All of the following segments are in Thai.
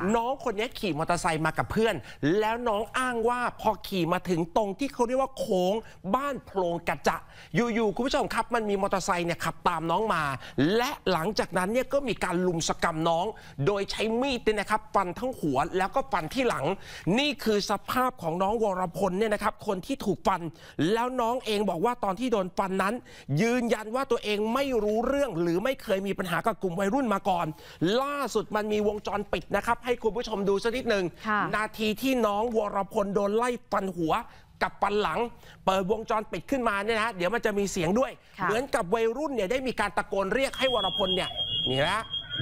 น้องคนนี้ขี่มอเตอร์ไซค์มากับเพื่อนแล้วน้องอ้างว่าพอขี่มาถึงตรงที่เขาเรียกว่าโค้งบ้านโพรงกระจะอยู่ๆคุณผู้ชมครับมันมีมอเตอร์ไซค์เนี่ยขับตามน้องมาและหลังจากนั้นเนี่ยก็มีการลุมสกรรมน้องโดยใช้มีดเนี่ยนะครับฟันทั้งหัวแล้วก็ฟันที่หลังนี่คือสภาพของน้องวรพลเนี่ยนะครับคนที่ถูกฟันแล้วน้องเองบอกว่าตอนที่โดนฟันนั้นยืนยันว่าตัวเองไม่รู้เรื่องหรือไม่เคยมีปัญหากับกลุ่มวัยรุ่นมาก่อนล่าสุดมันมีวงจรปิดนะครับให้คุณผู้ชมดูสักนิดหนึ่งนาทีที่น้องวรพลโดนไล่ฟันหัวกับฟันหลังเปิดวงจรปิดขึ้นมาเนี่ยนะเดี๋ยวมันจะมีเสียงด้วยเหมือนกับวัยรุ่นเนี่ยได้มีการตะโกนเรียกให้วรพลเนี่ยนี่นะ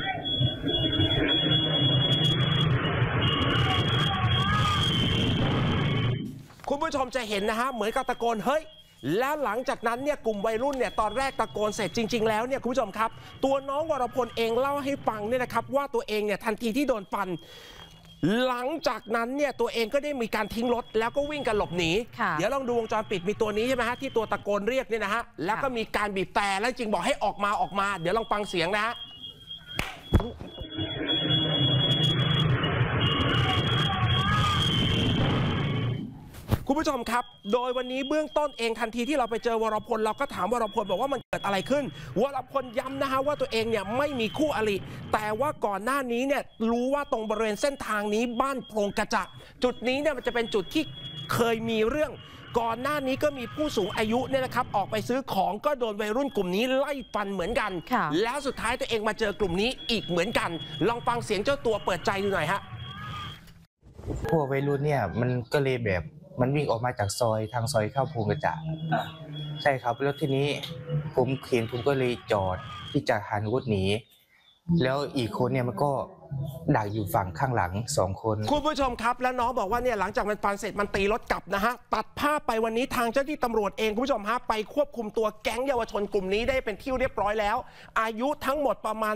คุณผู้ชมจะเห็นนะฮะเหมือนกับตะโกนเฮ้ยแล้วหลังจากนั้นเนี่ยกลุ่มวัยรุ่นเนี่ยตอนแรกตะโกนเสร็จจริงๆแล้วเนี่ยคุณผู้ชมครับตัวน้องวรพลเองเล่าให้ฟังเนี่ยนะครับว่าตัวเองเนี่ยทันทีที่โดนฟันหลังจากนั้นเนี่ยตัวเองก็ได้มีการทิ้งรถแล้วก็วิ่งกันหลบหนีเดี๋ยวลองดูวงจรปิดมีตัวนี้ใช่ไหมฮะที่ตัวตะโกนเรียกเนี่ยนะฮะแล้วก็มีการบีบแต่แล้วจริงบอกให้ออกมาเดี๋ยวลองฟังเสียงนะฮะคุณผู้ชมครับโดยวันนี้เบื้องต้นเองทันทีที่เราไปเจอวรพลเราก็ถามวรพลบอกว่ามันเกิดอะไรขึ้นวรพลย้ำนะฮะว่าตัวเองเนี่ยไม่มีคู่อริแต่ว่าก่อนหน้านี้เนี่ยรู้ว่าตรงบริเวณเส้นทางนี้บ้านโพรงกระจะจุดนี้เนี่ยมันจะเป็นจุดที่เคยมีเรื่องก่อนหน้านี้ก็มีผู้สูงอายุเนี่ยนะครับออกไปซื้อของก็โดนวัยรุ่นกลุ่มนี้ไล่ฟันเหมือนกันแล้วสุดท้ายตัวเองมาเจอกลุ่มนี้อีกเหมือนกันลองฟังเสียงเจ้าตัวเปิดใจดูหน่อยฮะพวกวัยรุ่นเนี่ยมันก็เลยแบบมันวิ่งออกมาจากซอยทางซอยเข้าโพรงกระจะใช่ครับแล้วทีนี้ผมเห็นผมก็เลยจอดที่จะหันรถหนีแล้วอีกคนเนี่ยมันก็ดักอยู่ฝั่งข้างหลัง2 คนคุณผู้ชมครับแล้วน้องบอกว่าเนี่ยหลังจากมันฟันเสร็จมันตีรถกลับนะฮะตัดภาพไปวันนี้ทางเจ้าหน้าที่ตำรวจเองคุณผู้ชมฮะไปควบคุมตัวแก๊งเยาวชนกลุ่มนี้ได้เป็นที่เรียบร้อยแล้วอายุทั้งหมดประมาณ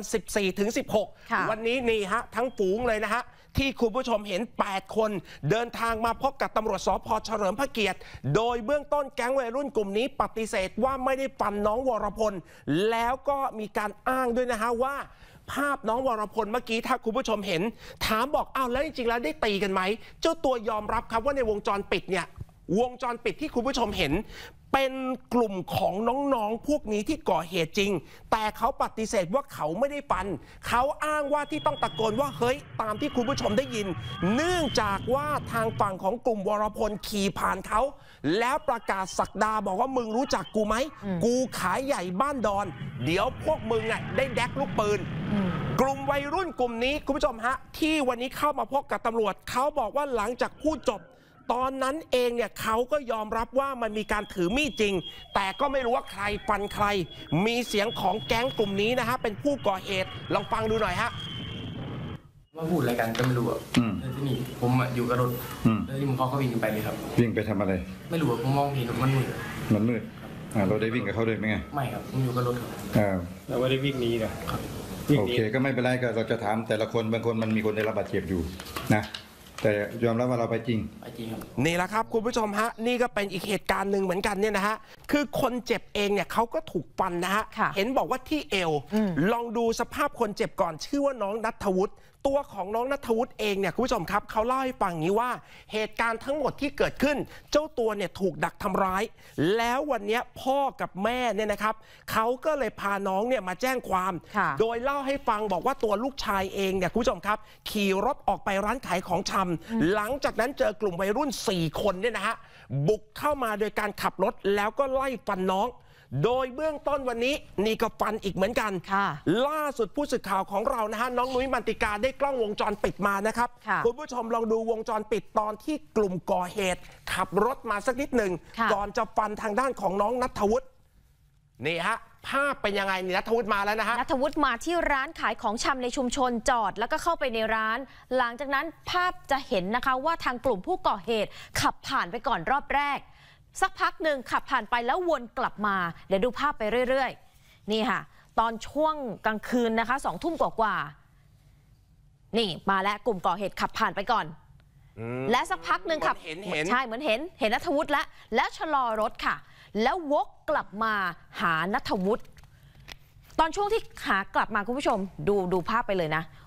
14-16วันนี้นี่ฮะทั้งฝูงเลยนะฮะที่คุณผู้ชมเห็น8 คนเดินทางมาพบกับตำรวจสภ.เฉลิมพระเกียรติโดยเบื้องต้นแก๊งวัยรุ่นกลุ่มนี้ปฏิเสธว่าไม่ได้ฟันน้องวรพลแล้วก็มีการอ้างด้วยนะฮะว่าภาพน้องวรพลเมื่อกี้ถ้าคุณผู้ชมเห็นถามบอกอ้าวแล้วจริงๆแล้วได้ตีกันไหมเจ้าตัวยอมรับครับว่าในวงจรปิดเนี่ยวงจรปิดที่คุณผู้ชมเห็นเป็นกลุ่มของน้องๆพวกนี้ที่ก่อเหตุจริงแต่เขาปฏิเสธว่าเขาไม่ได้ฟันเขาอ้างว่าที่ต้องตะโกนว่าเฮ้ยตามที่คุณผู้ชมได้ยินเนื่องจากว่าทางฝั่งของกลุ่มวรพลขี่ผ่านเขาแล้วประกาศศักดาบอกว่ามึงรู้จักกูไหมกูขายใหญ่บ้านดอนเดี๋ยวพวกมึงอ่ะได้แดกลูกปืนกลุ่มวัยรุ่นกลุ่มนี้คุณผู้ชมฮะที่วันนี้เข้ามาพบกับตำรวจเขาบอกว่าหลังจากพูดจบตอนนั้นเองเนี่ยเขาก็ยอมรับว่ามันมีการถือมีดจริงแต่ก็ไม่รู้ว่าใครฟันใครมีเสียงของแก๊งกลุ่มนี้นะฮะเป็นผู้ก่อเหตุลองฟังดูหน่อยฮะว่าพูดอะไรกันก็ไม่รู้อ่ะแล้วที่นี่ผมอยู่กับรถแล้วที่เขาก็วิ่งไปเลยครับวิ่งไปทำอะไรไม่รู้ผมมองเห็นมันมืดเราได้วิ่งกับเขาด้วยไหมไงไม่ครับผมอยู่กับรถครับเราไม่ได้วิ่งนี้นะโอเคก็ไม่เป็นไรก็เราจะถามแต่ละคนบางคนมันมีคนได้รับบาดเจ็บอยู่นะแต่ยอมรับว่าเราไปจริงครับนี่แหละครับคุณผู้ชมฮะนี่ก็เป็นอีกเหตุการณ์หนึ่งเหมือนกันเนี่ยนะฮะคือคนเจ็บเองเนี่ยเขาก็ถูกฟันนะฮะเห็นบอกว่าที่เอวลองดูสภาพคนเจ็บก่อนชื่อว่าน้องณัฐวุฒิตัวของน้องณัฐวุฒิเองเนี่ยคุณผู้ชมครับเขาเล่าให้ฟังอย่างนี้ว่าเหตุการณ์ทั้งหมดที่เกิดขึ้นเจ้าตัวเนี่ยถูกดักทำร้ายแล้ววันนี้พ่อกับแม่เนี่ยนะครับเขาก็เลยพาน้องเนี่ยมาแจ้งความโดยเล่าให้ฟังบอกว่าตัวลูกชายเองเนี่ยคุณผู้ชมครับขี่รถออกไปร้านขายของชำหลังจากนั้นเจอกลุ่มวัยรุ่น4 คนเนี่ยนะฮะบุกเข้ามาโดยการขับรถแล้วก็ไล่ฟันน้องโดยเบื้องต้นวันนี้นี่ก็ฟันอีกเหมือนกันล่าสุดผู้สื่อข่าวของเรานะฮะน้องนุ้ยมันติกาได้กล้องวงจรปิดมานะครับคุณผู้ชมลองดูวงจรปิดตอนที่กลุ่มก่อเหตุขับรถมาสักนิดหนึ่งก่อนจะฟันทางด้านของน้องณัฐวุฒินี่ฮะภาพเป็นยังไงนี่ณัฐวุฒิมาแล้วนะฮะณัฐวุฒิมาที่ร้านขายของชำในชุมชนจอดแล้วก็เข้าไปในร้านหลังจากนั้นภาพจะเห็นนะคะว่าทางกลุ่มผู้ก่อเหตุขับผ่านไปก่อนรอบแรกสักพักหนึ่งขับผ่านไปแล้ววนกลับมาเดี๋ยวดูภาพไปเรื่อยๆนี่ค่ะตอนช่วงกลางคืนนะคะ20 ทุ่มกว่านี่มาแล้วกลุ่มก่อเหตุขับผ่านไปก่อนและสักพักหนึ่งขับใช่เหมือนเห็นณัฐวุฒิแล้วชะลอรถค่ะแล้ววกกลับมาหาณัฐวุฒิตอนช่วงที่ขากลับมาคุณผู้ชมดูภาพไปเลยนะ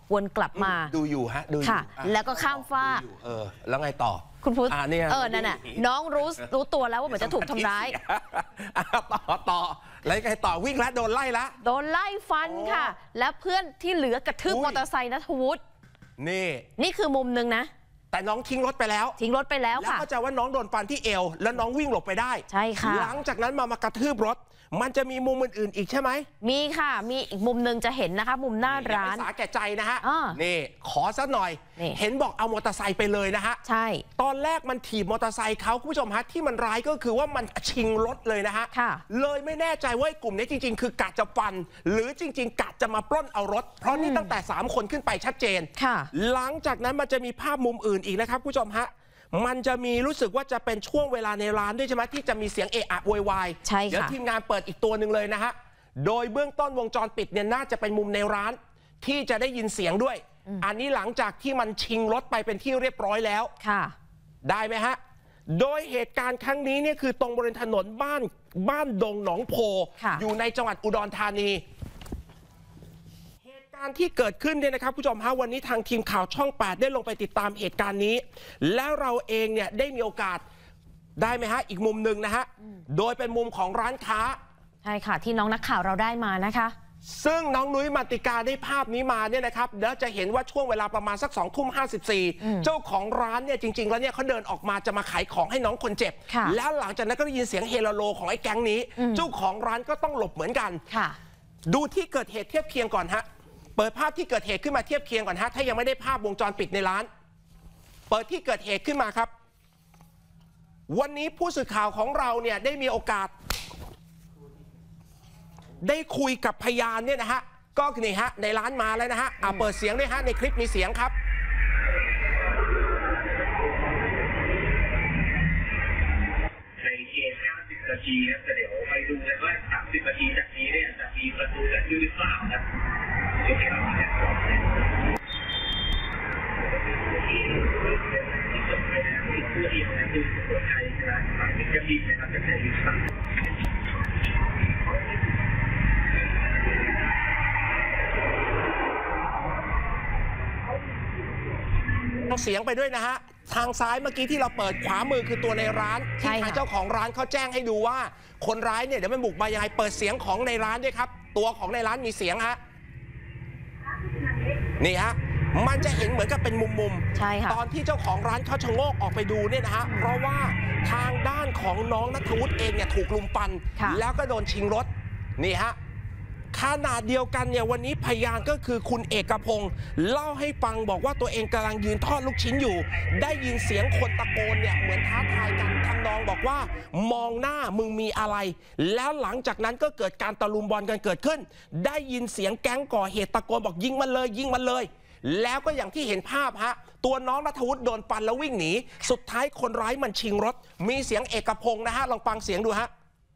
วนกลับมาดูอยู่ฮะดูอยู่ค่ะแล้วก็ข้ามฟากแล้วไงต่อคุณพุทธเนี่ยนั่นน่ะน้องรู้ตัวแล้วว่าเหมือนจะถูกทำร้ายต่อแล้วไงต่อวิ่งแล้วโดนไล่ละโดนไล่ฟันค่ะและเพื่อนที่เหลือกระทืบมอเตอร์ไซค์ณัฐวุฒินี่คือมุมหนึ่งนะแต่น้องทิ้งรถไปแล้วค่ะแล้วก็จะว่าน้องโดนฟันที่เอวแล้วน้องวิ่งหลบไปได้ใช่ค่ะหลังจากนั้นมากระทืบรถมันจะมีมุมอื่นๆอีกใช่ไหมมีค่ะมีอีกมุมหนึ่งจะเห็นนะคะมุมหน้าร้านสาแก่ใจนะฮะนี่ขอซะหน่อยเห็นบอกเอามอเตอร์ไซค์ไปเลยนะฮะใช่ตอนแรกมันถีบมอเตอร์ไซค์เขาคุณผู้ชมฮะที่มันร้ายก็คือว่ามันชิงรถเลยนะฮะเลยไม่แน่ใจว่ากลุ่มนี้จริงๆคือกะจะฟันหรือจริงๆกะจะมาปล้นเอารถเพราะนี่ตั้งแต่3คนขึ้นไปชัดเจนหลังจากนั้นมันจะมีภาพมุมอื่นอีกนะครับคุณผู้ชมฮะมันจะมีรู้สึกว่าจะเป็นช่วงเวลาในร้านด้วยใช่ไหมที่จะมีเสียงเอะอะโวยวายเดี๋ยวทีมงานเปิดอีกตัวหนึ่งเลยนะฮะโดยเบื้องต้นวงจรปิดเนี่ยน่าจะเป็นมุมในร้านที่จะได้ยินเสียงด้วยอันนี้หลังจากที่มันชิงรถไปเป็นที่เรียบร้อยแล้วได้ไหมฮะโดยเหตุการณ์ครั้งนี้เนี่ยคือตรงบริเวณถนนบ้านดงหนองโพอยู่ในจังหวัดอุดรธานีการที่เกิดขึ้นเนี่ยนะครับผู้ชมฮะวันนี้ทางทีมข่าวช่อง 8ได้ลงไปติดตามเหตุการณ์นี้แล้วเราเองเนี่ยได้มีโอกาสได้ไหมฮะอีกมุมหนึ่งนะฮะโดยเป็นมุมของร้านค้าใช่ค่ะที่น้องนักข่าวเราได้มานะคะซึ่งน้องนุ้ยมันติกาได้ภาพนี้มาเนี่ยนะครับเดี๋ยวจะเห็นว่าช่วงเวลาประมาณสัก20:54เจ้าของร้านเนี่ยจริงๆแล้วเนี่ยเขาเดินออกมาจะมาขายของให้น้องคนเจ็บแล้วหลังจากนั้นก็ได้ยินเสียงเฮโลของไอ้แก๊งนี้เจ้าของร้านก็ต้องหลบเหมือนกันดูที่เกิดเหตุเทียบเคียงก่อนฮะเปิดภาพที่เกิดเหตุขึ้นมาเทียบเคียงก่อนฮะถ้ายังไม่ได้ภาพวงจรปิดในร้านเปิดที่เกิดเหตุขึ้นมาครับวันนี้ผู้สื่อข่าวของเราเนี่ยได้มีโอกาสได้คุยกับพยานเนี่ยนะฮะก็นี่ฮะในร้านมาแล้วนะฮะเปิดเสียงด้วยฮะในคลิปมีเสียงครับในเกณฑ์90 นาทีครับแต่เดี๋ยวไปดูกันว่า30 นาทีจากนี้เนี่ยจะมีประตูจะยืดหรือเปล่าครับโอเคครับที่จบไปแล้วที่ผู้เดียวนะคือหัวใจนะฝั่งนี้จะมีนะครับจะใช้ยุทธศาสตร์เสียงไปด้วยนะฮะทางซ้ายเมื่อกี้ที่เราเปิดขวามือคือตัวในร้านที่ทางเจ้าของร้านเขาแจ้งให้ดูว่าคนร้ายเนี่ยเดี๋ยวมันบุกมายังไงเปิดเสียงของในร้านด้วยครับตัวของในร้านมีเสียงฮะนี่ฮะมันจะเห็นเหมือนกับเป็นมุมตอนที่เจ้าของร้านเขาชะโงกออกไปดูเนี่ยนะฮะเพราะว่าทางด้านของน้องณัฐวุฒิเองเนี่ยถูกลุมฟันแล้วก็โดนชิงรถนี่ฮะขนาดเดียวกันเนี่ยวันนี้พยานก็คือคุณเอกพงศ์เล่าให้ฟังบอกว่าตัวเองกำลังยืนทอดลูกชิ้นอยู่ได้ยินเสียงคนตะโกนเนี่ยเหมือนท้าทายกันทำนองบอกว่ามองหน้ามึงมีอะไรแล้วหลังจากนั้นก็เกิดการตะลุมบอลกันเกิดขึ้นได้ยินเสียงแก๊งก่อเหตุตะโกนบอกยิงมันเลยยิงมันเลยแล้วก็อย่างที่เห็นภาพฮะตัวน้องณัฐวุฒิโดนฟันแล้ววิ่งหนีสุดท้ายคนร้ายมันชิงรถมีเสียงเอกพงศ์นะฮะลองฟังเสียงดูฮะ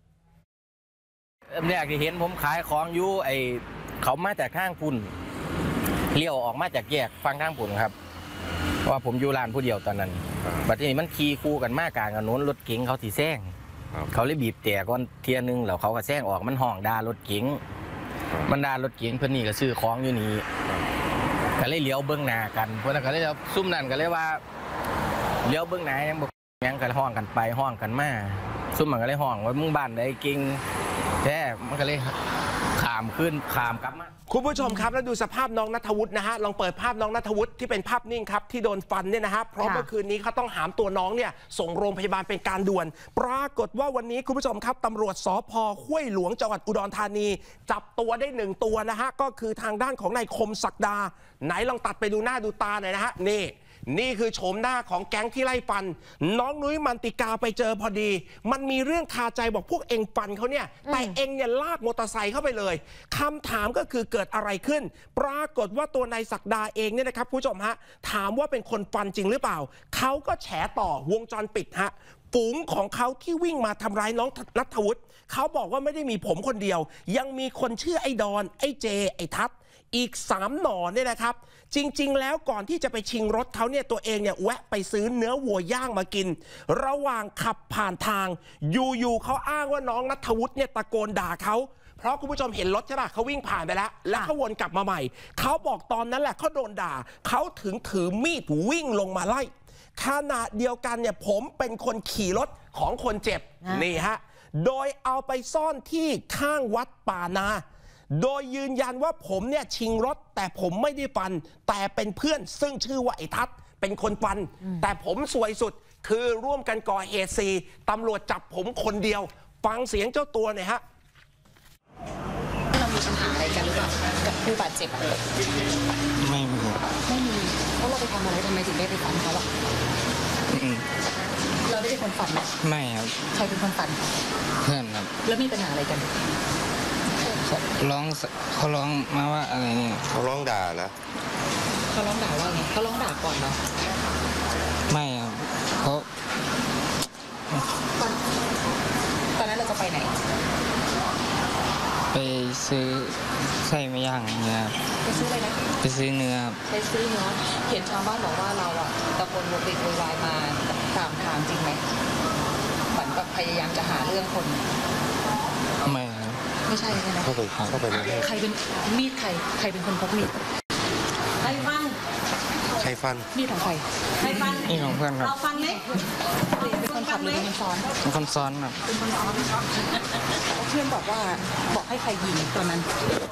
แรกที่เห็นผมขายของอยู่เขามาจากข้างพุ่นเลี้ยวออกมาจากแยกฟังข้างพุ่นครับเพราะว่าผมอยู่ร้านผู้เดียวตอนนั้นบัดนี้มันขี่คู่กันมากกลางถนนรถเก๋งเขาถีแซงเขาเลยบีบแต่ก่อนเทียนึงแล้วเขาก็แซงออกมันห้องด่ารถเก๋งมันด่ารถเก๋งเพื่อนนี่ก็ซื้อของอยู่นี่ก็เลยเลี้ยวเบื้องหน้ากันเพื่อนก็เลยซุ่มนั่นก็เลยว่าเลี้ยวเบื้องหน้ายังบอกยังกันห้องกันไปห้องกันมาซุ่มมันก็เลยห้องว่ามึงบ้านใดเก่งแท้มันก็เลยขามขึ้นขามกลับมาคุณผู้ชมครับแล้วดูสภาพน้องณัฐวุฒินะฮะลองเปิดภาพน้องณัฐวุฒิที่เป็นภาพนิ่งครับที่โดนฟันเนี่ยนะฮะเพราะเมื่อคืนนี้เขาต้องหามตัวน้องเนี่ยส่งโรงพยาบาลเป็นการด่วนปรากฏว่าวันนี้คุณผู้ชมครับตำรวจสภ.ห้วยหลวงจังหวัดอุดรธานีจับตัวได้1ตัวนะฮะก็คือทางด้านของนายคมศักดาไหนลองตัดไปดูหน้าดูตาหน่อยนะฮะนี่คือโฉมหน้าของแก๊งที่ไล่ฟันน้องนุ้ยมันติกาไปเจอพอดีมันมีเรื่องคาใจบอกพวกเองฟันเขาเนี่ยแต่เองเนี่ยลากมอเตอร์ไซค์เข้าไปเลยคำถามก็คือเกิดอะไรขึ้นปรากฏว่าตัวนายศักดาเองเนี่ยนะครับผู้ชมฮะถามว่าเป็นคนฟันจริงหรือเปล่าเขาก็แฉต่อวงจรปิดฮะฝูงของเขาที่วิ่งมาทำร้ายน้องณัฐวุฒิเขาบอกว่าไม่ได้มีผมคนเดียวยังมีคนชื่อไอ้ดอนไอ้เจไอ้ทัศน์อีก3หน่อเนี่ยนะครับจริงๆแล้วก่อนที่จะไปชิงรถเขาเนี่ยตัวเองเนี่ยแวะไปซื้อเนื้อวัวย่างมากินระหว่างขับผ่านทางอยู่ๆเขาอ้างว่าน้องณัฐวุฒิเนี่ยตะโกนด่าเขาเพราะคุณผู้ชมเห็นรถใช่ป่ะเขาวิ่งผ่านไปแล้วแล้วเขาวนกลับมาใหม่เขาบอกตอนนั้นแหละเขาโดนด่าเขาถึงถือมีดวิ่งลงมาไล่ขณะเดียวกันเนี่ยผมเป็นคนขี่รถของคนเจ็บนี่ฮะโดยเอาไปซ่อนที่ข้างวัดป่านาโดยยืนยันว่าผมเนี่ยชิงรถแต่ผมไม่ได้ฟันแต่เป็นเพื่อนซึ่งชื่อว่าไอ้ทัศน์เป็นคนฟันแต่ผมสวยสุดคือร่วมกันก่อเหตุ4ตำรวจจับผมคนเดียวฟังเสียงเจ้าตัวหน่อยฮะเรามีปัญหาอะไรกันหรือเปล่ากับผู้บาดเจ็บไม่มีแล้วเราไปทำอะไรทำไมถึงได้ไปฟันเขาอ่ะเราได้เป็นคนฟันไหมไม่ครับใครเป็นคนฟันเพื่อนครับแล้วมีปัญหาอะไรกันเขาร้องมาว่าอะไรเนี่ยเขาร้องด่าแล้วเขาร้องด่าว่าไงเขาร้องด่าก่อนเนาะไม่ครับเขาตอนนั้นเราจะไปไหนไปซื้อไส้ไม่ย่างเนี่ยไปซื้ออะไรนะไปซื้อเนื้อไปซื้อเนื้อเห็นชาวบ้านบอกว่าเราอะตะโกนโวยวายมาตามทางจริงไหมเหมือนแบบพยายามจะหาเรื่องคนไม่ใช่ใช่ไหมเข้าไปเลยใครเป็นมีดใครเป็นคนพกมีดใครฟันมีดของใครนี่ของเพื่อนครับเราฟันไหมเป็นคนขับหรือเป็นคนซ้อนเป็นคนซ้อนครับเป็นคนซ้อนเพื่อนบอกให้ใครยิงตอนนั้น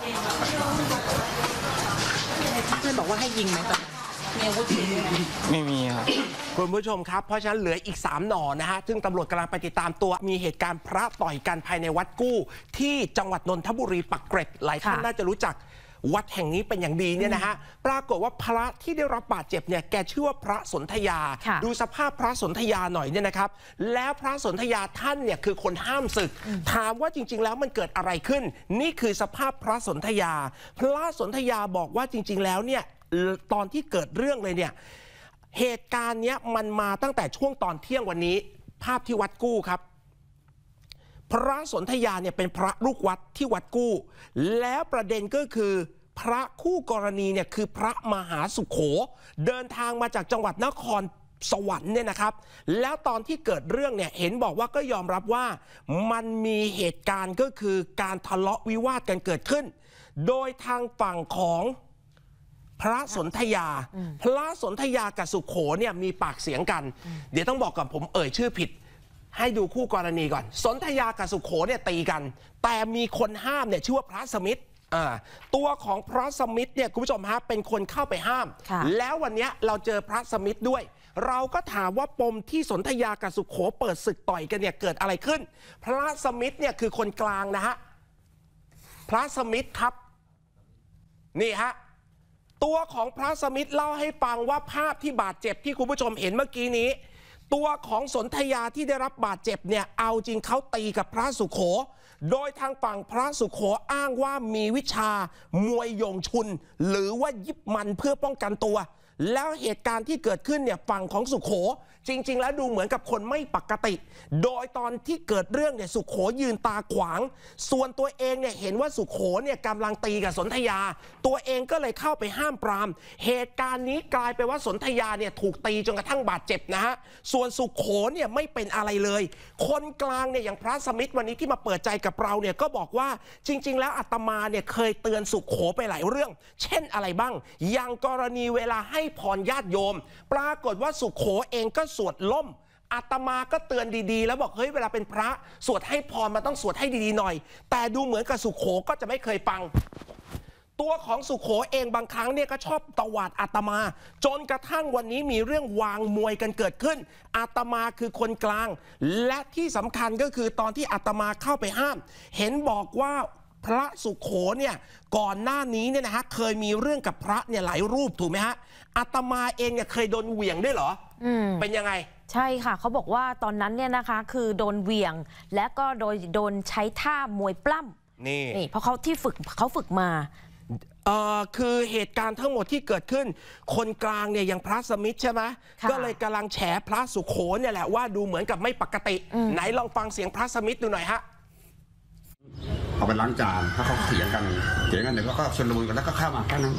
เพื่อนบอกว่าให้ยิงไหมตอนมีอาวุธไม่มีครับคุณผู้ชมครับเพราะฉะนั้นเหลืออีก3หน่อนะฮะซึ่งตำรวจกำลังไปติดตามตัวมีเหตุการณ์พระต่อยกันภายในวัดกู้ที่จังหวัดนนทบุรีปักเกร็ดหลายท่านน่าจะรู้จักวัดแห่งนี้เป็นอย่างดีเนี่ยนะฮะปรากฏว่าพระที่ได้รับบาดเจ็บเนี่ยแกชื่อว่าพระสนธยาดูสภาพพระสนธยาหน่อยเนี่ยนะครับแล้วพระสนธยาท่านเนี่ยคือคนห้ามศึกถามว่าจริงๆแล้วมันเกิดอะไรขึ้นนี่คือสภาพพระสนธยาพระสนธยาบอกว่าจริงๆแล้วเนี่ยตอนที่เกิดเรื่องเลยเนี่ยเหตุการณ์นี้มันมาตั้งแต่ช่วงตอนเที่ยงวันนี้ภาพที่วัดกู้ครับพระสนธยาเนี่ยเป็นพระลูกวัดที่วัดกู้แล้วประเด็นก็คือพระคู่กรณีเนี่ยคือพระมหาสุโขเดินทางมาจากจังหวัดนครสวรรค์เนี่ยนะครับแล้วตอนที่เกิดเรื่องเนี่ยเห็นบอกว่าก็ยอมรับว่ามันมีเหตุการณ์ก็คือการทะเลาะวิวาทกันเกิดขึ้นโดยทางฝั่งของพระสนธยากับสุโขเนี่ยมีปากเสียงกันเดี๋ยวต้องบอกก่อนผมชื่อผิดให้ดูคู่กรณีก่อนสนธยากับสุโขเนี่ยตีกันแต่มีคนห้ามเนี่ยชื่อว่าพระสมิทธิ์ตัวของพระสมิทธิ์เนี่ยคุณผู้ชมฮะเป็นคนเข้าไปห้ามแล้ววันนี้เราเจอพระสมิทธิ์ด้วยเราก็ถามว่าปมที่สนธยากับสุโขเปิดศึกต่อยกันเนี่ยเกิดอะไรขึ้นพระสมิทธิ์เนี่ยคือคนกลางนะฮะพระสมิทธิ์ครับนี่ฮะตัวของพระสมิทธิ์เล่าให้ฟังว่าภาพที่บาดเจ็บที่คุณผู้ชมเห็นเมื่อกี้นี้ตัวของสนธยาที่ได้รับบาดเจ็บเนี่ยเอาจริงเขาตีกับพระสุโขโดยทางฝั่งพระสุโขอ้างว่ามีวิชามวยยงชุนหรือว่ายิบมันเพื่อป้องกันตัวแล้วเหตุการณ์ที่เกิดขึ้นเนี่ยฝั่งของสุโขจริงๆแล้วดูเหมือนกับคนไม่ปกติโดยตอนที่เกิดเรื่องเนี่ยสุโขยืนตาขวางส่วนตัวเองเนี่ยเห็นว่าสุโขเนี่ยกำลังตีกับสนธยาตัวเองก็เลยเข้าไปห้ามปรามเหตุการณ์นี้กลายเป็นว่าสนธยาเนี่ยถูกตีจนกระทั่งบาดเจ็บนะฮะส่วนสุโขเนี่ยไม่เป็นอะไรเลยคนกลางเนี่ยอย่างพระสมิทธิ์วันนี้ที่มาเปิดใจกับเราเนี่ยก็บอกว่าจริงๆแล้วอาตมาเนี่ยเคยเตือนสุโขไปหลายเรื่องเช่นอะไรบ้างอย่างกรณีเวลาให้พรญาติโยมปรากฏว่าสุโขเองก็สวดล่มอาตมาก็เตือนดีๆแล้วบอกเฮ้ยเวลาเป็นพระสวดให้พรมันต้องสวดให้ดีๆหน่อยแต่ดูเหมือนกับสุโขก็จะไม่เคยฟังตัวของสุโขเองบางครั้งเนี่ยก็ชอบตวาดอาตมาจนกระทั่งวันนี้มีเรื่องวางมวยกันเกิดขึ้นอาตมาคือคนกลางและที่สำคัญก็คือตอนที่อาตมาเข้าไปห้ามเห็นบอกว่าพระสุโขเนี่ยก่อนหน้านี้เนี่ยนะฮะเคยมีเรื่องกับพระเนี่ยหลายรูปถูกไหมฮะอาตมาเองเนี่ยเคยโดนเหวี่ยงด้วยเหรอเป็นยังไงใช่ค่ะเขาบอกว่าตอนนั้นเนี่ยนะคะคือโดนเหวี่ยงและก็โดนใช้ท่ามวยปล้ำนี่เพราะเขาฝึกมาคือเหตุการณ์ทั้งหมดที่เกิดขึ้นคนกลางเนี่ยอย่างพระสมิทธิ์ใช่ไหมก็เลยกำลังแฉพระสุโขเนี่ยแหละว่าดูเหมือนกับไม่ปกติไหนลองฟังเสียงพระสมิทธิ์ดูหน่อยฮะเอาไปล้างจานถ้าเขาเถียงกันเดี๋ยวก็ชนละมุนกันแล้วก็เข้ามาแค่นั้น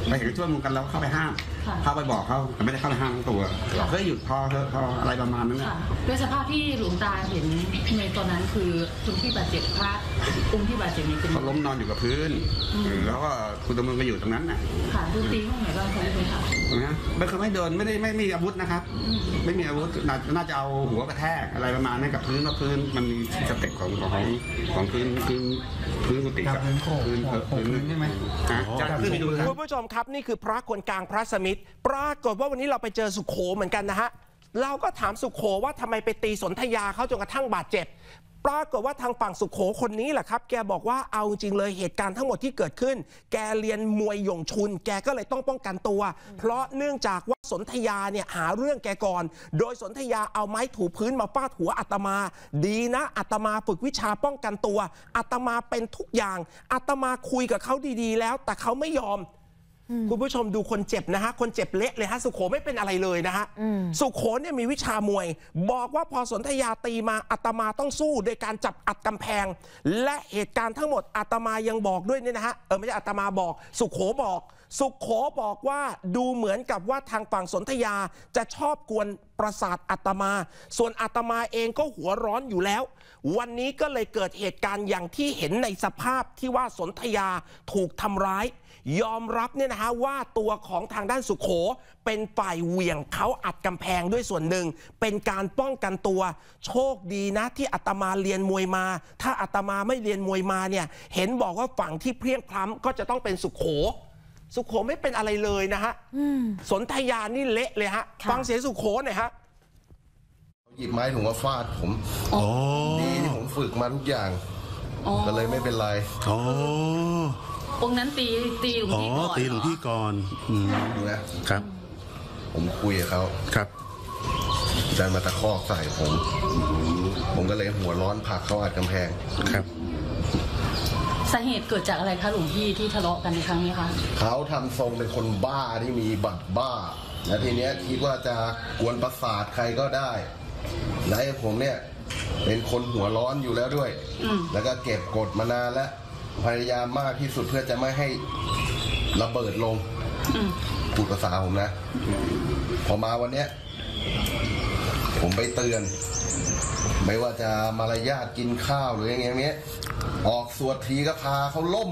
ไปเห็นช่วยมือกันแล้วเข้าไปห้ามเข้าไปบอกเขาแต่ไม่ได้เข้าไปห้ามทั้งตัวเฮ้ยหยุดพออะไรประมาณนั้นนะด้วยสภาพที่หลวงตาเห็นในตอนนั้นคือคนที่บาดเจ็บพระองค์ที่บาดเจ็บนี่เป็นเขาล้มนอนอยู่กับพื้นแล้วก็คุณตำรวจก็อยู่ตรงนั้นน่ะค่ะดูตีห้องไหนบ้างเขาเลยค่ะนะไม่เดินไม่มีอาวุธนะครับไม่มีอาวุธน่าจะเอาหัวกระแทกอะไรประมาณนั้นกับพื้นว่าพื้นมันมีสเต็ปของพื้นกุฏิกับพื้นใช่ไหมจะขึ้นไปดูครับคุณผู้ชมครับนี่คือพระคนกลางพระสมิทธปรากฏว่าวันนี้เราไปเจอสุโขเหมือนกันนะฮะเราก็ถามสุโขว่าทำไมไปตีสนธยาเขาจนกระทั่งบาดเจ็บปรากฏว่าทางฝั่งสุโขคนนี้แหละครับแกบอกว่าเอาจริงเลยเหตุการณ์ทั้งหมดที่เกิดขึ้นแกเรียนมวยหยงชุนแกก็เลยต้องป้องกันตัวเพราะเนื่องจากว่าสนธยาเนี่ยหาเรื่องแกก่อนโดยสนธยาเอาไม้ถูพื้นมาฟาดหัวอาตมาดีนะอาตมาฝึกวิชาป้องกันตัวอาตมาเป็นทุกอย่างอาตมาคุยกับเขาดีๆแล้วแต่เขาไม่ยอมคุณผู้ชมดูคนเจ็บนะฮะคนเจ็บเละเลยฮะสุโขไม่เป็นอะไรเลยนะฮะสุโขเนี่ยมีวิชามวยบอกว่าพอสนธยาตีมาอาตมาต้องสู้โดยการจับอัดกำแพงและเหตุการณ์ทั้งหมดอาตมายังบอกด้วยเนี่ยนะฮะไม่ใช่อาตมาบอกสุโขบอกว่าดูเหมือนกับว่าทางฝั่งสนธยาจะชอบกวนประสาทอาตมาส่วนอาตมาเองก็หัวร้อนอยู่แล้ววันนี้ก็เลยเกิดเหตุการณ์อย่างที่เห็นในสภาพที่ว่าสนธยาถูกทำร้ายยอมรับเนี่ยนะฮะว่าตัวของทางด้านสุโขเป็นฝ่ายเหวี่ยงเขาอัดกำแพงด้วยส่วนหนึ่งเป็นการป้องกันตัวโชคดีนะที่อาตมาเรียนมวยมาถ้าอาตมาไม่เรียนมวยมาเนี่ยเห็นบอกว่าฝั่งที่เพลี้ยงพล้ำก็จะต้องเป็นสุโขไม่เป็นอะไรเลยนะฮะสนธยานี่เละเลยฮะฟังเสียงสุโขหน่อยฮะหยิบไม้ถุงมาฟาดผมดีที่ผมฝึกมาทุกอย่างก็เลยไม่เป็นไรองค์นั้นตีหลวงพี่ก่อนตีหลวงพี่ก่อนดูนะครับผมคุยกับเขาครับดันมาตะคอกใส่ผมก็เลยหัวร้อนผลักเขาอัดกำแพงครับสาเหตุเกิดจากอะไรคะหลวงพี่ที่ทะเลาะกันในครั้งนี้คะเขาทำทรงเป็นคนบ้าที่มีบัตรบ้าและทีเนี้ยคิดว่าจะกวนประสาทใครก็ได้และผมเนี่ยเป็นคนหัวร้อนอยู่แล้วด้วยแล้วก็เก็บกดมานานแล้วพยายามมากที่สุดเพื่อจะไม่ให้ระเบิดลงพูดภาษาผมนะพอมาวันเนี้ยผมไปเตือนไม่ว่าจะมารยาทกินข้าวหรืออย่างเงี้ยออกสวดทีก็พาเขาล่ม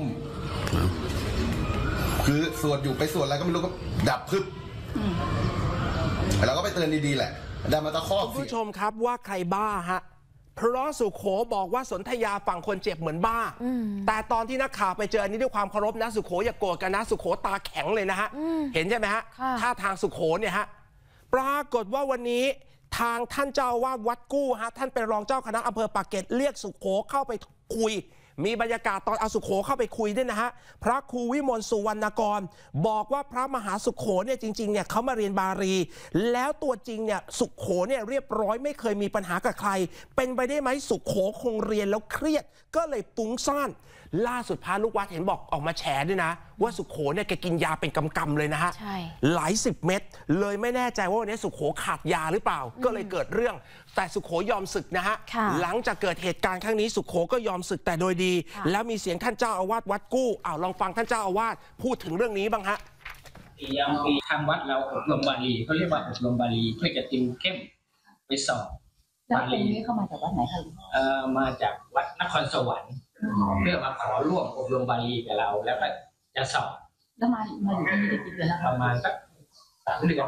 คือสวดอยู่ไปสวดอะไรก็ไม่รู้ก็ดับพึบเราก็ไปเตือนดีๆแหละแต่มาตะคอกคุณผู้ชมครับว่าใครบ้าฮะเพราะสุโขบอกว่าสนธยาฝั่งคนเจ็บเหมือนบ้าแต่ตอนที่นักข่าวไปเจออันนี้ด้วยความเคารพนะสุโขอย่าโกรธกันนะสุโขตาแข็งเลยนะฮะเห็นใช่ไหมฮะท่าทางสุโขเนี่ยฮะปรากฏว่าวันนี้ทางท่านเจ้าอาวาสวัดกู้ฮะท่านเป็นรองเจ้าคณะอำเภอปากเกร็ดเรียกสุโขเข้าไปคุยมีบรรยากาศตอนเอาสุโขเข้าไปคุยด้วยนะฮะพระครูวิมลสุวรรณกรบอกว่าพระมหาสุโขเนี่ยจริงๆเนี่ยเขามาเรียนบาลีแล้วตัวจริงเนี่ยสุโขเนี่ยเรียบร้อยไม่เคยมีปัญหากับใครเป็นไปได้ไหมสุโขคงเรียนแล้วเครียดก็เลยฟุ้งซ่านล่าสุดพระลูกวัดเห็นบอกออกมาแฉด้วยนะว่าสุโขเนี่ยแกกินยาเป็นกำๆเลยนะฮะหลาย10 เม็ดเลยไม่แน่ใจว่าวันนี้สุโขขาดยาหรือเปล่าก็เลยเกิดเรื่องแต่สุโขยอมศึกนะฮะหลังจากเกิดเหตุการณ์ครั้งนี้สุโขก็ยอมศึกแต่โดยดีแล้วมีเสียงท่านเจ้าอาวาสวัดกู้ลองฟังท่านเจ้าอาวาสพูดถึงเรื่องนี้บ้างฮะอย่างปีทางวัดเราอบรมบาลีเขาเรียกว่าอบรมบาลีเพื่อจะติวเข้มไปสอบบาลีนี้เข้ามาจากวัดไหนคะมาจากวัดนครสวรรค์เพื่อมาขอร่วมอบรมบาลีกับเราแล้วก็จะสอบแล้วมาอยู่ที่นี่ได้กี่เดือนแล้วประมาณสัก3 เดือน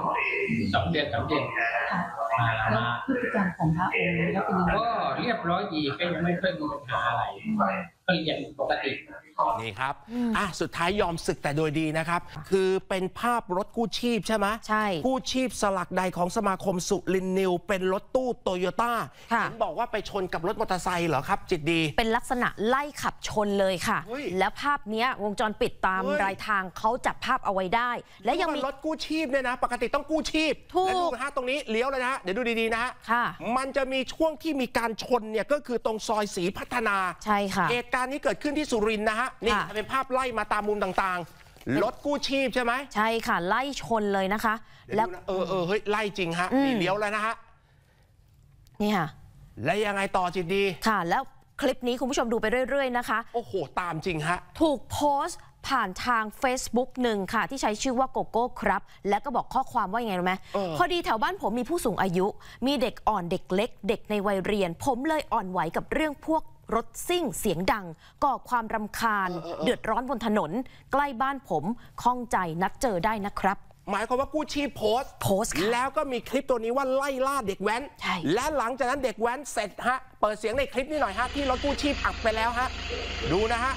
2 เดือน3 เดือนมาพฤติกรรมของพระองค์แล้วเป็นยังไงก็เรียบร้อยดีก็ยังไม่เคยมีปัญหาอะไรก็เรียนปกตินี่ครับสุดท้ายยอมศึกแต่โดยดีนะครับคือเป็นภาพรถกู้ชีพใช่ไหมใช่กู้ชีพสลักใดของสมาคมสุรินทร์นิวเป็นรถตู้โตโยต้าเห็นบอกว่าไปชนกับรถมอเตอร์ไซค์เหรอครับจิตดีเป็นลักษณะไล่ขับชนเลยค่ะแล้วภาพนี้วงจรปิดตามรายทางเขาจับภาพเอาไว้ได้และยังมีรถกู้ชีพเนี่ยนะปกติต้องกู้ชีพและดูนะฮะตรงนี้เลี้ยวเลยนะฮะเดี๋ยวดูดีๆนะฮะมันจะมีช่วงที่มีการชนเนี่ยก็คือตรงซอยศรีพัฒนาใช่ค่ะเหตุการณ์นี้เกิดขึ้นที่สุรินทร์นะฮะนี่เป็นภาพไล่มาตามมุมต่างๆรถกู้ชีพใช่ไหมใช่ค่ะไล่ชนเลยนะคะแล้วเฮ้ยไล่จริงฮะนี่เลี้ยวแล้วนะฮะนี่ค่ะแล้วยังไงต่อจิตดีค่ะแล้วคลิปนี้คุณผู้ชมดูไปเรื่อยๆนะคะโอ้โหตามจริงฮะถูกโพสต์ผ่านทาง Facebook หนึ่งค่ะที่ใช้ชื่อว่าโกโก้ครับแล้วก็บอกข้อความว่ายังไงรู้ไหมพอดีแถวบ้านผมมีผู้สูงอายุมีเด็กอ่อนเด็กเล็กเด็กในวัยเรียนผมเลยอ่อนไหวกับเรื่องพวกรถซิ่งเสียงดังก่อความรำคาญเดือดร้อนบนถนนใกล้บ้านผมข้องใจนัดเจอได้นะครับหมายความว่ากู้ชีพโพสต์แล้วก็มีคลิปตัวนี้ว่าไล่ล่าเด็กแว้นและหลังจากนั้นเด็กแว้นเสร็จฮะเปิดเสียงในคลิปนี้หน่อยฮะที่รถกู้ชีพอัดไปแล้วฮะดูนะฮะ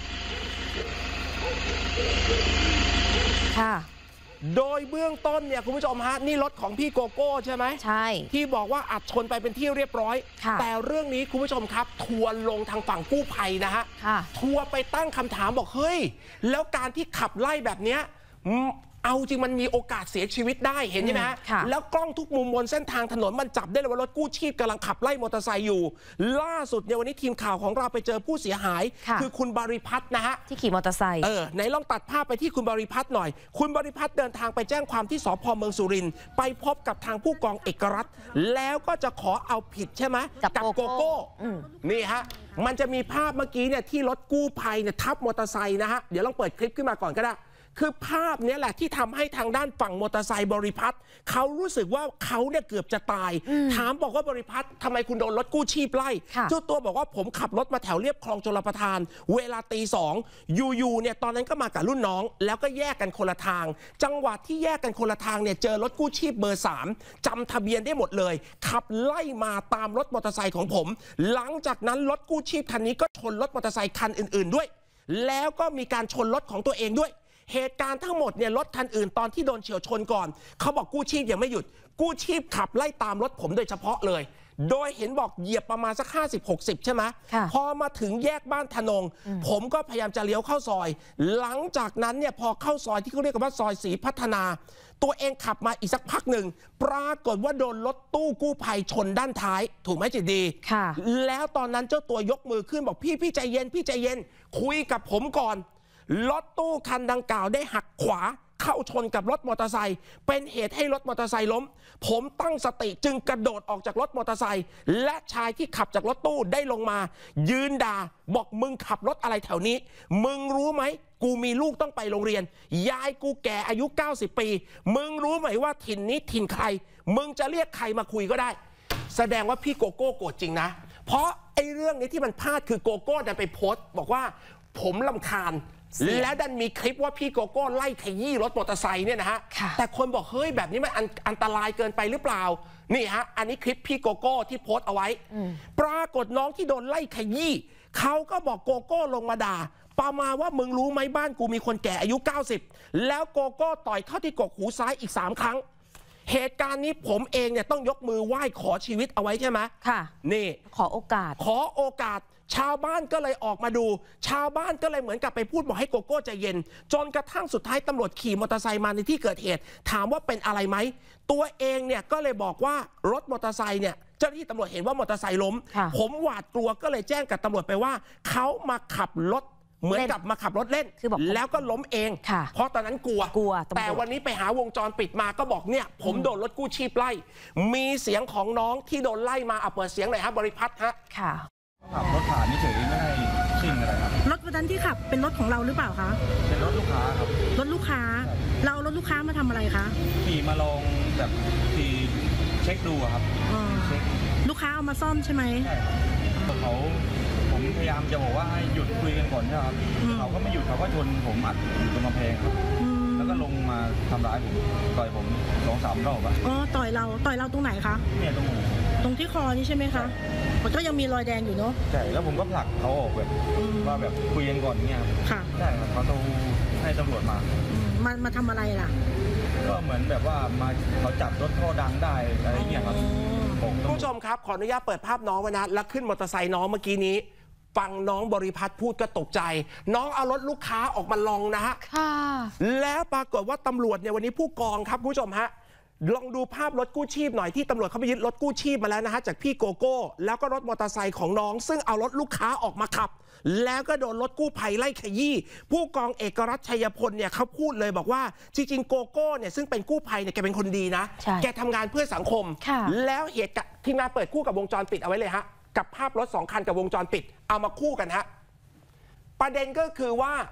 ค่ะโดยเบื้องต้นเนี่ยคุณผู้ชมฮะนี่รถของพี่โกโก้ใช่ไหมใช่ที่บอกว่าอัดชนไปเป็นที่เรียบร้อยแต่เรื่องนี้คุณผู้ชมครับทัวร์ลงทางฝั่งกู้ภัยนะฮะทัวร์ไปตั้งคำถามบอกเฮ้ยแล้วการที่ขับไล่แบบเนี้ยเอาจริงมันมีโอกาสเสียชีวิตได้เห็นใช่ไหมฮะแล้วกล้องทุกมุมบนเส้นทางถนนมันจับได้เลยว่ารถกู้ชีพกำลังขับไล่มอเตอร์ไซค์อยู่ล่าสุดเนี่ยวันนี้ทีมข่าวของเราไปเจอผู้เสียหายคือคุณบริพัตรนะฮะที่ขี่มอเตอร์ไซค์ไหนลองตัดภาพไปที่คุณบริพัตรหน่อยคุณบริพัตรเดินทางไปแจ้งความที่สภ.เมืองสุรินทร์ไปพบกับทางผู้กองเอกรัตน์แล้วก็จะขอเอาผิดใช่ไหมกับโกโก้นี่ฮะมันจะมีภาพเมื่อกี้เนี่ยที่รถกู้ภัยเนี่ยทับมอเตอร์ไซค์นะฮะเดี๋ยวลองเปิดคลิปขึ้นมาก่อนก็ได้คือภาพนี้แหละที่ทำให้ทางด้านฝั่งมอเตอร์ไซค์บริพัตรเขารู้สึกว่าเขาเนี่ยเกือบจะตายถามบอกว่าบริพัตรทำไมคุณโดนรถกู้ชีพไล่เจ้าตัวบอกว่าผมขับรถมาแถวเรียบคลองชลประทานเวลาตี 2อยู่เนี่ยตอนนั้นก็มากับรุ่นน้องแล้วก็แยกกันคนละทางจังหวะที่แยกกันคนละทางเนี่ยเจอรถกู้ชีพเบอร์ 3จำทะเบียนได้หมดเลยขับไล่มาตามรถมอเตอร์ไซค์ของผมหลังจากนั้นรถกู้ชีพคันนี้ก็ชนรถมอเตอร์ไซค์คันอื่นๆด้วยแล้วก็มีการชนรถของตัวเองด้วยเหตุการณ์ทั้งหมดเนี่ยรถคันอื่นตอนที่โดนเฉี่ยวชนก่อนเขาบอกกู้ชีพยังไม่หยุดกู้ชีพขับไล่ตามรถผมโดยเฉพาะเลยโดยเห็นบอกเหยียบประมาณสัก50-60ใช่ไหมพอมาถึงแยกบ้านธนงผมก็พยายามจะเลี้ยวเข้าซอยหลังจากนั้นเนี่ยพอเข้าซอยที่เขาเรียกว่าซอยศรีพัฒนาตัวเองขับมาอีกสักพักหนึ่งปรากฏว่าโดนรถตู้กู้ภัยชนด้านท้ายถูกไหมจิตดีแล้วตอนนั้นเจ้าตัวยกมือขึ้นบอกพี่ใจเย็นพี่ใจเย็นคุยกับผมก่อนรถตู้คันดังกล่าวได้หักขวาเข้าชนกับรถมอเตอร์ไซค์เป็นเหตุให้รถมอเตอร์ไซค์ล้มผมตั้งสติจึงกระโดดออกจากรถมอเตอร์ไซค์และชายที่ขับจากรถตู้ได้ลงมายืนด่าบอกมึงขับรถอะไรแถวนี้มึงรู้ไหมกูมีลูกต้องไปโรงเรียนยายกูแก่อายุ90ปีมึงรู้ไหมว่าถิ่นนี้ถิ่นใครมึงจะเรียกใครมาคุยก็ได้แสดงว่าพี่โกโก้โกรธจริงนะเพราะไอ้เรื่องนี้ที่มันพลาดคือโกโก้ดันไปโพสต์บอกว่าผมรำคาญแล้วดันมีคลิปว่าพี่โกโก้ไล่ขยี้รถมอเตอร์ไซค์เนี่ยนะฮะแต่คนบอกเฮ้ยแบบนี้มันอันตรายเกินไปหรือเปล่านี่ฮะอันนี้คลิปพี่โกโก้ที่โพสต์เอาไว้ปรากฏน้องที่โดนไล่ขยี้เขาก็บอกโกโก้ลงมาด่าประมาณว่ามึงรู้ไหมบ้านกูมีคนแก่อายุ90แล้วโกโก้ต่อยเข้าที่กกหูซ้ายอีก3ครั้งเหตุการณ์นี้ผมเองเนี่ยต้องยกมือไหว้ขอชีวิตเอาไว้ใช่ไหมค่ะนี่ขอโอกาสชาวบ้านก็เลยออกมาดูชาวบ้านก็เลยเหมือนกับไปพูดบอกให้โกโก้ใจเย็นจนกระทั่งสุดท้ายตำรวจขี่มอเตอร์ไซค์มาในที่เกิดเหตุถามว่าเป็นอะไรไหมตัวเองเนี่ยก็เลยบอกว่ารถมอเตอร์ไซค์เนี่ยเจ้าหน้าที่ตำรวจเห็นว่ามอเตอร์ไซค์ล้มผมหวาดกลัวก็เลยแจ้งกับตำรวจไปว่าเขามาขับรถเหมือนกับมาขับรถเล่นแล้วก็ล้มเองเพราะตอนนั้นกลัวแต่วันนี้ไปหาวงจรปิดมาก็บอกเนี่ยผมโดนรถกู้ชีพไล่มีเสียงของน้องที่โดนไล่มาเปิดเสียงหน่อยฮะบริพัตรฮะค่ะขับรถผ่านนี่เฉยไม่ได้ซิ่งอะไรครับรถวันนั้นที่ขับเป็นรถของเราหรือเปล่าคะเป็นรถลูกค้าครับรถลูกค้าเรารถลูกค้ามาทำอะไรคะขี่มาลองแบบขี่เช็คดูครับลูกค้าเอามาซ่อมใช่ไหมใช่ครับผมพยายามจะบอกว่าให้หยุดคุยกันก่อนนะครับเขาก็ไม่หยุดเขาก็ชนผมอัดอยู่ตรงกำแพงครับแล้วก็ลงมาทำร้ายผมต่อยผม2-3 รอบอ๋อต่อยเราตรงไหนคะเนี่ยตรงที่คอนี่ใช่ไหมคะมันก็ยังมีรอยแดงอยู่เนาะใช่แล้วผมก็ผลักเขาออกแบบว่าแบบคุยกันก่อนเงี้ยครับค่ะใช่ครับเขาต้องให้ตำรวจมาทำอะไรล่ะก็เหมือนแบบว่ามาเขาจับรถท่อดังได้อะไรเงี้ยครับคุณผู้ชมครับขออนุญาตเปิดภาพน้องไว้นะแล้วขึ้นมอเตอร์ไซค์น้องเมื่อกี้นี้ฟังน้องบริพัตรพูดก็ตกใจน้องเอารถลูกค้าออกมาลองนะฮะแล้วปรากฏว่าตำรวจเนี่ยวันนี้ผู้กองครับคุณผู้ชมฮะลองดูภาพรถกู้ชีพหน่อยที่ตำรวจเขาไปยึดรถกู้ชีพมาแล้วนะฮะจากพี่โกโก้แล้วก็รถมอเตอร์ไซค์ของน้องซึ่งเอารถลูกค้าออกมาขับแล้วก็โดนรถกู้ภัยไล่ขยี้ผู้กองเอกรัตน์ชัยพลเนี่ยเขาพูดเลยบอกว่าจริงๆโกโก้เนี่ยซึ่งเป็นกู้ภัยเนี่ยแกเป็นคนดีนะแกทำงานเพื่อสังคมแล้วเหตุการณ์ที่มาเปิดคู่กับวงจรปิดเอาไว้เลยฮะกับภาพรถ2 คันกับวงจรปิดเอามาคู่กันฮะประเด็นก็คือว่า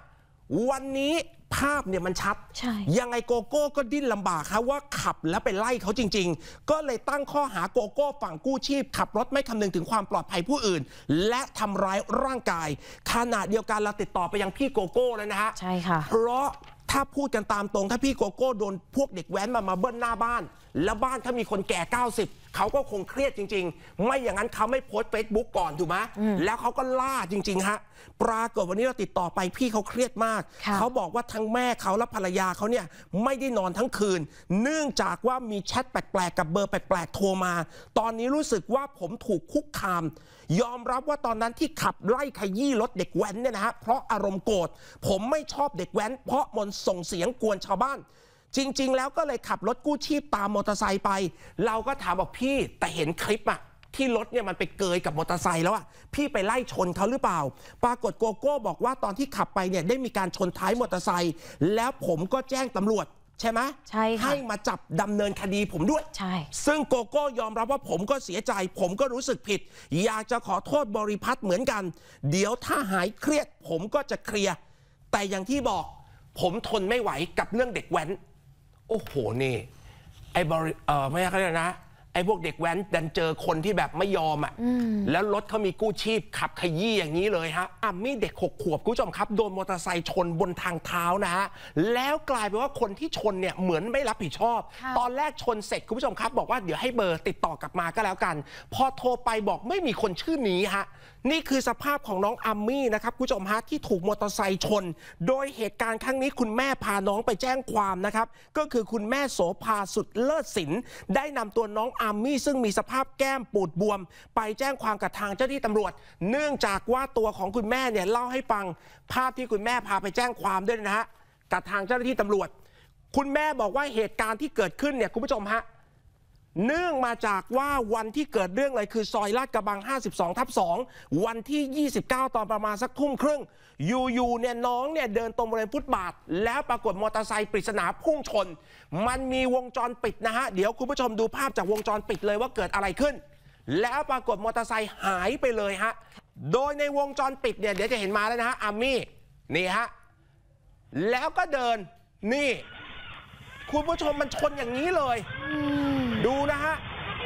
วันนี้ภาพเนี่ยมันชัดยังไงโกโก้ก็ดิ้นลำบากครับว่าขับแล้วไปไล่เขาจริงๆก็เลยตั้งข้อหาโกโก้ฝั่งกู้ชีพขับรถไม่คำนึงถึงความปลอดภัยผู้อื่นและทำร้ายร่างกายขณะเดียวกันเราติดต่อไปยังพี่โกโก้แล้วนะฮะใช่ค่ะเพราะถ้าพูดกันตามตรงถ้าพี่โกโก้โดนพวกเด็กแว้นมาเบิ้ลหน้าบ้านแล้วบ้านถ้ามีคนแก่90เขาก็คงเครียดจริงๆไม่อย่างนั้นเขาไม่โพสต์ Facebook ก่อนถูกไหมแล้วเขาก็ล่าจริงๆฮะปรากฏวันนี้เราติดต่อไปพี่เขาเครียดมากเขาบอกว่าทั้งแม่เขาและภรรยาเขาเนี่ยไม่ได้นอนทั้งคืนเนื่องจากว่ามีแชทแปลกๆกับเบอร์แปลกๆโทรมาตอนนี้รู้สึกว่าผมถูกคุกคามยอมรับว่าตอนนั้นที่ขับไล่ขยี้รถเด็กแว้นเนี่ยนะฮะเพราะอารมณ์โกรธผมไม่ชอบเด็กแว้นเพราะมันส่งเสียงกวนชาวบ้านจริงๆแล้วก็เลยขับรถกู้ชีพตามมอเตอร์ไซค์ไปเราก็ถามบอกพี่แต่เห็นคลิปอะที่รถเนี่ยมันไปเกยกับมอเตอร์ไซค์แล้วอะพี่ไปไล่ชนเขาหรือเปล่าปรากฏโกโก้บอกว่าตอนที่ขับไปเนี่ยได้มีการชนท้ายมอเตอร์ไซค์แล้วผมก็แจ้งตำรวจใช่ไหมใช่ค่ะให้มาจับดำเนินคดีผมด้วยใช่ซึ่งโกโก้ยอมรับว่าผมก็เสียใจผมก็รู้สึกผิดอยากจะขอโทษบริพัตรเหมือนกันเดี๋ยวถ้าหายเครียดผมก็จะเคลียร์แต่อย่างที่บอกผมทนไม่ไหวกับเรื่องเด็กแว้นโอ้โหนี่ไอ้ไม่ใช่เขาเรียกนะไอ้พวกเด็กแว้นดันเจอคนที่แบบไม่ยอมอ่ะแล้วรถเขามีกู้ชีพขับขยี้อย่างนี้เลยฮะมีเด็ก6 ขวบคุณผู้ชมครับโดนมอเตอร์ไซค์ชนบนทางเท้านะฮะแล้วกลายเป็นว่าคนที่ชนเนี่ยเหมือนไม่รับผิดชอบตอนแรกชนเสร็จคุณผู้ชมครับบอกว่าเดี๋ยวให้เบอร์ติดต่อกลับมาก็แล้วกันพอโทรไปบอกไม่มีคนชื่อนี้ฮะนี่คือสภาพของน้องอาร์มี่นะครับคุณผู้ชมฮะที่ถูกมอเตอร์ไซค์ชนโดยเหตุการณ์ครั้งนี้คุณแม่พาน้องไปแจ้งความนะครับก็คือคุณแม่โสภาสุดเลิศศิลป์ได้นำตัวน้องอาร์มี่ซึ่งมีสภาพแก้มปูดบวมไปแจ้งความกับทางเจ้าหน้าที่ตำรวจเนื่องจากว่าตัวของคุณแม่เนี่ยเล่าให้ฟังภาพที่คุณแม่พาไปแจ้งความด้วยนะฮะกับทางเจ้าหน้าที่ตำรวจคุณแม่บอกว่าเหตุการณ์ที่เกิดขึ้นเนี่ยคุณผู้ชมฮะเนื่องมาจากว่าวันที่เกิดเรื่องเลยคือซอยลาดกระบัง 52/2 วันที่ 29 ตอนประมาณสักทุ่มครึ่งอยู่ๆเนี่ยน้องเนี่ยเดินตรงบริเวณฟุตบาทแล้วปรากฏมอเตอร์ไซค์ปริศนาพุ่งชนมันมีวงจรปิดนะฮะเดี๋ยวคุณผู้ชมดูภาพจากวงจรปิดเลยว่าเกิดอะไรขึ้นแล้วปรากฏมอเตอร์ไซค์หายไปเลยฮะโดยในวงจรปิดเนี่ยเดี๋ยวจะเห็นมาแล้วนะฮะอาร์มี่นี่ฮะแล้วก็เดินนี่คุณผู้ชมมันชนอย่างนี้เลยดูนะฮะ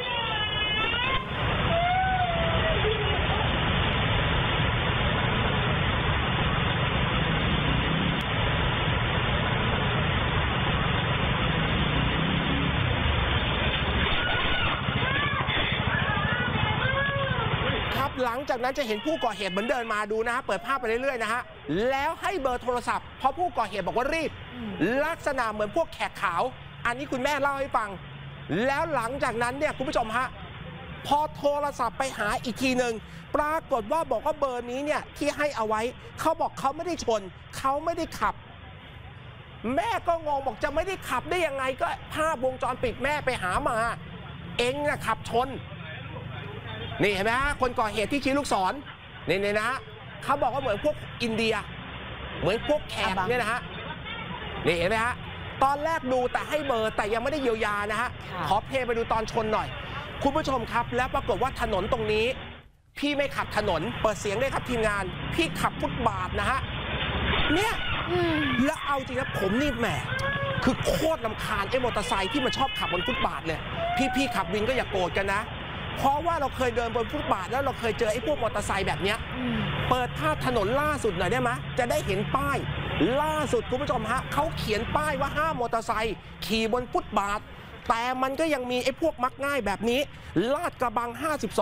หลังจากนั้นจะเห็นผู้ก่อเหตุเหมือนเดินมาดูนะฮะเปิดภาพไปเรื่อยๆนะฮะแล้วให้เบอร์โทรศัพท์เพราะผู้ก่อเหตุบอกว่ารีบลักษณะเหมือนพวกแขกขาวอันนี้คุณแม่เล่าให้ฟังแล้วหลังจากนั้นเนี่ยคุณผู้ชมฮะพอโทรศัพท์ไปหาอีกทีหนึ่งปรากฏว่าบอกว่าเบอร์นี้เนี่ยที่ให้เอาไว้เขาบอกเขาไม่ได้ชนเขาไม่ได้ขับแม่ก็งงบอกจะไม่ได้ขับได้ยังไงก็ภาพวงจรปิดแม่ไปหามาเองนะขับชนนี่เห็นไหมฮะคนก่อเหตุที่ชี้ลูกศรนี่นะฮะเขาบอกว่าเหมือนพวกอินเดียเหมือนพวกแขกเนี่ยนะฮะนี่เห็นไหมฮะตอนแรกดูแต่ให้เบอร์แต่ยังไม่ได้เยียวยานะฮะขอเพลย์ไปดูตอนชนหน่อยคุณผู้ชมครับแล้วปรากฏว่าถนนตรงนี้พี่ไม่ขับถนนเปิดเสียงได้ครับทีมงานพี่ขับฟุตบาทนะฮะเนี่ยแล้วเอาจริงนะผมนี่แหมคือโคตรรำคาญไอ้มอเตอร์ไซค์ที่มันชอบขับบนฟุตบาทเลยพี่ขับวินก็อย่าโกรธกันนะเพราะว่าเราเคยเดินบนฟุตบาทแล้วเราเคยเจอไอ้พวกมอเตอร์ไซค์แบบนี้เปิดภาพถนนล่าสุดหน่อยได้ไหมจะได้เห็นป้ายล่าสุดคุณผู้ชมฮะเขาเขียนป้ายว่าห้ามมอเตอร์ไซค์ขี่บนฟุตบาทแต่มันก็ยังมีไอ้พวกมักง่ายแบบนี้ลาดกระบัง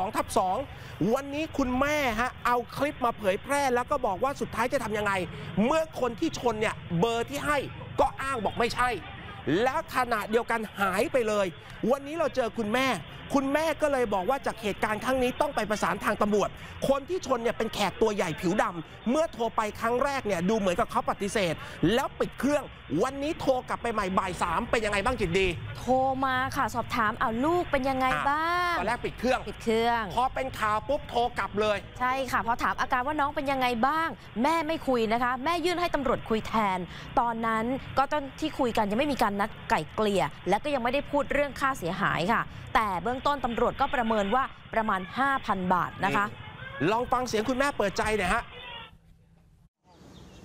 52/2 วันนี้คุณแม่ฮะเอาคลิปมาเผยแพร่แล้วก็บอกว่าสุดท้ายจะทำยังไงเมื่อคนที่ชนเนี่ยเบอร์ที่ให้ก็อ้างบอกไม่ใช่แล้วขณะเดียวกันหายไปเลยวันนี้เราเจอคุณแม่ก็เลยบอกว่าจากเหตุการณ์ครั้งนี้ต้องไปประสานทางตำรวจคนที่ชนเนี่ยเป็นแขกตัวใหญ่ผิวดำเมื่อโทรไปครั้งแรกเนี่ยดูเหมือนกับเขาปฏิเสธแล้วปิดเครื่องวันนี้โทรกลับไปใหม่บ่าย 3เป็นยังไงบ้างจิตดีโทรมาค่ะสอบถามเอาลูกเป็นยังไงบ้างตอนแรกปิดเครื่องพอเป็นข่าวปุ๊บโทรกลับเลยใช่ค่ะพอถามอาการว่าน้องเป็นยังไงบ้างแม่ไม่คุยนะคะแม่ยื่นให้ตำรวจคุยแทนตอนนั้นก็ตอนที่คุยกันยังไม่มีการนัดไกล่เกลี่ยและก็ยังไม่ได้พูดเรื่องค่าเสียหายค่ะแต่เบื้องต้นตำรวจก็ประเมินว่าประมาณ 5,000 บาทนะคะลองฟังเสียงคุณแม่เปิดใจหน่อยฮะ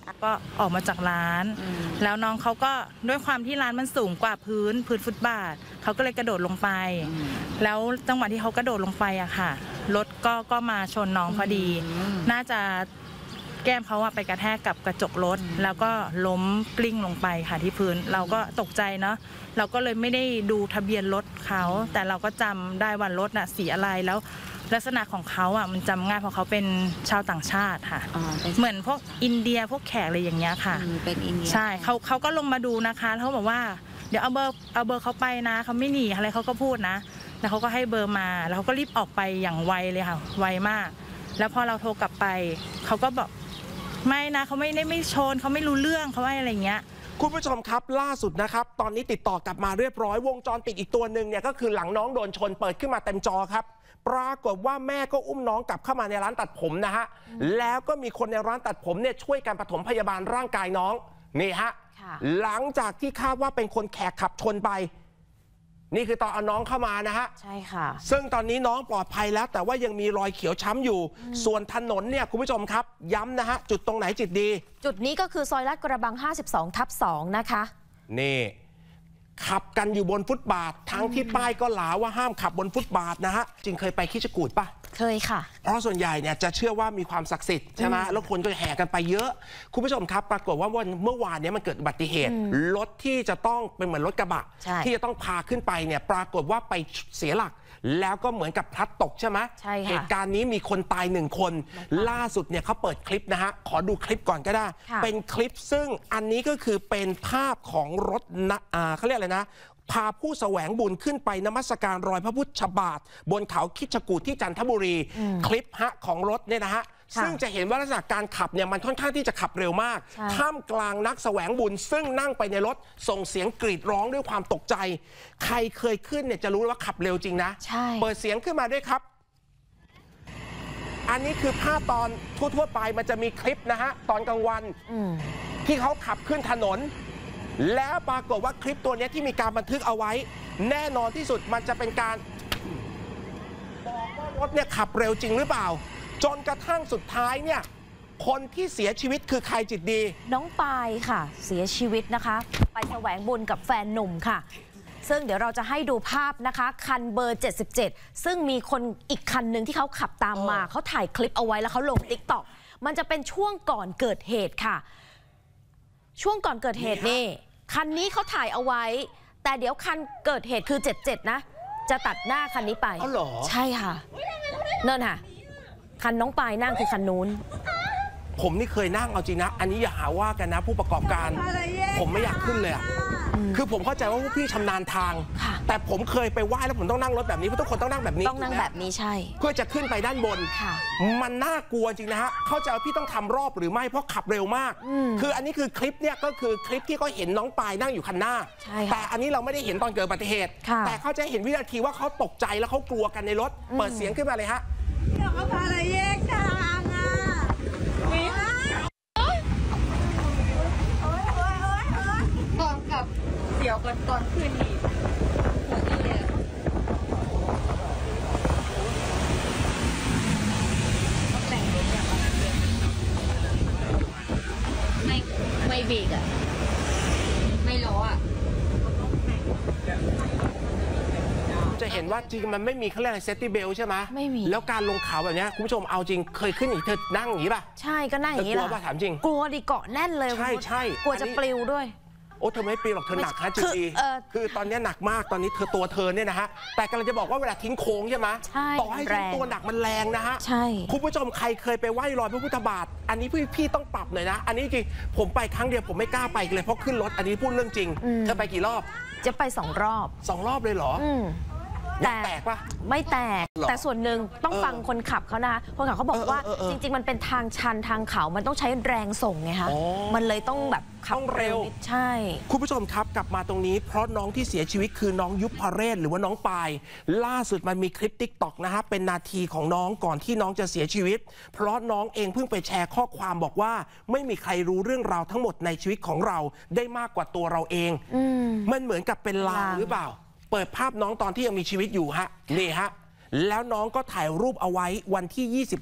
ก็ออกมาจากร้านแล้วน้องเขาก็ด้วยความที่ร้านมันสูงกว่าพื้นฟุตบาทเขาก็เลยกระโดดลงไปแล้วจังหวะที่เขากระโดดลงไปอะค่ะรถก็มาชนน้องพอดีน่าจะแก้มเขาไปกระแทกกับกระจกรถแล้วก็ล้มกลิ้งลงไปค่ะที่พื้นเราก็ตกใจเนาะเราก็เลยไม่ได้ดูทะเบียนรถเขาแต่เราก็จำได้ว่ารถน่ะสีอะไรแล้วลักษณะของเขามันจำง่ายเพราะเขาเป็นชาวต่างชาติค่ะเหมือนพวกอินเดียพวกแขกอะไรอย่างเงี้ยค่ะเป็นอินเดียใช่เขาก็ลงมาดูนะคะเขาบอกว่าเดี๋ยวเอาเบอร์เขาไปนะเขาไม่หนีอะไรเขาก็พูดนะแล้วเขาก็ให้เบอร์มาแล้วเขาก็รีบออกไปอย่างไวเลยค่ะไวมากแล้วพอเราโทรกลับไปเขาก็บอกไม่นะเขาไม่ชนเขาไม่รู้เรื่องเขาอะไรเงี้ยคุณผู้ชมครับล่าสุดนะครับตอนนี้ติดต่อกลับมาเรียบร้อยวงจรปิดอีกตัวหนึ่งเนี่ยก็คือหลังน้องโดนชนเปิดขึ้นมาเต็มจอครับปรากฏว่าแม่ก็อุ้มน้องกลับเข้ามาในร้านตัดผมนะฮะแล้วก็มีคนในร้านตัดผมเนี่ยช่วยกันปฐมพยาบาลร่างกายน้องนี่ฮะหลังจากที่คาดว่าเป็นคนแขกขับชนไปนี่คือตอนเอาน้องเข้ามานะฮะใช่ค่ะซึ่งตอนนี้น้องปลอดภัยแล้วแต่ว่ายังมีรอยเขียวช้ำอยู่ส่วนถนนเนี่ยคุณผู้ชมครับย้ำนะฮะจุดตรงไหนจิตดีจุดนี้ก็คือซอยลาดกระบัง 52/2 นะคะนี่ขับกันอยู่บนฟุตบาททั้งที่ป้ายก็หลาว่าห้ามขับบนฟุตบาทนะฮะจริงเคยไปคิชกูฏปะเคยค่ะเพราะส่วนใหญ่เนี่ยจะเชื่อว่ามีความศักดิ์สิทธิ์ใช่ไหมแล้วคนก็แห่กันไปเยอะคุณผู้ชมครับปรากฏว่าเมื่อวานนี้มันเกิดอุบัติเหตุรถที่จะต้องเป็นเหมือนรถกระบะที่จะต้องพาขึ้นไปเนี่ยปรากฏว่าไปเสียหลักแล้วก็เหมือนกับพลัดตกใช่ไหมเหตุการณ์นี้มีคนตาย1 คนล่าสุดเนี่ยเขาเปิดคลิปนะฮะขอดูคลิปก่อนก็ได้เป็นคลิปซึ่งอันนี้ก็คือเป็นภาพของรถเขาเรียกอะไรนะพาผู้แสวงบุญขึ้นไปนมัสการรอยพระพุทธบาทบนเขาคิชกูฏที่จันทบุรีคลิปของรถเนี่ยนะฮะซึ่งจะเห็นว่าลักษณะการขับเนี่ยมันค่อนข้างที่จะขับเร็วมากท่ามกลางนักแสวงบุญซึ่งนั่งไปในรถส่งเสียงกรีดร้องด้วยความตกใจใครเคยขึ้นเนี่ยจะรู้ว่าขับเร็วจริงนะเปิดเสียงขึ้นมาด้วยครับอันนี้คือภาพตอนทั่วไปมันจะมีคลิปนะฮะตอนกลางวันที่เขาขับขึ้นถนนแล้วปรากฏว่าคลิปตัวนี้ที่มีการบันทึกเอาไว้แน่นอนที่สุดมันจะเป็นการบอกว่ารถเนี่ยขับเร็วจริงหรือเปล่าจนกระทั่งสุดท้ายเนี่ยคนที่เสียชีวิตคือใครจิตดีน้องปายค่ะเสียชีวิตนะคะไปแสวงบุญกับแฟนหนุ่มค่ะซึ่งเดี๋ยวเราจะให้ดูภาพนะคะคันเบอร์77ซึ่งมีคนอีกคันหนึ่งที่เขาขับตามมาเขาถ่ายคลิปเอาไว้แล้วเขาลง TikTok มันจะเป็นช่วงก่อนเกิดเหตุค่ะช่วงก่อนเกิดเหตุนี่คันนี้เขาถ่ายเอาไว้แต่เดี๋ยวคันเกิดเหตุคือ77นะจะตัดหน้าคันนี้ไปอ๋อเหรอใช่ค่ะนั่นค่ะคันน้องปายนั่งคือคันนู้นผมนี่เคยนั่งเอาจริงนะอันนี้อย่าหาว่ากันนะผู้ประกอบการผมไม่อยากขึ้นเลยคือผมเข้าใจว่าพวกพี่ชำนาญทางแต่ผมเคยไปไหว้แล้วผมต้องนั่งรถแบบนี้เพราะทุกคนต้องนั่งแบบนี้ต้องนั่งแบบนี้ใช่เพื่อจะขึ้นไปด้านบนมันน่ากลัวจริงนะฮะเข้าใจว่าพี่ต้องทำรอบหรือไม่เพราะขับเร็วมากคืออันนี้คือคลิปเนี่ยก็คือคลิปที่เขาเห็นน้องปายนั่งอยู่คันหน้าแต่อันนี้เราไม่ได้เห็นตอนเกิดอุบัติเหตุแต่เขาจะเห็นวินาทีว่าเขาตกใจแล้วเขากลัวกันในรถเปิดเสียงขึ้นมาเลยฮะเขาพาอะไรแยกทางอ่ะก่อนกับเดี๋ยวก่อนขึ้นอีกหัวดีเลยแต่งรถเนี่ยไม่เบรกอ่ะไม่ล้ออ่ะจะเห็นว่าจริงมันไม่มีเขาเรียกอะไรเซฟตี้เบลใช่ไหมไม่มีแล้วการลงเขาแบบนี้คุณผู้ชมเอาจริงเคยขึ้นอีกเธอนั่งอย่างนี้ป่ะใช่ก็นั่งอย่างนี้แหละกลัวป่ะถามจริงกลัวดิเกาะแน่นเลยใช่กลัวจะปลิวด้วยโอ้เธอไม่ปลิวหรอกเธอหนักฮะจิตดีคือตอนนี้หนักมากตอนนี้ตัวเธอเนี่ยนะฮะแต่กำลังจะบอกว่าเวลาทิ้งโค้งใช่ไหมต่อให้ตัวหนักมันแรงนะฮะใช่คุณผู้ชมใครเคยไปไหว้รอยพระพุทธบาทอันนี้พี่ต้องปรับหน่อยนะอันนี้จริงผมไปครั้งเดียวผมไม่กล้าไปเลยเพราะขึ้นรถอันนี้พูดเรื่องจริงเธอไปกี่รอบจะไป2 รอบ 2 รอบเลยเหรอแต่แตกปะไม่แตกแต่ส่วนหนึ่งต้องฟังคนขับเขานะคนขับเขาบอกว่าจริงๆมันเป็นทางชันทางเขามันต้องใช้แรงส่งไงคะมันเลยต้องแบบขับเร็วใช่คุณผู้ชมครับกลับมาตรงนี้เพราะน้องที่เสียชีวิตคือน้องยุพเรศหรือว่าน้องปายล่าสุดมันมีคลิป TikTok นะฮะเป็นนาทีของน้องก่อนที่น้องจะเสียชีวิตเพราะน้องเองเพิ่งไปแชร์ข้อความบอกว่าไม่มีใครรู้เรื่องราวทั้งหมดในชีวิตของเราได้มากกว่าตัวเราเองมันเหมือนกับเป็นลางหรือเปล่าเปิดภาพน้องตอนที่ยังมีชีวิตอยู่ฮะนี่ฮะแล้วน้องก็ถ่ายรูปเอาไว้วันที่26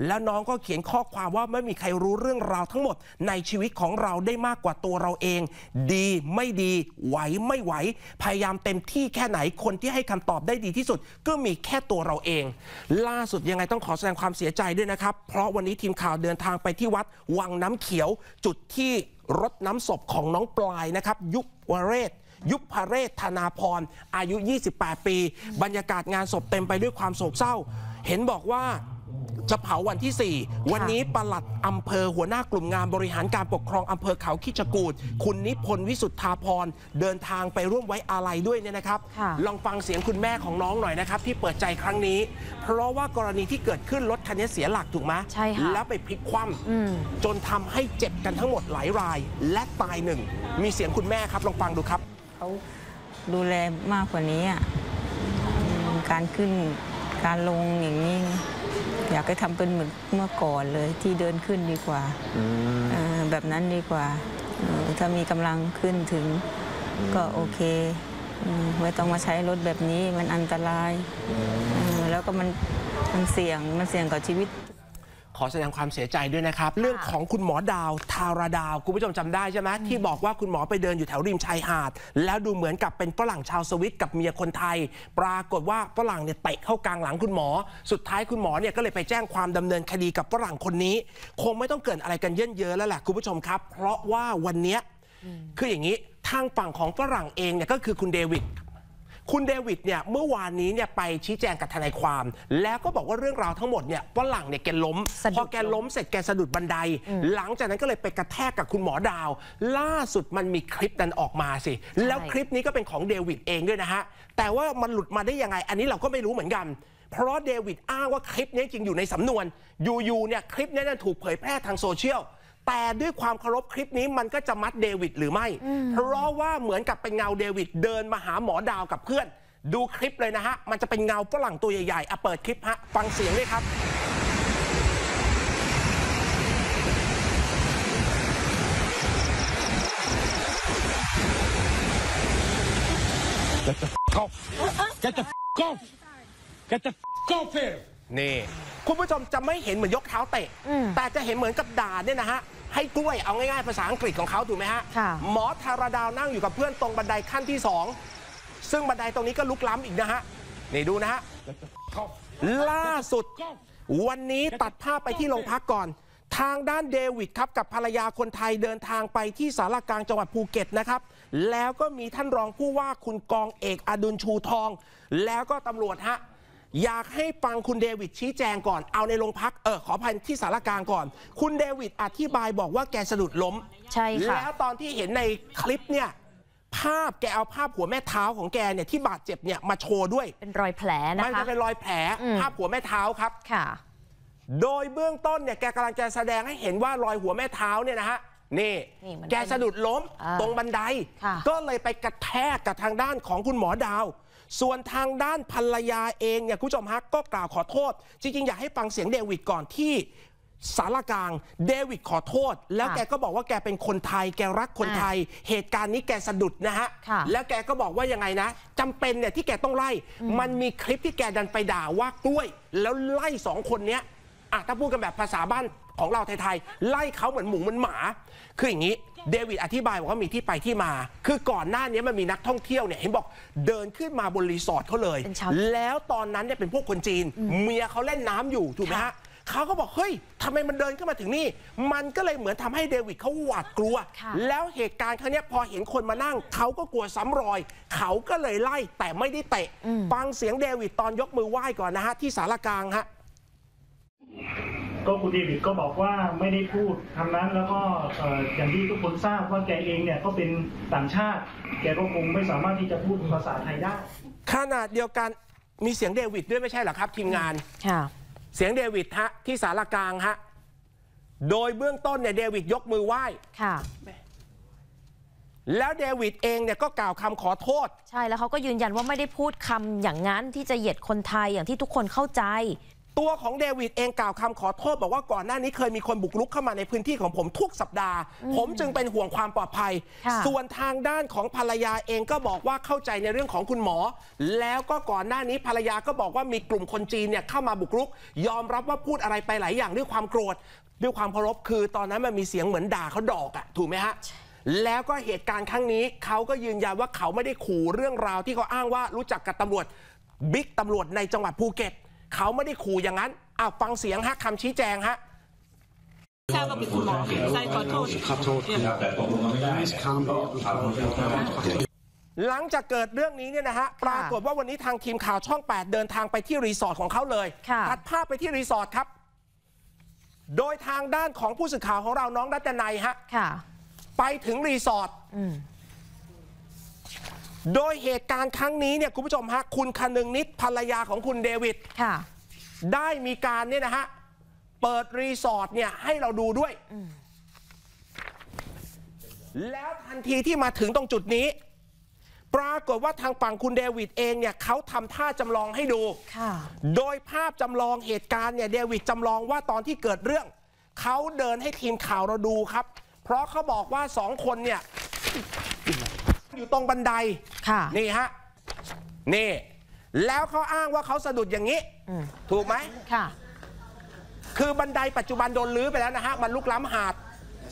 แล้วน้องก็เขียนข้อความว่าไม่มีใครรู้เรื่องราวทั้งหมดในชีวิตของเราได้มากกว่าตัวเราเองดีไม่ดีไหวไม่ไหวพยายามเต็มที่แค่ไหนคนที่ให้คำตอบได้ดีที่สุดก็มีแค่ตัวเราเองล่าสุดยังไงต้องขอแสดงความเสียใจด้วยนะครับเพราะวันนี้ทีมข่าวเดินทางไปที่วัดวังน้ำเขียวจุดที่รดน้ำศพของน้องปลายนะครับยุพเรศธนาพรอายุ28ปีบรรยากาศงานศพเต็มไปด้วยความโศกเศร้าเห็นบอกว่าจะเผาวันที่4วันนี้ปลัดอำเภอหัวหน้ากลุ่มงานบริหารการปกครองอำเภอเขาคิชกูฏคุณนิพนธ์วิสุทธาพรเดินทางไปร่วมไว้อาลัยด้วยเนี่ยนะครับลองฟังเสียงคุณแม่ของน้องหน่อยนะครับที่เปิดใจครั้งนี้เพราะว่ากรณีที่เกิดขึ้นรถคันนี้เสียหลักถูกไหมใช่ค่ะแล้วไปพลิกคว่ำจนทำให้เจ็บกันทั้งหมดหลายรายและตาย1มีเสียงคุณแม่ครับลองฟังดูครับเขาดูแลมากกว่านี้การขึ้นการลงอย่างนี้อยากให้ทำเป็นเหมือนเมื่อก่อนเลยที่เดินขึ้นดีกว่าแบบนั้นดีกว่าถ้ามีกำลังขึ้นถึงก็โอเคไม่ต้องมาใช้รถแบบนี้มันอันตรายแล้วก็มันเสี่ยงกับชีวิตขอแสดงความเสียใจด้วยนะครับเรื่องของคุณหมอดาวทาราดาวคุณผู้ชมจำได้ใช่ไหมที่บอกว่าคุณหมอไปเดินอยู่แถวริมชายหาดแล้วดูเหมือนกับเป็นฝรั่งชาวสวิตกับเมียคนไทยปรากฏว่าฝรั่งเนี่ยเตะเข้ากลางหลังคุณหมอสุดท้ายคุณหมอเนี่ยก็เลยไปแจ้งความดำเนินคดีกับฝรั่งคนนี้คงไม่ต้องเกิดอะไรกันเยอะแล้วแหละคุณผู้ชมครับเพราะว่าวันนี้คืออย่างนี้ทางฝั่งของฝรั่งเองเนี่ยก็คือคุณเดวิดเนี่ยเมื่อวานนี้เนี่ยไปชี้แจงกับทนายความแล้วก็บอกว่าเรื่องราวทั้งหมดเนี่ยฝรั่งเนี่ยแกล้มพอแกล้มเสร็จแกสะดุดบันไดหลังจากนั้นก็เลยไปกระแทกกับคุณหมอดาวล่าสุดมันมีคลิปนั้นออกมาสิแล้วคลิปนี้ก็เป็นของเดวิดเองด้วยนะฮะแต่ว่ามันหลุดมาได้ยังไงอันนี้เราก็ไม่รู้เหมือนกันเพราะเดวิดอ้างว่าคลิปนี้จริงอยู่ในสำนวนอยู่เนี่ยคลิปนี้ถูกเผยแพร่ทางโซเชียลแต่ด้วยความเคารพคลิปนี้มันก็จะมัดเดวิดหรือไม่เพราะว่าเหมือนกับเป็นเงาเดวิดเดินมาหาหมอดาวกับเพื่อนดูคลิปเลยนะฮะมันจะเป็นเงาฝรั่งตัวใหญ่ๆเปิดคลิปฮะฟังเสียงด้วยครับนี่คุณผู้ชมจะไม่เห็นเหมือนยกเท้าเตะแต่จะเห็นเหมือนกับด่าเนี่ยนะฮะให้กล้วยเอาง่ายๆภาษาอังกฤษของเขาถูกไหมฮะหมอทาราดาวนั่งอยู่กับเพื่อนตรงบันไดขั้นที่2ซึ่งบันไดตรงนี้ก็ลุกล้ำอีกนะฮะนี่ดูนะฮะล่าสุดวันนี้ตัดภาพไปที่โรงพักก่อนทางด้านเดวิดครับกับภรรยาคนไทยเดินทางไปที่ศาลากลางจังหวัดภูเก็ตนะครับแล้วก็มีท่านรองผู้ว่าคุณกองเอกอดุลชูทองแล้วก็ตำรวจฮะอยากให้ฟังคุณเดวิดชี้แจงก่อนเอาในโรงพักขออภัยที่ศาลากลางก่อนคุณเดวิดอธิบายบอกว่าแกสะดุดล้มใช่ค่ะแล้วตอนที่เห็นในคลิปเนี่ยภาพแกเอาภาพหัวแม่เท้าของแกเนี่ยที่บาดเจ็บเนี่ยมาโชว์ด้วยเป็นรอยแผลนะคะมันจะเป็นรอยแผลภาพหัวแม่เท้าครับค่ะโดยเบื้องต้นเนี่ยแกกำลังจะแสดงให้เห็นว่ารอยหัวแม่เท้าเนี่ยนะฮะนี่แกสะดุดล้มตรงบันไดก็เลยไปกระแทกกับทางด้านของคุณหมอดาวส่วนทางด้านภรรยาเองเนี่ยคุณผู้ชมฮะก็กล่าวขอโทษจริงๆอยากให้ฟังเสียงเดวิดก่อนที่ศาลากลางเดวิดขอโทษแล้วแกก็บอกว่าแกเป็นคนไทยแกรักคนไทยเหตุการณ์นี้แกสะดุดนะฮะแล้วแกก็บอกว่ายังไงนะจำเป็นเนี่ยที่แกต้องไล่มันมีคลิปที่แกดันไปด่าว่ากล้วยแล้วไล่2คนเนี้ยถ้าพูดกันแบบภาษาบ้านของเราไทยๆไล่เขาเหมือนหมูเหมือนหมาคืออย่างนี้เดวิดอธิบายบอกว่ามีที่ไปที่มาคือก่อนหน้านี้มันมีนักท่องเที่ยวเนี่ยเห็นบอกเดินขึ้นมาบนรีสอร์ทเขาเลยแล้วตอนนั้นเนี่ยเป็นพวกคนจีนเมียเขาเล่นน้ำอยู่ถูกไหมฮะเขาก็บอกเฮ้ยทำไมมันเดินขึ้นมาถึงนี่มันก็เลยเหมือนทำให้เดวิดเขาหวาดกลัวแล้วเหตุการณ์ครั้งนี้พอเห็นคนมานั่งเขาก็กลัวซ้ำรอยเขาก็เลยไล่แต่ไม่ได้เตะฟังเสียงเดวิดตอนยกมือไหว้ก่อนนะฮะที่ศาลากลางฮะก็คุณเดวิดก็บอกว่าไม่ได้พูดคำนั้นแล้วก็อย่างที่ทุกคนทราบว่าแกเองเนี่ยก็เป็นต่างชาติแกก็คงไม่สามารถที่จะพูดภาษาไทยได้ขณะเดียวกันมีเสียงเดวิดด้วยไม่ใช่เหรอครับทีมงานเสียงเดวิดฮะที่ศาลากลางฮะโดยเบื้องต้นเนี่ยเดวิดยกมือไหว้แล้วเดวิดเองเนี่ยก็กล่าวคำขอโทษใช่แล้วเขาก็ยืนยันว่าไม่ได้พูดคำอย่างนั้นที่จะเหยียดคนไทยอย่างที่ทุกคนเข้าใจตัวของเดวิดเองกล่าวคำขอโทษบอกว่าก่อนหน้านี้เคยมีคนบุกรุกเข้ามาในพื้นที่ของผมทุกสัปดาห์ผมจึงเป็นห่วงความปลอดภัยส่วนทางด้านของภรรยาเองก็บอกว่าเข้าใจในเรื่องของคุณหมอแล้วก็ก่อนหน้านี้ภรรยาก็บอกว่ามีกลุ่มคนจีนเนี่ยเข้ามาบุกรุกยอมรับว่าพูดอะไรไปหลายอย่างด้วยความโกรธด้วยความเคารพคือตอนนั้นมันมีเสียงเหมือนด่าเขาดอกอะถูกไหมฮะแล้วก็เหตุการณ์ครั้งนี้เขาก็ยืนยันว่าเขาไม่ได้ขู่เรื่องราวที่เขาอ้างว่ารู้จักกับตำรวจบิ๊กตำรวจในจังหวัดภูเก็ตเขาไม่ได้ขู่อย่างนั้นฟังเสียงฮะคำชี้แจงฮะทราบว่าเป็นคุณหมอใจขอโทษหลังจากเกิดเรื่องนี้เนี่ยนะฮะปรากฏว่าวันนี้ทางทีมข่าวช่อง 8เดินทางไปที่รีสอร์ทของเขาเลยตัดภาพไปที่รีสอร์ทครับโดยทางด้านของผู้สื่อข่าวของเราน้องรัตนัยฮะไปถึงรีสอร์ทโดยเหตุการณ์ครั้งนี้เนี่ยคุณผู้ชมฮะคุณคนึงนิดภรรยาของคุณเดวิดได้มีการเนี่ยนะฮะเปิดรีสอร์ทเนี่ยให้เราดูด้วยแล้วทันทีที่มาถึงตรงจุดนี้ปรากฏว่าทางฝั่งคุณเดวิดเองเนี่ยเขาทำท่าจำลองให้ดูโดยภาพจำลองเหตุการณ์เนี่ยเดวิดจำลองว่าตอนที่เกิดเรื่องเขาเดินให้ทีมข่าวเราดูครับเพราะเขาบอกว่า2 คนเนี่ยอยู่ตรงบันไดนี่ฮะนี่แล้วเขาอ้างว่าเขาสะดุดอย่างนี้ถูกไหมคือบันไดปัจจุบันโดนรื้อไปแล้วนะฮะมันลุกล้ำหาด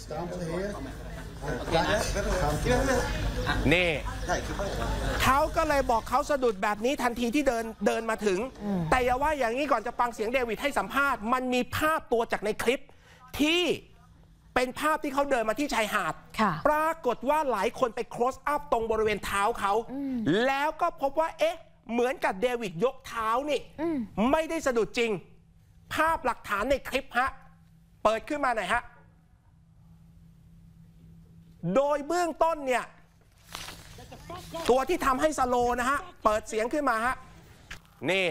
นี่เขาก็เลยบอกเขาสะดุดแบบนี้ทันทีที่เดินมาถึงแต่อย่าว่าอย่างนี้ก่อนจะฟังเสียงเดวิดให้สัมภาษณ์มันมีภาพตัวจากในคลิปที่เป็นภาพที่เขาเดินมาที่ชายหาดปรากฏว่าหลายคนไป close up ตรงบริเวณเท้าเขาแล้วก็พบว่าเอ๊ะเหมือนกับเดวิดยกเท้านี่ไม่ได้สะดุดจริงภาพหลักฐานในคลิปฮะเปิดขึ้นมาหน่อยฮะโดยเบื้องต้นเนี่ยตัวที่ทำให้สโลนะฮะเปิดเสียงขึ้นมาฮะนี่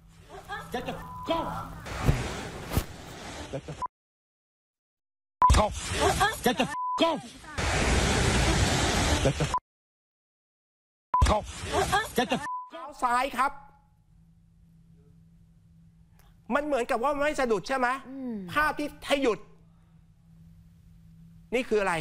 ซ้ายครับมันเหมือนกับว่าไม่สะดุดใช่ไหมภาพที่ให้หยุดนี่คืออะไร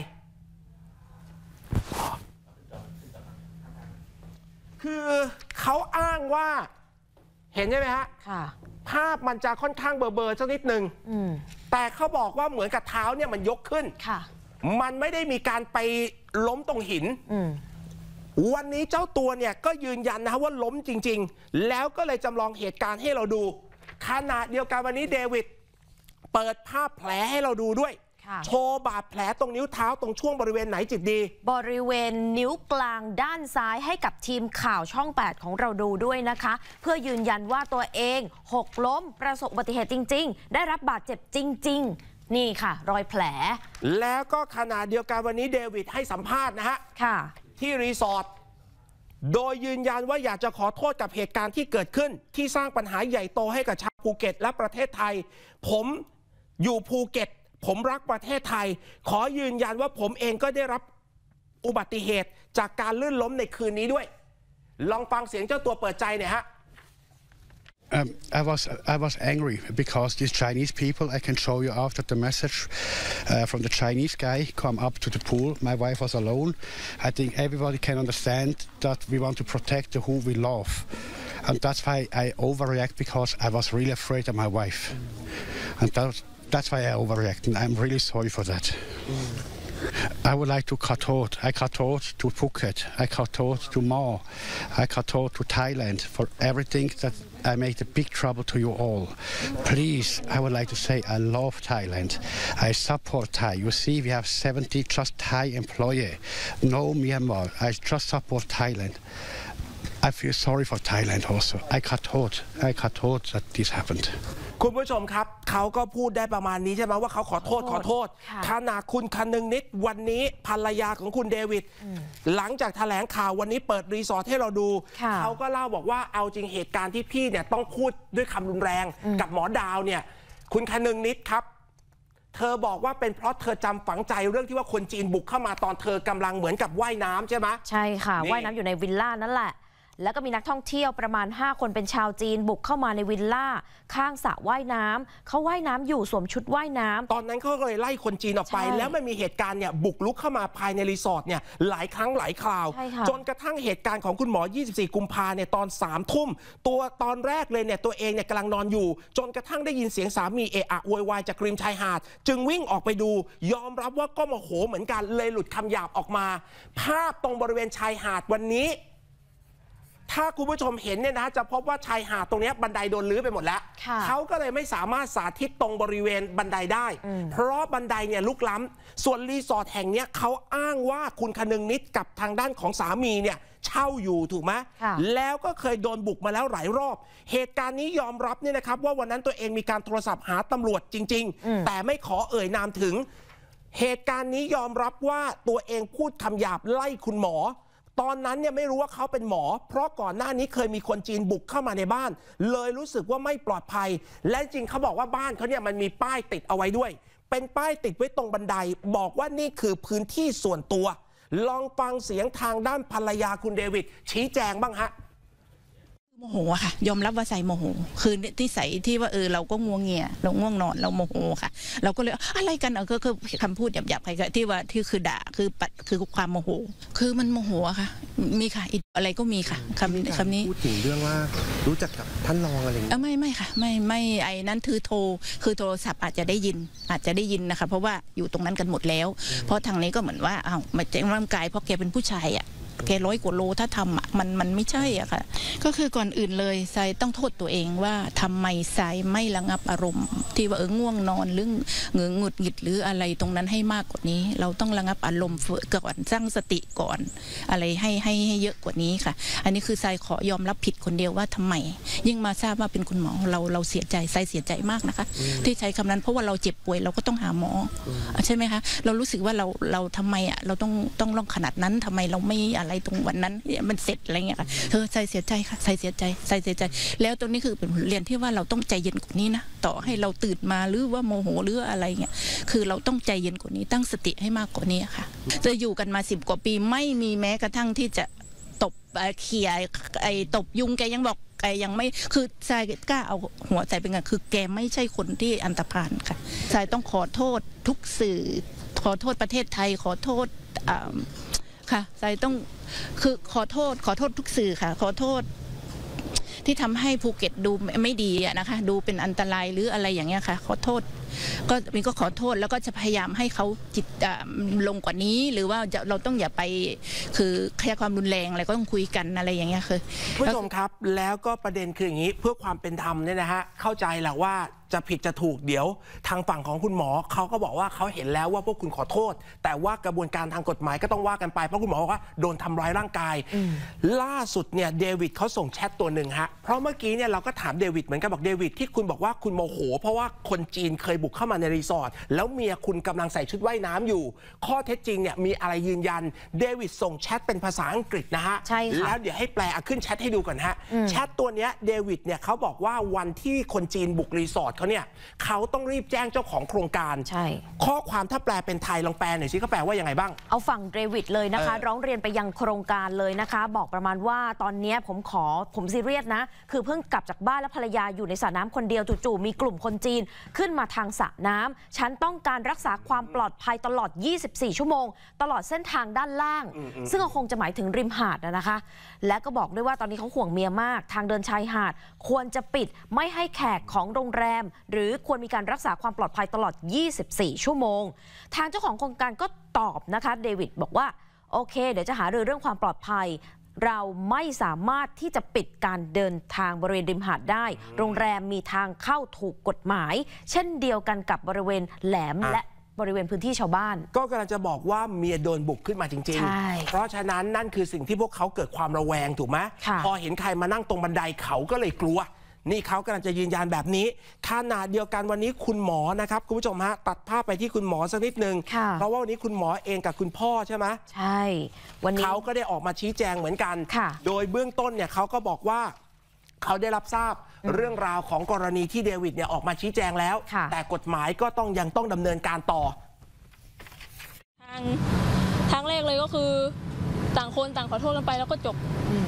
คือเขาอ้างว่าเห็นใช่ไหมฮะภาพมันจะค่อนข้างเบลอๆสักนิดนึงแต่เขาบอกว่าเหมือนกับเท้าเนี่ยมันยกขึ้นมันไม่ได้มีการไปล้มตรงหินวันนี้เจ้าตัวเนี่ยก็ยืนยันนะว่าล้มจริงๆแล้วก็เลยจำลองเหตุการณ์ให้เราดูขณะเดียวกันวันนี้เดวิดเปิดภาพแผลให้เราดูด้วยโชว์บาดแผลตรงนิ้วเท้าตรงช่วงบริเวณไหนจิตดีบริเวณนิ้วกลางด้านซ้ายให้กับทีมข่าวช่อง 8ของเราดูด้วยนะคะเพื่อยืนยันว่าตัวเองหกล้มประสบอุบัติเหตุจริงๆได้รับบาดเจ็บจริงๆนี่ค่ะรอยแผลแล้วก็ขณะเดียวกันวันนี้เดวิดให้สัมภาษณ์นะฮะที่รีสอร์ทโดยยืนยันว่าอยากจะขอโทษกับเหตุการณ์ที่เกิดขึ้นที่สร้างปัญหาใหญ่โตให้กับชาวภูเก็ตและประเทศไทยผมอยู่ภูเก็ตผมรักประเทศไทยขอยืนยันว่าผมเองก็ได้รับอุบัติเหตุจากการลื่นล้มในคืนนี้ด้วยลองฟังเสียงเจ้าตัวเปิดใจหน่อยฮะ I was angry because these Chinese people, I can show you after the message from the Chinese guy, come up to the pool. My wife was alone. I think everybody can understand that we want to protect who we love. And that's why I overreact because I was really afraid of my wife. And that's why I overreact. And I'm really sorry for that. I would like to cut out. I cut out to Phuket. I cut out to Mall. I cut out to Thailand for everything that I made a big trouble to you all. Please, I would like to say I love Thailand. I support Thai. You see, we have 70 just Thai employees. No Myanmar. I just support Thailand. I feel sorry for Thailand also. I cut out that this happened. คุณผู้ชมครับเขาก็พูดได้ประมาณนี้ใช่ไหมว่าเขาขอโทษขณะคุณคนึงนิดวันนี้ภรรยาของคุณเดวิดหลังจากแถลงข่าววันนี้เปิดรีสอร์ทให้เราดูเขาก็เล่าบอกว่าเอาจริงเหตุการณ์ที่พี่เนี่ยต้องพูดด้วยคำรุนแรงกับหมอดาวเนี่ยคุณคนึงนิดครับเธอบอกว่าเป็นเพราะเธอจำฝังใจเรื่องที่ว่าคนจีนบุกเข้ามาตอนเธอกำลังเหมือนกับว่ายน้ำใช่ไหมใช่ค่ะว่ายน้ำอยู่ในวิลล่านั่นแหละแล้วก็มีนักท่องเที่ยวประมาณ5คนเป็นชาวจีนบุกเข้ามาในวิลล่าข้างสระว่ายน้ำเขาว่ายน้ำอยู่สวมชุดว่ายน้ำตอนนั้นเขาก็เลยไล่คนจีนออกไปแล้วมันมีเหตุการณ์เนี่ยบุกลุกเข้ามาภายในรีสอร์ทเนี่ยหลายครั้งหลายคราวจนกระทั่งเหตุการณ์ของคุณหมอ24 กุมภาเนี่ยตอน3 ทุ่มตัวตอนแรกเลยเนี่ยตัวเองเนี่ยกำลังนอนอยู่จนกระทั่งได้ยินเสียงสามีเอะอะโวยวายจากริมชายหาดจึงวิ่งออกไปดูยอมรับว่าก็โมโหเหมือนกันเลยหลุดคำหยาบออกมาภาพตรงบริเวณชายหาดวันนี้ถ้าคุณผู้ชมเห็นเนี่ยนะจะพบว่าชายหาดตรงนี้บันไดโดนรื้อไปหมดแล้วเขาก็เลยไม่สามารถสาธิตตรงบริเวณบันไดได้เพราะบันไดเนี่ยลุกล้ำส่วนรีสอร์ทแห่งนี้เขาอ้างว่าคุณคนึงนิดกับทางด้านของสามีเนี่ยเช่าอยู่ถูกไหมแล้วก็เคยโดนบุกมาแล้วหลายรอบเหตุการณ์นี้ยอมรับเนี่ยนะครับว่าวันนั้นตัวเองมีการโทรศัพท์หาตำรวจจริงๆแต่ไม่ขอเอ่ยนามถึงเหตุการณ์นี้ยอมรับว่าตัวเองพูดคำหยาบไล่คุณหมอตอนนั้นเนี่ยไม่รู้ว่าเขาเป็นหมอเพราะก่อนหน้านี้เคยมีคนจีนบุกเข้ามาในบ้านเลยรู้สึกว่าไม่ปลอดภัยและจริงเขาบอกว่าบ้านเขาเนี่ยมันมีป้ายติดเอาไว้ด้วยเป็นป้ายติดไว้ตรงบันไดบอกว่านี่คือพื้นที่ส่วนตัวลองฟังเสียงทางด้านภรรยาคุณเดวิดชี้แจงบ้างฮะโมโหค่ะยอมรับว่าใส่โมโหคือที่ใส่ที่ว่าเราก็ง่วงเงียเราง่วงนอนเราโมโหค่ะเราก็เลยอะไรกันก็คือคำพูดหยาบๆใครที่ว่าที่คือด่าคือความโมโหคือมันโมโหค่ะมีค่ะอะไรก็มีค่ะคำนี้พูดถึงเรื่องว่ารู้จักกับท่านรองอะไรอย่างเงี้ยไม่ค่ะไม่ไอ้นั้นคือโทรศัพท์อาจจะได้ยินนะคะเพราะว่าอยู่ตรงนั้นกันหมดแล้วเพราะทางนี้ก็เหมือนว่ามาแจ้งร่างกายเพราะแกเป็นผู้ชายแก100 กว่าโลถ้าทำมันไม่ใช่อ่ะค่ะก็คือก่อนอื่นเลยทรายต้องโทษตัวเองว่าทำไมทรายไม่ระงับอารมณ์ที่ว่าง่วงนอนหรือหงุดหงิดหรืออะไรตรงนั้นให้มากกว่านี้เราต้องระงับอารมณ์ก่อนสร้างสติก่อนอะไรให้เยอะกว่านี้ค่ะอันนี้คือทรายขอยอมรับผิดคนเดียวว่าทำไมยิ่งมาทราบว่าเป็นคุณหมอเราเสียใจทรายเสียใจมากนะคะที่ใช้คำนั้นเพราะว่าเราเจ็บป่วยเราก็ต้องหาหมอใช่ไหมคะเรารู้สึกว่าเราทำไมเราต้องลองขนาดนั้นทำไมเราไม่อะไรตรงวันนั้นมันเสร็จอะไรเงี้ยค่ะใส่เสียใจค่ะใส่เสียใจแล้วตรงนี้คือเป็นบทเรียนที่ว่าเราต้องใจเย็นกว่านี้นะต่อให้เราตื่นมาหรือว่าโมโหหรืออะไรเงี้ยคือเราต้องใจเย็นกว่านี้ตั้งสติให้มากกว่านี้ค่ะจะอยู่กันมา10 กว่าปีไม่มีแม้กระทั่งที่จะตบเขี่ยตบยุงแกยังบอกแกยังไม่คือทรายกล้าเอาหัวใจเป็นไงคือแกไม่ใช่คนที่อันธพาลค่ะทรายต้องขอโทษทุกสื่อขอโทษประเทศไทยขอโทษค่ะทรายต้องคือขอโทษทุกสื่อค่ะขอโทษที่ทำให้ภูเก็ตดูไม่ดีนะคะดูเป็นอันตรายหรืออะไรอย่างเงี้ยค่ะขอโทษก็ขอโทษแล้วก็จะพยายามให้เขาจิตลงกว่านี้หรือว่าเราต้องอย่าไปคือแค่ความรุนแรงอะไรก็ต้องคุยกันอะไรอย่างเงี้ยคือผู้ชมครับแล้วก็ประเด็นคืออย่างนี้เพื่อความเป็นธรรมเนี่ยนะฮะเข้าใจแหละว่าจะผิดจะถูกเดี๋ยวทางฝั่งของคุณหมอเขาก็บอกว่าเขาเห็นแล้วว่าพวกคุณขอโทษแต่ว่ากระบวนการทางกฎหมายก็ต้องว่ากันไปเพราะคุณหมอบอกว่าโดนทำร้ายร่างกายล่าสุดเนี่ยเดวิดเขาส่งแชทตัวหนึ่งฮะเพราะเมื่อกี้เนี่ยเราก็ถามเดวิดเหมือนกันบอกเดวิดที่คุณบอกว่าคุณโมโหเพราะว่าคนจีนเคยบุกเข้ามาในรีสอร์ทแล้วเมียคุณกำลังใส่ชุดว่ายน้ำอยู่ข้อเท็จจริงเนี่ยมีอะไรยืนยันเดวิดส่งแชทเป็นภาษาอังกฤษนะฮะแล้วเดี๋ยวให้แปลขึ้นแชทให้ดูก่อนฮะแชทตัวเนี้ยเดวิดเนี่ยเขาบอกว่าวันที่คนจีนบุกรีสอร์ทเขาต้องรีบแจ้งเจ้าของโครงการข้อความถ้าแปลเป็นไทยลองแปลหน่อยสิเขาแปลว่ายังไงบ้างเอาฝั่งเดวิดเลยนะคะร้องเรียนไปยังโครงการเลยนะคะบอกประมาณว่าตอนนี้ผมซีเรียสนะคือเพิ่งกลับจากบ้านและภรรยาอยู่ในสระน้ำคนเดียวจู่ๆมีกลุ่มคนจีนขึ้นมาทางสระน้ำฉันต้องการรักษาความปลอดภัยตลอด24 ชั่วโมงตลอดเส้นทางด้านล่างซึ่งก็คงจะหมายถึงริมหาดนะคะและก็บอกด้วยว่าตอนนี้เขาห่วงเมียมากทางเดินชายหาดควรจะปิดไม่ให้แขกของโรงแรมหรือควรมีการรักษาความปลอดภัยตลอด24 ชั่วโมงทางเจ้าของโครงการก็ตอบนะคะเดวิดบอกว่าโอเคเดี๋ยวจะหาเรื่องความปลอดภัยเราไม่สามารถที่จะปิดการเดินทางบริเวณริมหาดได้โรงแรมมีทางเข้าถูกกฎหมายเช่นเดียวกันกับบริเวณแหลมและบริเวณพื้นที่ชาวบ้านก็กำลังจะบอกว่าเมียโดนบุกขึ้นมาจริงๆเพราะฉะนั้นนั่นคือสิ่งที่พวกเขาเกิดความระแวงถูกไหมพอเห็นใครมานั่งตรงบันไดเขาก็เลยกลัวนี่เขากำลังจะยืนยันแบบนี้ขณะเดียวกันวันนี้คุณหมอนะครับคุณผู้ชมฮะตัดภาพไปที่คุณหมอสักนิดนึงเพราะว่าวันนี้คุณหมอเองกับคุณพ่อใช่ไหมใช่วันนี้เขาก็ได้ออกมาชี้แจงเหมือนกันโดยเบื้องต้นเนี่ยเขาก็บอกว่าเขาได้รับทราบเรื่องราวของกรณีที่เดวิดเนี่ยออกมาชี้แจงแล้วแต่กฎหมายก็ยังต้องดำเนินการต่อทางแรกเลยก็คือต่างคนต่างขอโทษกันไปแล้วก็จบ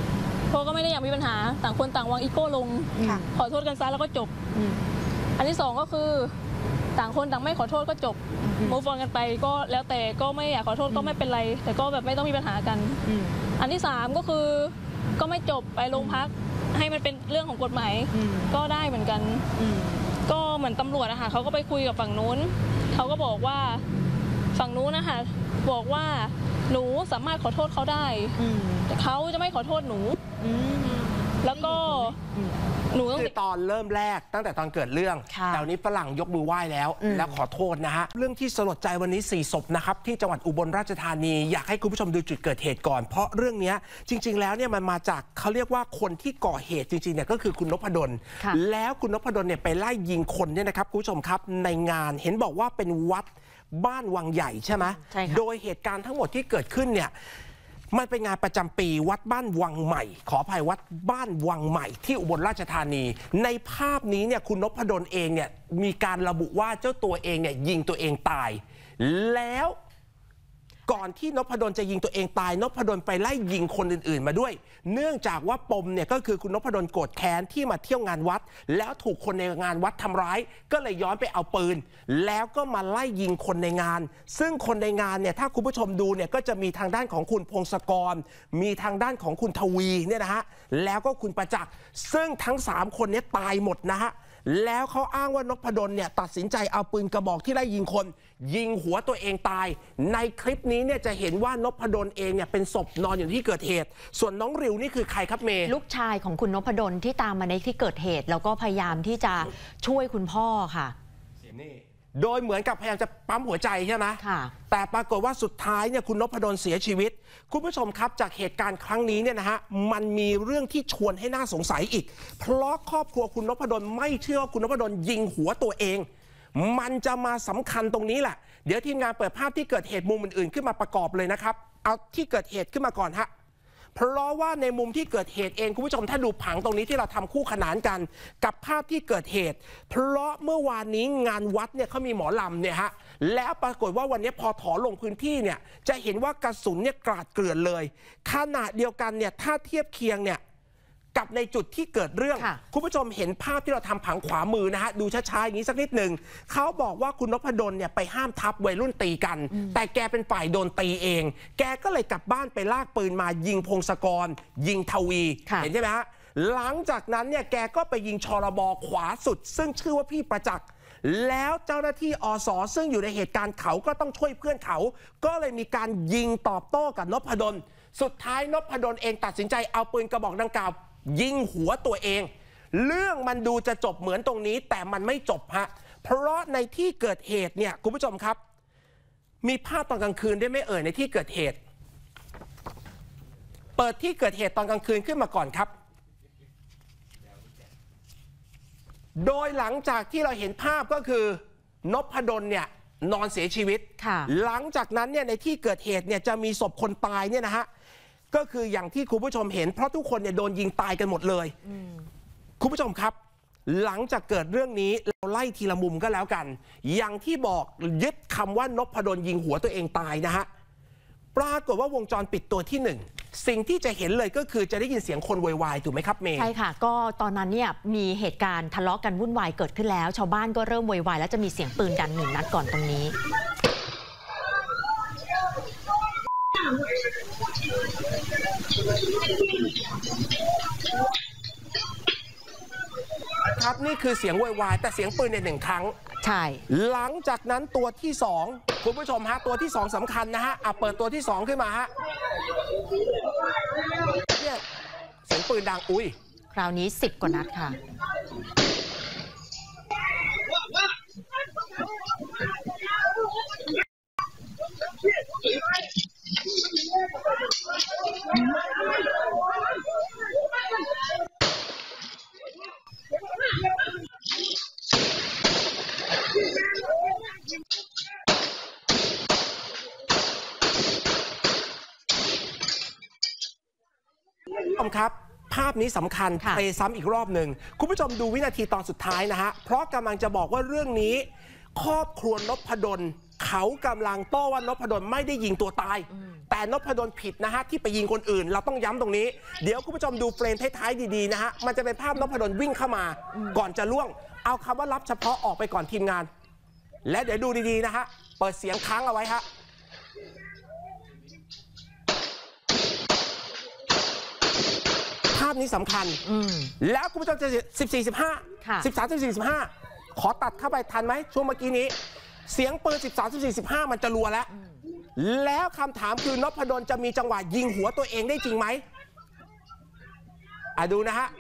เพราะก็ไม่ได้อยากมีปัญหาต่างคนต่างวางอีโก้ลงขอโทษกันซะแล้วก็จบอันที่2ก็คือต่างคนต่างไม่ขอโทษก็จบมูฟออนกันไปก็แล้วแต่ก็ไม่อยากขอโทษก็ไม่เป็นไรแต่ก็แบบไม่ต้องมีปัญหากันอันที่3ก็คือก็ไม่จบไปโรงพักให้มันเป็นเรื่องของกฎหมายก็ได้เหมือนกันก็เหมือนตำรวจนะคะเขาก็ไปคุยกับฝั่งนู้นเขาก็บอกว่าฝั่งนู้นนะคะบอกว่าหนูสามารถขอโทษเขาได้แต่เขาจะไม่ขอโทษหนูแล้วก็หนูคือตอนเริ่มแรกตั้งแต่ตอนเกิดเรื่องแต่วันนี้ฝรั่งยกมือไหว้แล้วขอโทษนะฮะเรื่องที่สลดใจวันนี้4 ศพนะครับที่จังหวัดอุบลราชธานีอยากให้คุณผู้ชมดูจุดเกิดเหตุก่อนเพราะเรื่องนี้จริงๆแล้วเนี่ยมันมาจากเขาเรียกว่าคนที่ก่อเหตุจริงๆเนี่ยก็คือคุณนพดลแล้วคุณนพดลเนี่ยไปไล่ยิงคนเนี่ยนะครับคุณผู้ชมครับในงานเห็นบอกว่าเป็นวัดบ้านวังใหญ่ใช่ไหมโดยเหตุการณ์ทั้งหมดที่เกิดขึ้นเนี่ยมันเป็นงานประจำปีวัดบ้านวังใหม่ขออภัยวัดบ้านวังใหม่ที่อุบลราชธานีในภาพนี้เนี่ยคุณนพดลเองเนี่ยมีการระบุว่าเจ้าตัวเองเนี่ยยิงตัวเองตายแล้วก่อนที่นพดลจะยิงตัวเองตายนพดลไปไล่ยิงคนอื่นๆมาด้วยเนื่องจากว่าปมเนี่ยก็คือคุณนพดลโกรธแค้นที่มาเที่ยวงานวัดแล้วถูกคนในงานวัดทำร้ายก็เลยย้อนไปเอาปืนแล้วก็มาไล่ยิงคนในงานซึ่งคนในงานเนี่ยถ้าคุณผู้ชมดูเนี่ยก็จะมีทางด้านของคุณพงศกรมีทางด้านของคุณทวีเนี่ยนะฮะแล้วก็คุณประจักษ์ซึ่งทั้ง3คนนี้ตายหมดนะฮะแล้วเขาอ้างว่านพดลเนี่ยตัดสินใจเอาปืนกระบอกที่ไล่ยิงคนยิงหัวตัวเองตายในคลิปนี้เนี่ยจะเห็นว่านพดลเองเนี่ยเป็นศพนอนอยู่ที่เกิดเหตุส่วนน้องริวนี่คือใครครับเมย์ลูกชายของคุณนพดลที่ตามมาในที่เกิดเหตุแล้วก็พยายามที่จะช่วยคุณพ่อค่ะโดยเหมือนกับพยายามจะปั๊มหัวใจใช่ไหมแต่ปรากฏว่าสุดท้ายเนี่ยคุณนพดลเสียชีวิตคุณผู้ชมครับจากเหตุการณ์ครั้งนี้เนี่ยนะฮะมันมีเรื่องที่ชวนให้น่าสงสัยอีกเพราะครอบครัวคุณนพดลไม่เชื่อว่าคุณนพดลยิงหัวตัวเองมันจะมาสำคัญตรงนี้แหละเดี๋ยวทีมงานเปิดภาพที่เกิดเหตุมุมอื่นๆขึ้นมาประกอบเลยนะครับเอาที่เกิดเหตุขึ้นมาก่อนฮะเพราะว่าในมุมที่เกิดเหตุเองคุณผู้ชมถ้าดูผังตรงนี้ที่เราทำคู่ขนานกันกับภาพที่เกิดเหตุเพราะเมื่อวานนี้งานวัดเนี่ยเขามีหมอลำเนี่ยฮะแล้วปรากฏว่าวันนี้พอถอลงพื้นที่เนี่ยจะเห็นว่ากระสุนเนี่ยกราดเกลื่อนเลยขณะเดียวกันเนี่ยถ้าเทียบเคียงเนี่ยกับในจุดที่เกิดเรื่องคุณผู้ชมเห็นภาพที่เราทำผังขวามือนะฮะดูช้าๆอย่างนี้สักนิดหนึ่งเขาบอกว่าคุณนพดลเนี่ยไปห้ามทับวัยรุ่นตีกันแต่แกเป็นฝ่ายโดนตีเองแกก็เลยกลับบ้านไปลากปืนมายิงพงศกรยิงทวีเห็นใช่ไหมฮะหลังจากนั้นเนี่ยแกก็ไปยิงชรบขวาสุดซึ่งชื่อว่าพี่ประจักษ์แล้วเจ้าหน้าที่อส.ซึ่งอยู่ในเหตุการณ์เขาก็ต้องช่วยเพื่อนเขาก็เลยมีการยิงตอบโต้กับนพดลสุดท้ายนพดลเองตัดสินใจเอาปืนกระบอกดังกล่าวยิงหัวตัวเองเรื่องมันดูจะจบเหมือนตรงนี้แต่มันไม่จบฮะเพราะในที่เกิดเหตุเนี่ยคุณผู้ชมครับมีภาพตอนกลางคืนได้ไม่ในที่เกิดเหตุเปิดที่เกิดเหตุตอนกลางคืนขึ้นมาก่อนครับโดยหลังจากที่เราเห็นภาพก็คือนพดลเนี่ยนอนเสียชีวิตหลังจากนั้นเนี่ยในที่เกิดเหตุเนี่ยจะมีศพคนตายเนี่ยนะฮะก็คืออย่างที่คุณผู้ชมเห็นเพราะทุกคนเนี่ยโดนยิงตายกันหมดเลยคุณผู้ชมครับหลังจากเกิดเรื่องนี้เราไล่ทีละมุมก็แล้วกันอย่างที่บอกยึดคำว่านพดลยิงหัวตัวเองตายนะฮะปรากฏว่าวงจรปิดตัวที่1สิ่งที่จะเห็นเลยก็คือจะได้ยินเสียงคนโวยวายถูกไหมครับเมย์ใช่ค่ะก็ตอนนั้นเนี่ยมีเหตุการณ์ทะเลาะกันวุ่นวายเกิดขึ้นแล้วชาวบ้านก็เริ่มโวยวายแล้วจะมีเสียงปืนดัง1 นัดก่อนตรงนี้ครับนี่คือเสียงโวยวายแต่เสียงปืนใน1 ครั้งใช่หลังจากนั้นตัวที่2คุณผู้ชมฮะตัวที่2สำคัญนะฮะเปิดตัวที่2ขึ้นมาฮะเนี่ยเสียงปืนดังอุ้ยคราวนี้10 กว่านัดค่ะครับภาพนี้สำคัญเพลย์ซ้ำอีกรอบหนึ่งคุณผู้ชมดูวินาทีตอนสุดท้ายนะฮะเพราะกำลังจะบอกว่าเรื่องนี้ครอบครัวนพดลเขากำลังโต้ว่านพดลไม่ได้ยิงตัวตายแต่นพดลผิดนะฮะที่ไปยิงคนอื่นเราต้องย้ำตรงนี้เดี๋ยวคุณผู้ชมดูเฟรมท้ายๆดีๆนะฮะมันจะเป็นภาพนพดลวิ่งเข้ามาก่อนจะล่วงเอาคำว่ารับเฉพาะออกไปก่อนทีมงานและเดี๋ยวดูดีๆนะฮะเปิดเสียงค้างเอาไว้ฮะภาพนี้สำคัญแล้วคุณผู้ชมจะ13-15 ขอตัดเข้าไปทันไหมช่วงเมื่อกี้นี้เสียงปืน13-15 มันจะรัวแล้วคำถามคือนพดลจะมีจังหวะยิงหัวตัวเองได้จริงไหมดูนะฮะ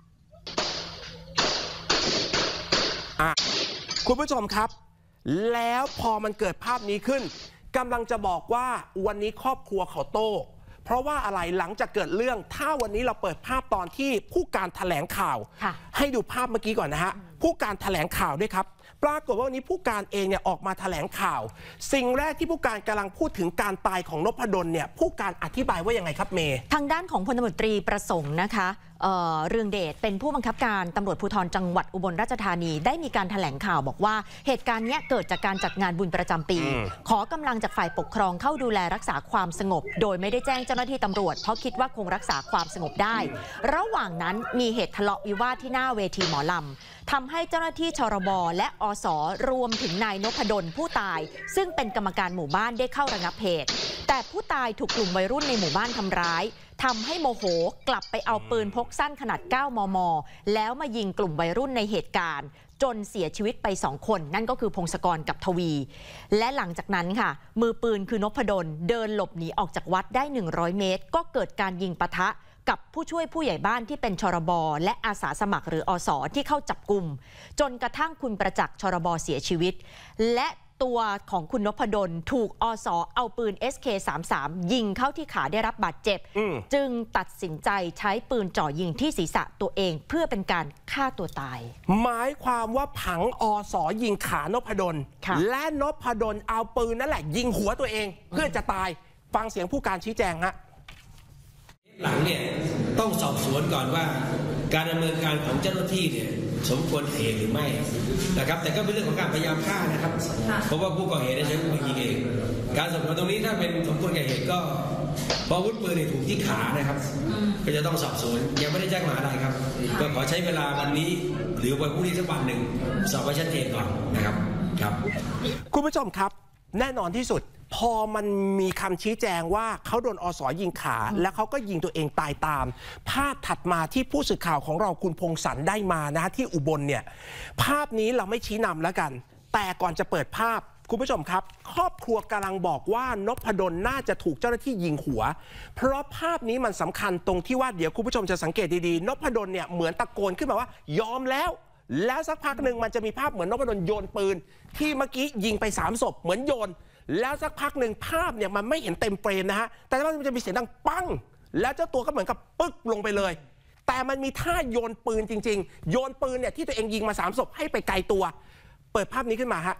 คุณผู้ชมครับแล้วพอมันเกิดภาพนี้ขึ้นกำลังจะบอกว่าวันนี้ครอบครัวเขาโต้เพราะว่าอะไรหลังจากเกิดเรื่องถ้าวันนี้เราเปิดภาพตอนที่ผู้การแถลงข่าวให้ดูภาพเมื่อกี้ก่อนนะฮะผู้การแถลงข่าวด้วยครับปรากฏว่าวันนี้ผู้การเองเนี่ยออกมาแถลงข่าวสิ่งแรกที่ผู้การกำลังพูดถึงการตายของนพดลเนี่ยผู้การอธิบายว่ายังไงครับเมย์ทางด้านของพลตำรวจตรีประสงค์นะคะเรืองเดชเป็นผู้บังคับการตำรวจภูธรจังหวัดอุบลราชธานีได้มีการแถลงข่าวบอกว่าเหตุการณ์นี้เกิดจากการจัดงานบุญประจำปีขอกำลังจากฝ่ายปกครองเข้าดูแลรักษาความสงบโดยไม่ได้แจ้งเจ้าหน้าที่ตำรวจเพราะคิดว่าคงรักษาความสงบได้ระหว่างนั้นมีเหตุทะเลาะวิวาทที่หน้าเวทีหมอลำทำให้เจ้าหน้าที่ชรบและอสรวมถึงนายนพดลผู้ตายซึ่งเป็นกรรมการหมู่บ้านได้เข้าระงับเหตุแต่ผู้ตายถูกกลุ่มวัยรุ่นในหมู่บ้านทำร้ายทำให้โมโหกลับไปเอาปืนพกสั้นขนาด 9 มม.แล้วมายิงกลุ่มวัยรุ่นในเหตุการณ์จนเสียชีวิตไป2 คนนั่นก็คือพงศกรกับทวีและหลังจากนั้นค่ะมือปืนคือนพดลเดินหลบหนีออกจากวัดได้100 เมตรก็เกิดการยิงปะทะกับผู้ช่วยผู้ใหญ่บ้านที่เป็นชรบและอาสาสมัครหรืออสที่เข้าจับกุมจนกระทั่งคุณประจักษ์ชรบเสียชีวิตและตัวของคุณนพดลถูกอสเอาปืน SK33 ยิงเข้าที่ขาได้รับบาดเจ็บจึงตัดสินใจใช้ปืนจ่อยิงที่ศีรษะตัวเองเพื่อเป็นการฆ่าตัวตายหมายความว่าผังอสยิงขานพดลและนพดลเอาปืนนั่นแหละยิงหัวตัวเองเพื่อจะตายฟังเสียงผู้การชี้แจงฮะหลังเนี่ยต้องสอบสวนก่อนว่าการดำเนินการของเจ้าหน้าที่เนี่ยสมควรเหตุหรือไม่นะครับแต่ก็เป็นเรื่องของการพยายามฆ่านะครับเพราะว่าผู้ก่อเหตุได้ใช้ปืนยิงเองการสอบสวนตรงนี้ถ้าเป็นสมควรแก่เหตุก็เพราะอาวุธปืนเนี่ยถูกที่ขานะครับก็จะต้องสอบสวนยังไม่ได้แจ้งหมายอะไรครับก็ขอใช้เวลาวันนี้หรือวันพรุ่งนี้สักวันหนึ่งสอบไว้ชัดเจนก่อนนะครับครับคุณผู้ชมครับแน่นอนที่สุดพอมันมีคำชี้แจงว่าเขาโดนอสยิงขาแล้วเขาก็ยิงตัวเองตายตามภาพถัดมาที่ผู้สื่อข่าวของเราคุณพงศรได้มานะที่อุบลเนี่ยภาพนี้เราไม่ชี้นำแล้วกันแต่ก่อนจะเปิดภาพคุณผู้ชมครับครอบครัวกำลังบอกว่านพดลน่าจะถูกเจ้าหน้าที่ยิงหัวเพราะภาพนี้มันสำคัญตรงที่ว่าเดี๋ยวคุณผู้ชมจะสังเกตดีๆนพดลเนี่ยเหมือนตะโกนขึ้นมาว่ายอมแล้วสักพักหนึ่งมันจะมีภาพเหมือนนพดลโยนปืนที่เมื่อกี้ยิงไป3 ศพเหมือนโยนแล้วสักพักหนึ่งภาพเนี่ยมันไม่เห็นเต็มเฟรมนะฮะแต่ว่ามันจะมีเสียงดังปังแล้วเจ้าตัวก็เหมือนกับปึ๊กลงไปเลยแต่มันมีท่าโยนปืนจริงๆโยนปืนเนี่ยที่ตัวเองยิงมา3 ศพให้ไปไกลตัวเปิดภาพนี้ขึ้นมาฮะ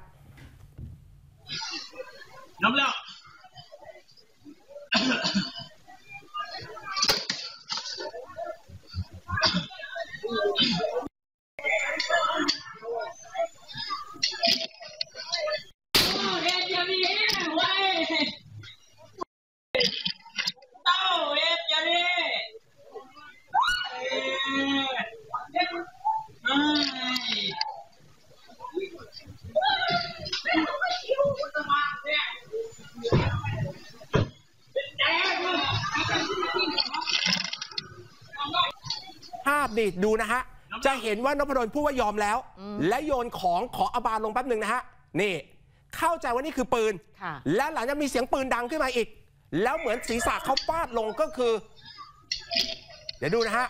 น้ำแล้วภาพนี่ดูนะฮะจะเห็นว่านพดลพูดว่ายอมแล้วและโยนของขอเอาบาลงแป๊บหนึ่งนะฮะนี่เข้าใจว่านี่คือปืนและหลังจากมีเสียงปืนดังขึ้นมาอีกแล้วเหมือนศีรษะเขาฟาดลงก็คือเดี๋ยวดูนะฮะ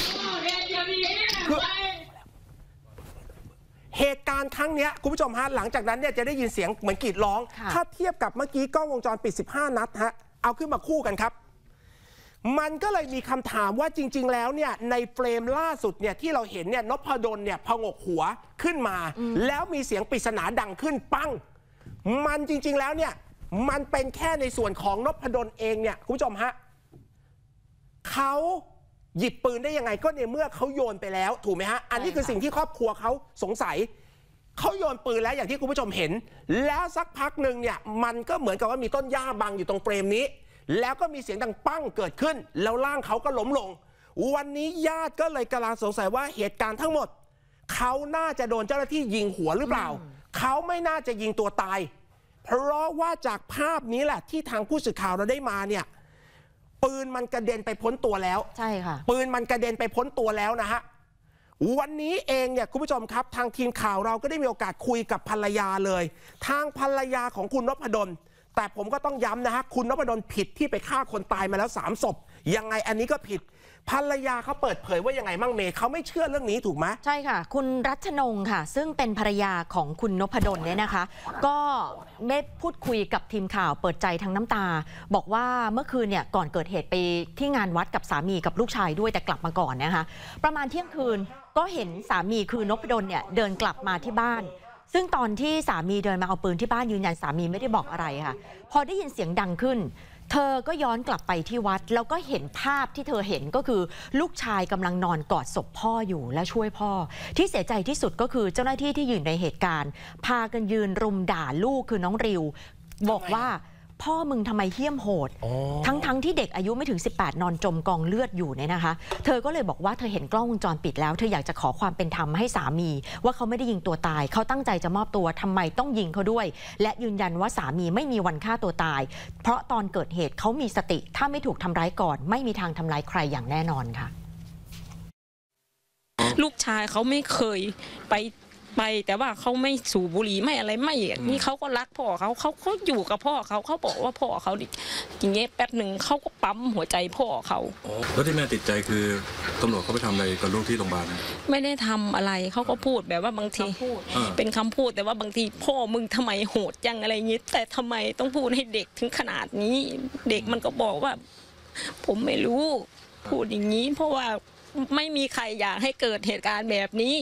เหตุการณ์ครั้งนี้คุณผู้ชมฮะหลังจากนั้นเนี่ยจะได้ยินเสียงเหมือนกรีดร้องถ้าเทียบกับเมื่อกี้กล้องวงจรปิด15 นัดฮะเอาขึ้นมาคู่กันครับมันก็เลยมีคำถามว่าจริงๆแล้วเนี่ยในเฟรมล่าสุดเนี่ยที่เราเห็นเนี่ยนพดลเนี่ยผงกหัวขึ้นมาแล้วมีเสียงปริศนาดังขึ้นปังมันจริงๆแล้วเนี่ยมันเป็นแค่ในส่วนของนพดลเองเนี่ยคุณผู้ชมฮะเขาหยิบปืนได้ยังไงก็ในเมื่อเขาโยนไปแล้วถูกไหมฮะอันนี้คือสิ่งที่ครอบครัวเขาสงสัยเขาโยนปืนแล้วอย่างที่คุณผู้ชมเห็นแล้วสักพักหนึ่งเนี่ยมันก็เหมือนกับว่ามีต้นหญ้าบังอยู่ตรงเฟรมนี้แล้วก็มีเสียงดังปั้งเกิดขึ้นแล้วร่างเขาก็ล้มลงวันนี้ญาติก็เลยกำลังสงสัยว่าเหตุการณ์ทั้งหมดเขาน่าจะโดนเจ้าหน้าที่ยิงหัวหรือเปล่าเขาไม่น่าจะยิงตัวตายเพราะว่าจากภาพนี้แหละที่ทางผู้สื่อข่าวเราได้มาเนี่ยปืนมันกระเด็นไปพ้นตัวแล้วใช่ค่ะปืนมันกระเด็นไปพ้นตัวแล้วนะฮะวันนี้เองเนี่ยคุณผู้ชมครับทางทีมข่าวเราก็ได้มีโอกาสคุยกับภรรยาเลยทางภรรยาของคุณนพดลแต่ผมก็ต้องย้ำนะฮะคุณนพดลผิดที่ไปฆ่าคนตายมาแล้ว3 ศพยังไงอันนี้ก็ผิดภรรยาเขาเปิดเผยว่ายังไงมั่งเมย์เขาไม่เชื่อเรื่องนี้ถูกไหมใช่ค่ะคุณรัชนงค์ค่ะซึ่งเป็นภรรยาของคุณนพดลเนี่ยนะคะก็ได้พูดคุยกับทีมข่าวเปิดใจทั้งน้ำตาบอกว่าเมื่อคืนเนี่ยก่อนเกิดเหตุไปที่งานวัดกับสามีกับลูกชายด้วยแต่กลับมาก่อนนะคะประมาณเที่ยงคืนก็เห็นสามีคือนพดลเนี่ยเดินกลับมาที่บ้านซึ่งตอนที่สามีเดินมาเอาปืนที่บ้านยืนยันสามีไม่ได้บอกอะไรค่ะพอได้ยินเสียงดังขึ้นเธอก็ย้อนกลับไปที่วัดแล้วก็เห็นภาพที่เธอเห็นก็คือลูกชายกำลังนอนกอดศพพ่ออยู่และช่วยพ่อที่เสียใจที่สุดก็คือเจ้าหน้าที่ที่อยู่ในเหตุการณ์พากันยืนรุมด่าลูกคือน้องริวบอกว่าพ่อมึงทำไมเหี้ยมโหดทั้งที่เด็กอายุไม่ถึง18นอนจมกองเลือดอยู่เนี่ยนะคะเธอก็เลยบอกว่าเธอเห็นกล้องวงจรปิดแล้วเธออยากจะขอความเป็นธรรมให้สามีว่าเขาไม่ได้ยิงตัวตายเขาตั้งใจจะมอบตัวทำไมต้องยิงเขาด้วยและยืนยันว่าสามีไม่มีวันฆ่าตัวตายเพราะตอนเกิดเหตุเขามีสติถ้าไม่ถูกทำร้ายก่อนไม่มีทางทำร้ายใครอย่างแน่นอนค่ะลูกชายเขาไม่เคยไปแต่ว่าเขาไม่สูบบุหรี่ไม่อะไรไม่นี่เขาก็รักพ่อเขาอยู่กับพ่อเขาบอกว่าพ่อเขาอย่างเงี้ยแป๊บหนึ่งเขาก็ปั๊มหัวใจพ่อเขาแล้วที่แม่ติดใจคือตำรวจเขาไปทำอะไรกับลูกที่โรงพยาบาลไม่ได้ทำอะไรเขาก็พูดแบบว่าบางทีเป็นคำพูดแต่ว่าบางทีพ่อมึงทำไมโหดจังอะไรอย่างนี้แต่ทำไมต้องพูดให้เด็กถึงขนาดนี้เด็กมันก็บอกว่าผมไม่รู้พูดอย่างนี้เพราะว่าไม่มีใครอยากให้เกิดเหตุการณ์แบบนี้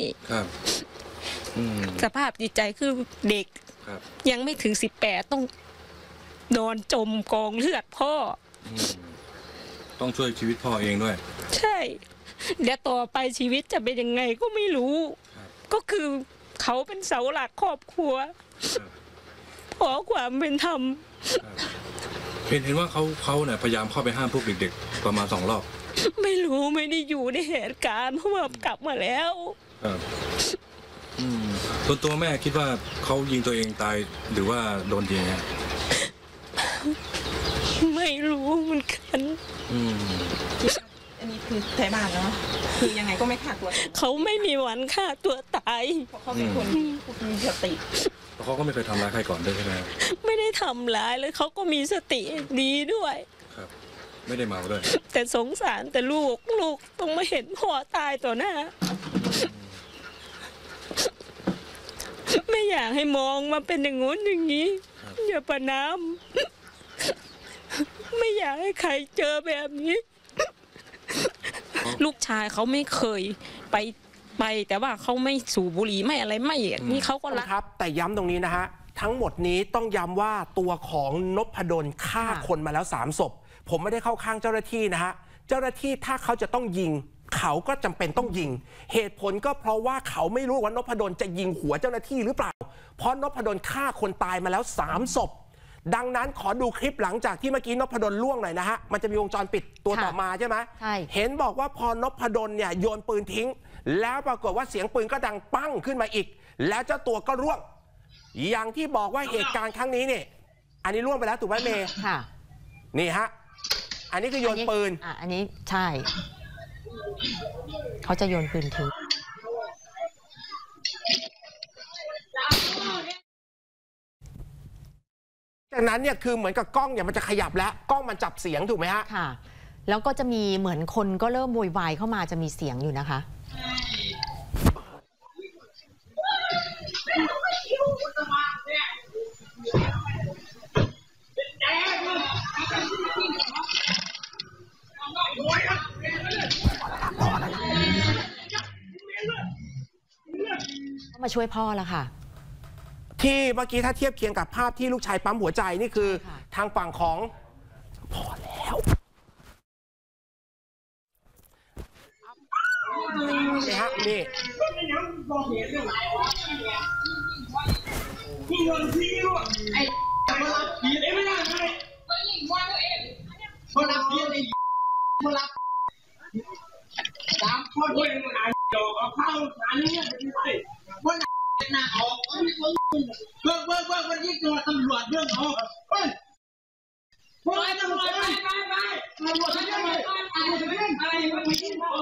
สภาพจิตใจคือเด็กยังไม่ถึง18ต้องนอนจมกองเลือดพ่อต้องช่วยชีวิตพ่อเองด้วยใช่เดี๋ยวต่อไปชีวิตจะเป็นยังไงก็ไม่รู้ก็คือเขาเป็นเสาหลักครอบครัวขอความเป็นธรรมเห็นว่าเขาเนี่ยพยายามเข้าไปห้ามพวกเด็กๆประมาณ2 รอบไม่รู้ไม่ได้อยู่ในเหตุการณ์เพราะว่ากลับมาแล้วตัวแม่คิดว่าเขายิงตัวเองตายหรือว่าโดนยิงไม่รู้เหมือนกันอันนี้คือไทยบ้านแล้วคือยังไงก็ไม่ฆ่าตัวเขาไม่มีวันฆ่าตัวตายเพราะเขาเป็นคนมีสติเขาก็ไม่เคยทำร้ายใครก่อนด้วยใช่ไหมไม่ได้ทำร้ายเลยเขาก็มีสติดีด้วยครับไม่ได้เมาด้วยแต่สงสารแต่ลูกต้องมาเห็นพ่อตายต่อหน้าไม่อยากให้มองมาเป็นอย่างงู้นอย่างนี้อย่าประนามไม่อยากให้ใครเจอแบบนี้ลูกชายเขาไม่เคยไปแต่ว่าเขาไม่สูบบุหรี่ไม่อะไรไม่นี่เขาก็รักครับแต่ย้ำตรงนี้นะฮะทั้งหมดนี้ต้องย้ำว่าตัวของนพดลฆ่าคนมาแล้ว3 ศพผมไม่ได้เข้าข้างเจ้าหน้าที่นะฮะเจ้าหน้าที่ถ้าเขาจะต้องยิงเขาก็จำเป็นต้องยิงเหตุผลก็เพราะว่าเขาไม่รู้ว่านพดลจะยิงหัวเจ้าหน้าที่หรือเปล่าเพราะนพดลฆ่าคนตายมาแล้ว3 ศพดังนั้นขอดูคลิปหลังจากที่เมื่อกี้นพดลล่วงหน่อยนะฮะมันจะมีวงจรปิดตัวต่อมาใช่ไหมใช่เห็นบอกว่าพอนพดลเนี่ยโยนปืนทิ้งแล้วปรากฏว่าเสียงปืนก็ดังปั้งขึ้นมาอีกแล้วเจ้าตัวก็ร่วงอย่างที่บอกว่าเหตุการณ์ครั้งนี้เนี่ยอันนี้ร่วงไปแล้วถูกไหมเมย์นี่ฮะอันนี้คือโยนปืนอันนี้ใช่เขาจะโยนปืนทิ้งจากนั้นเนี่ยคือเหมือนกับกล้องเนี่ยมันจะขยับแล้วกล้องมันจับเสียงถูกไหมฮะค่ะแล้วก็จะมีเหมือนคนก็เริ่มโวยวายเข้ามาจะมีเสียงอยู่นะคะมาช่วยพ่อแล้วค่ะที่เมื่อกี้ถ้าเทียบเคียงกับภาพที่ลูกชายปั๊มหัวใจนี่คือทางฝั่งของพอแล้วนี่ฮะนี่คนรับเพี้ยนไอ้คนรับสามคนด้วยมึงอ่านดอกเอาเข้าอันนี้ไม่คนหน้าออกเบิ่งวันนี้ตัวตำรวจเรื่องออกเฮ้ยไปตำรวจไปตำรวจไปอะไรมันมีที่บอก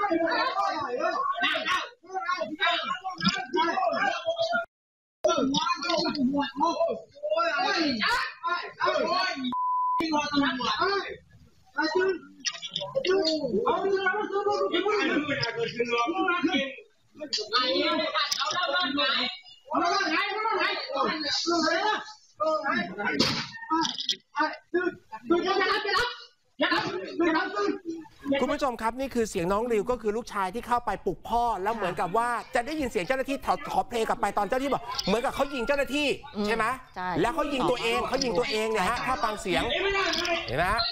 คุณผู้ชมครับนี่คือเสียงน้องริวก็คือลูกชายที่เข้าไปปลุกพ่อแล้วเหมือนกับว่าจะได้ยินเสียงเจ้าหน้าที่ขอเพลงกลับไปตอนเจ้าหน้าที่บอกเหมือนกับเขายิงเจ้าหน้าที่ใช่ไหมแล้วเขายิงตัวเองเนี่ยฮะถ้าฟังเสียงเห็นไหมฮะ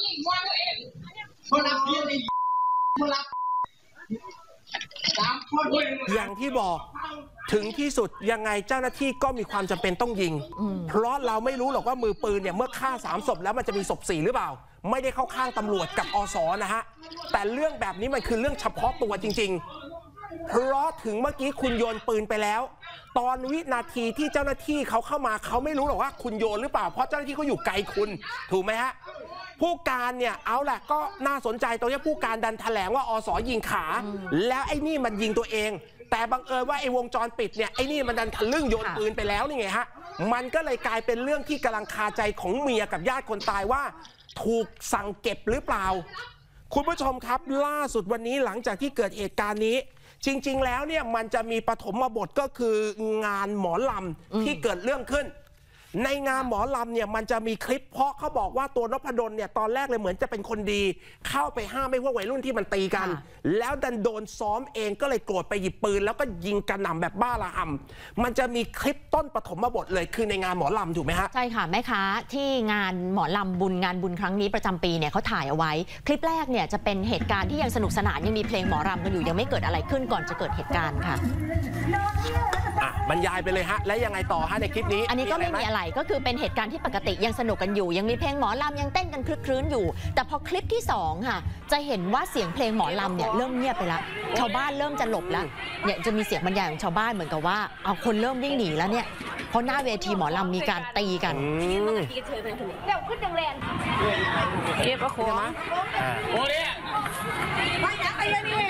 อย่างที่บอกถึงที่สุดยังไงเจ้าหน้าที่ก็มีความจำเป็นต้องยิงเพราะเราไม่รู้หรอกว่ามือปืนเนี่ยเมื่อฆ่า3 ศพแล้วมันจะมีศพ4หรือเปล่าไม่ได้เข้าข้างตำรวจกับอส.นะฮะแต่เรื่องแบบนี้มันคือเรื่องเฉพาะตัวจริงๆเพราะถึงเมื่อกี้คุณโยนปืนไปแล้วตอนวินาทีที่เจ้าหน้าที่เขาเข้ามาเขาไม่รู้หรอกว่าคุณโยนหรือเปล่าเพราะเจ้าหน้าที่เขาอยู่ไกลคุณถูกไหมฮะผู้การเนี่ยเอาแหละก็น่าสนใจตรงนี้ผู้การดันแถลงว่าอส.ยิงขาแล้วไอ้นี่มันยิงตัวเองแต่บังเอิญว่าไอ้วงจรปิดเนี่ยไอ้นี่มันดันทะลึ่งโยนปืนไปแล้วนี่ไงฮะมันก็เลยกลายเป็นเรื่องที่กำลังคาใจของเมียกับญาติคนตายว่าถูกสั่งเก็บหรือเปล่าคุณผู้ชมครับล่าสุดวันนี้หลังจากที่เกิดเหตุการณ์นี้จริงๆแล้วเนี่ยมันจะมีปฐมบทก็คืองานหมอลำที่เกิดเรื่องขึ้นในงานหมอลำเนี่ยมันจะมีคลิปเพราะเขาบอกว่าตัวนพดลเนี่ยตอนแรกเลยเหมือนจะเป็นคนดีเข้าไปห้ามไม่พวกวัยรุ่นที่มันตีกันแล้วดันโดนซ้อมเองก็เลยโกรธไปหยิบปืนแล้วก็ยิงกระหน่ำแบบบ้าระห่ำมันจะมีคลิปต้นปฐมบทเลยคือในงานหมอลำถูกไหมฮะใช่ค่ะแม่ค้าที่งานหมอลำบุญงานบุญครั้งนี้ประจำปีเนี่ยเขาถ่ายเอาไว้คลิปแรกเนี่ยจะเป็นเหตุการณ์ที่ยังสนุกสนานยังมีเพลงหมอลำกันอยู่ยังไม่เกิดอะไรขึ้นก่อนจะเกิดเหตุการณ์ค่ะบรรยายไปเลยฮะและยังไงต่อฮะในคลิปนี้อันนี้ก็ไม่มีอะไรก็คือเป็นเหตุการณ์ที่ปกติยังสนุกกันอยู่ยังมีเพลงหมอลำยังเต้นกันคลึกครื้นอยู่แต่พอคลิปที่2ค่ะจะเห็นว่าเสียงเพลงหมอลำเนี่ยเริ่มเงียบไปแล้วชาวบ้านเริ่มจะหลบแล้วเนี่ยจะมีเสียงบรรยายของชาวบ้านเหมือนกับว่าเอาคนเริ่มวิ่งหนีแล้วเนี่ยเพราะหน้าเวทีหมอลำมีการตีกันเดี๋ยวขึ้นแรงเก็บโค้งโอ้ยไม่อยากไปเลยนี่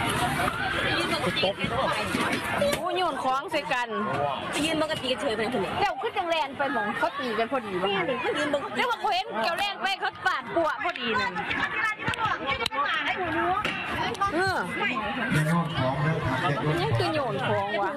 ผู้โยนของใส่กันยืนปกติเฉยไปคนเดี๋ยวขึ้นแรงไปมองเขาตีกันพอดีว่ายืนเรียกว่าเขาเห็นเกี่ยวแรงไปเขาปาดปัวพอดีนั่นยังคือโยนของวะ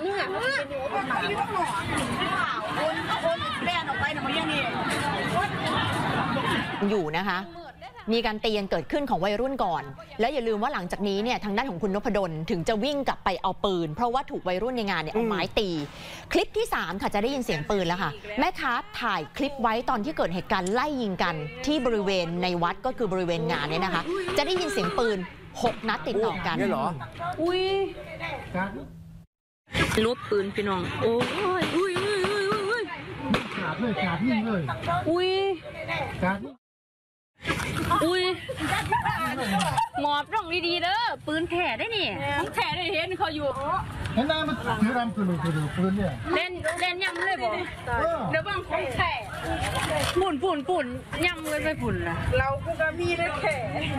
อยู่นะคะมีการตีกันเกิดขึ้นของวัยรุ่นก่อนแล้วอย่าลืมว่าหลังจากนี้เนี่ยทางด้านของคุณนพดลถึงจะวิ่งกลับไปเอาปืนเพราะว่าถูกวัยรุ่นในงานเนี่ยเอาไม้ตีคลิปที่3ค่ะจะได้ยินเสียงปืนแล้วค่ะแม่ค้าถ่ายคลิปไว้ตอนที่เกิดเหตุการณ์ไล่ยิงกันที่บริเวณในวัดก็คือบริเวณงานเนี่ยนะคะจะได้ยินเสียงปืน6 นัดติดต่อกันนี่เหรออุ้ยรถปืนพี่น้องโอ้ยอุ้ยขาดเลยขาดนิ่งเลยอุ้ยขาดอุ้ยหมอบร่องดีๆเด้อปืนแถ่ได้นี่แถ่ได้เห็นเขาอยู่เห็นหน้ามันถือรำปืนปืนเนี่ยเล่นยำเลยบ่เดี๋ยวบางคนแถ่ปุ่นยำเลยไปปุ่นล่ะเราก็มีได้แถ่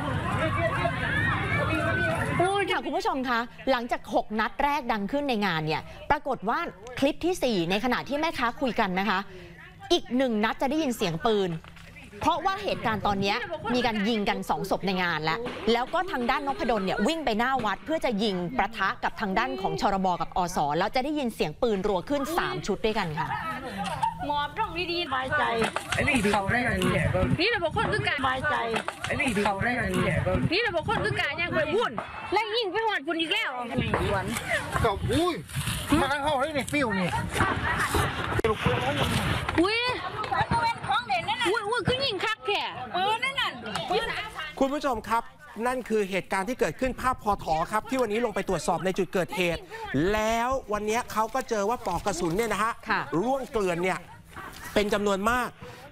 ค่ะคุณผู้ชมคะหลังจาก6 นัดแรกดังขึ้นในงานเนี่ยปรากฏว่าคลิปที่4ในขณะที่แม่ค้าคุยกันนะคะอีก1 นัดจะได้ยินเสียงปืนเพราะว่าเหตุการณ์ตอนนี้มีการยิงกัน2 ศพในงานแล้วก็ทางด้านนพดลเนี่ยวิ่งไปหน้าวัดเพื่อจะยิงปะทะกับทางด้านของชรบกับอส.แล้วจะได้ยินเสียงปืนรัวขึ้น3 ชุดด้วยกันค่ะหมอบร่องดีๆบายใจไอ้นี่เขาได้กันเนี่ยนี่เราบอกคนคือการบายใจไอ้นี่เขาได้กันเนี่ยนี่เราบอกคนคือการยังไปวุ่นไล่ยิงไปหอดฝุ่นอีกแล้วกับอุ้ยมาทั้งห้องเลยนี่ฟิวนี่อุ้ยขึ้นยิงคักแค่นั่นคุณผู้ชมครับนั่นคือเหตุการณ์ที่เกิดขึ้นภาพพอถอครับที่วันนี้ลงไปตรวจสอบในจุดเกิดเหตุแล้ววันนี้เขาก็เจอว่าปลอกกระสุนเนี่ยนะฮะร่วงเกลื่อนเนี่ยเป็นจำนวนมาก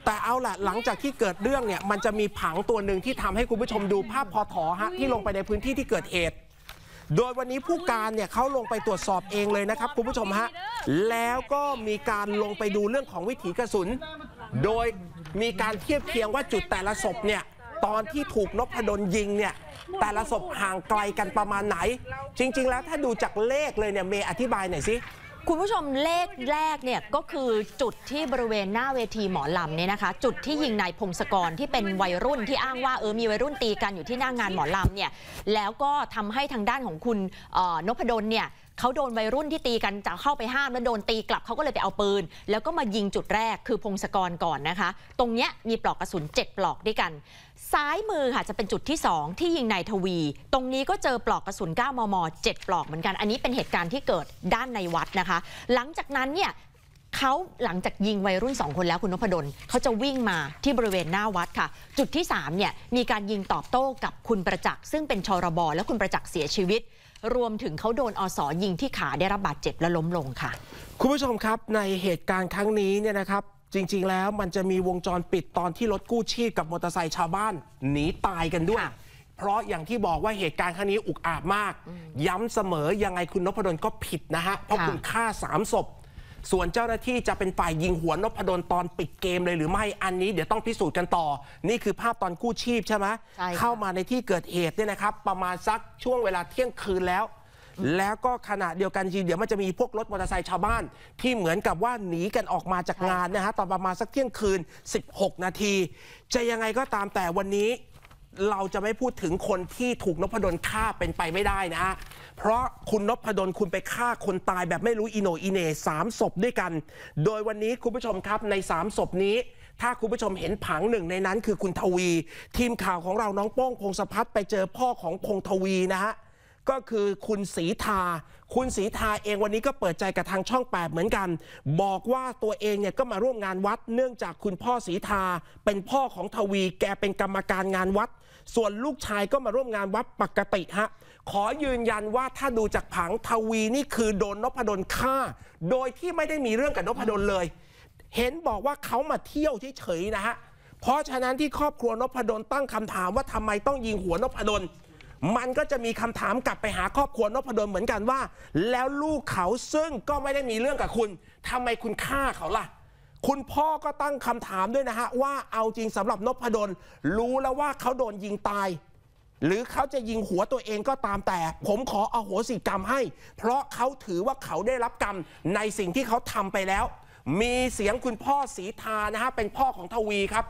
แต่เอาล่ะหลังจากที่เกิดเรื่องเนี่ยมันจะมีผังตัวหนึ่งที่ทำให้คุณผู้ชมดูภาพพอถอฮะที่ลงไปในพื้นที่ที่เกิดเหตุโดยวันนี้ผู้การเนี่ยเขาลงไปตรวจสอบเองเลยนะครับคุณผู้ชมฮะแล้วก็มีการลงไปดูเรื่องของวิถีกระสุนโดยมีการเทียบเคียงว่าจุดแต่ละศพเนี่ยตอนที่ถูกนพดลยิงเนี่ยแต่ละศพห่างไกลกันประมาณไหนจริงๆแล้วถ้าดูจากเลขเลยเนี่ยเมย์อธิบายหน่อยสิคุณผู้ชมเลขแรกเนี่ยก็คือจุดที่บริเวณหน้าเวทีหมอลำเนี่ยนะคะจุดที่ยิงนายพงศกรที่เป็นวัยรุ่นที่อ้างว่ามีวัยรุ่นตีกันอยู่ที่หน้างานหมอลำเนี่ยแล้วก็ทำให้ทางด้านของคุณนพดลเนี่ยเขาโดนวัยรุ่นที่ตีกันจะเข้าไปห้ามแล้วโดนตีกลับเขาก็เลยไปเอาปืนแล้วก็มายิงจุดแรกคือพงศกรก่อนนะคะตรงเนี้ยมีปลอกกระสุน7ปลอกด้วยกันซ้ายมือค่ะจะเป็นจุดที่2ที่ยิงนายทวีตรงนี้ก็เจอปลอกกระสุน9 มม. 7 ปลอกเหมือนกันอันนี้เป็นเหตุการณ์ที่เกิดด้านในวัดนะคะหลังจากนั้นเนี่ยเขาหลังจากยิงวัยรุ่น2คนแล้วคุณนพดลเขาจะวิ่งมาที่บริเวณหน้าวัดค่ะจุดที่3เนี่ยมีการยิงตอบโต้กับคุณประจักษ์ซึ่งเป็นชรบ.และคุณประจักษ์เสียชีวิตรวมถึงเขาโดนอส.ยิงที่ขาได้รับบาดเจ็บและล้มลงค่ะคุณผู้ชมครับในเหตุการณ์ครั้งนี้เนี่ยนะครับจริงๆแล้วมันจะมีวงจรปิดตอนที่รถกู้ชีพกับมอเตอร์ไซค์ชาวบ้านหนีตายกันด้วยเพราะอย่างที่บอกว่าเหตุการณ์ครั้งนี้อุกอาจมากย้ำเสมอยังไงคุณนพดลก็ผิดนะฮะเพราะคุณฆ่า3 ศพส่วนเจ้าหน้าที่จะเป็นฝ่ายยิงหัวนพดลตอนปิดเกมเลยหรือไม่อันนี้เดี๋ยวต้องพิสูจน์กันต่อนี่คือภาพตอนกู้ชีพใช่ไหมเข้ามาในที่เกิดเหตุเนี่ยนะครับประมาณสักช่วงเวลาเที่ยงคืนแล้วก็ขณะเดียวกันเดี๋ยวมันจะมีพวกรถมอเตอร์ไซค์ชาวบ้านที่เหมือนกับว่าหนีกันออกมาจากงานนะฮะตอนประมาณสักเที่ยงคืน16 นาทีจะยังไงก็ตามแต่วันนี้เราจะไม่พูดถึงคนที่ถูกนพดลฆ่าเป็นไปไม่ได้นะฮะเพราะคุณนพดลคุณไปฆ่าคนตายแบบไม่รู้อีโหน่อีเหน่3 ศพด้วยกันโดยวันนี้คุณผู้ชมครับใน3 ศพนี้ถ้าคุณผู้ชมเห็นผังหนึ่งในนั้นคือคุณทวีทีมข่าวของเราน้องโป้งพงศพัฒน์ไปเจอพ่อของพงทวีนะฮะก็คือคุณศรีทาคุณศรีทาเองวันนี้ก็เปิดใจกับทางช่อง8เหมือนกันบอกว่าตัวเองเนี่ยก็มาร่วมงานวัดเนื่องจากคุณพ่อศรีทาเป็นพ่อของทวีแกเป็นกรรมการงานวัดส่วนลูกชายก็มาร่วมงานวัดปกติฮะขอยืนยันว่าถ้าดูจากผังทวีนี่คือโดนนพดลฆ่าโดยที่ไม่ได้มีเรื่องกับนพดลเลยเห็นบอกว่าเขามาเที่ยวเฉยๆนะฮะเพราะฉะนั้นที่ครอบครัวนพดลตั้งคำถามว่าทำไมต้องยิงหัวนพดลมันก็จะมีคำถามกลับไปหาครอบครัวนพดลเหมือนกันว่าแล้วลูกเขาซึ่งก็ไม่ได้มีเรื่องกับคุณทำไมคุณฆ่าเขาล่ะคุณพ่อก็ตั้งคำถามด้วยนะฮะว่าเอาจริงสำหรับนพดลรู้แล้วว่าเขาโดนยิงตายหรือเขาจะยิงหัวตัวเองก็ตามแต่ผมขออโหสิกรรมให้เพราะเขาถือว่าเขาได้รับกรรมในสิ่งที่เขาทำไปแล้วมีเสียงคุณพ่อศรีทานะฮะเป็นพ่อของทวีครับ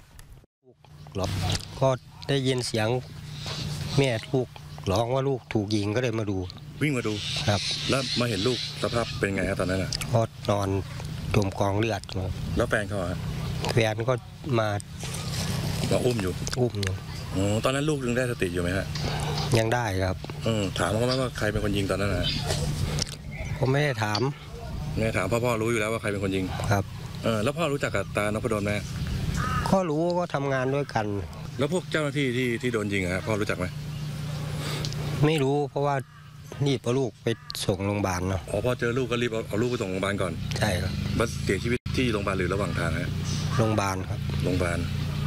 ก็ได้ยินเสียงแม่ลูกร้องว่าลูกถูกยิงก็เลยมาดูวิ่งมาดูครับแล้วมาเห็นลูกสภาพเป็นไงครับตอนนั้นก็นอนจมกองเลือดแล้วแฟนเขาแฟนก็มาอุ้มอยู่ตอนนั้นลูกยังได้สติอยู่ไหมฮะยังได้ครับถามเขาไหมว่าใครเป็นคนยิงตอนนั้นผมไม่ได้ถามพ่อรู้อยู่แล้วว่าใครเป็นคนยิงครับแล้วพ่อรู้จักกับตานพดลไหมก็รู้ก็ทำงานด้วยกันแล้วพวกเจ้าหน้าที่ที่โดนยิงพ่อรู้จักไหมไม่รู้เพราะว่ารีบเอาลูกไปส่งโรงพยาบาลเนาะพอเจอลูกก็รีบเอาลูกไปส่งโรงพยาบาลก่อนใช่ครับว่าเสียชีวิตที่โรงพยาบาลหรือระหว่างทางโรงพยาบาลครับโรงพยาบาล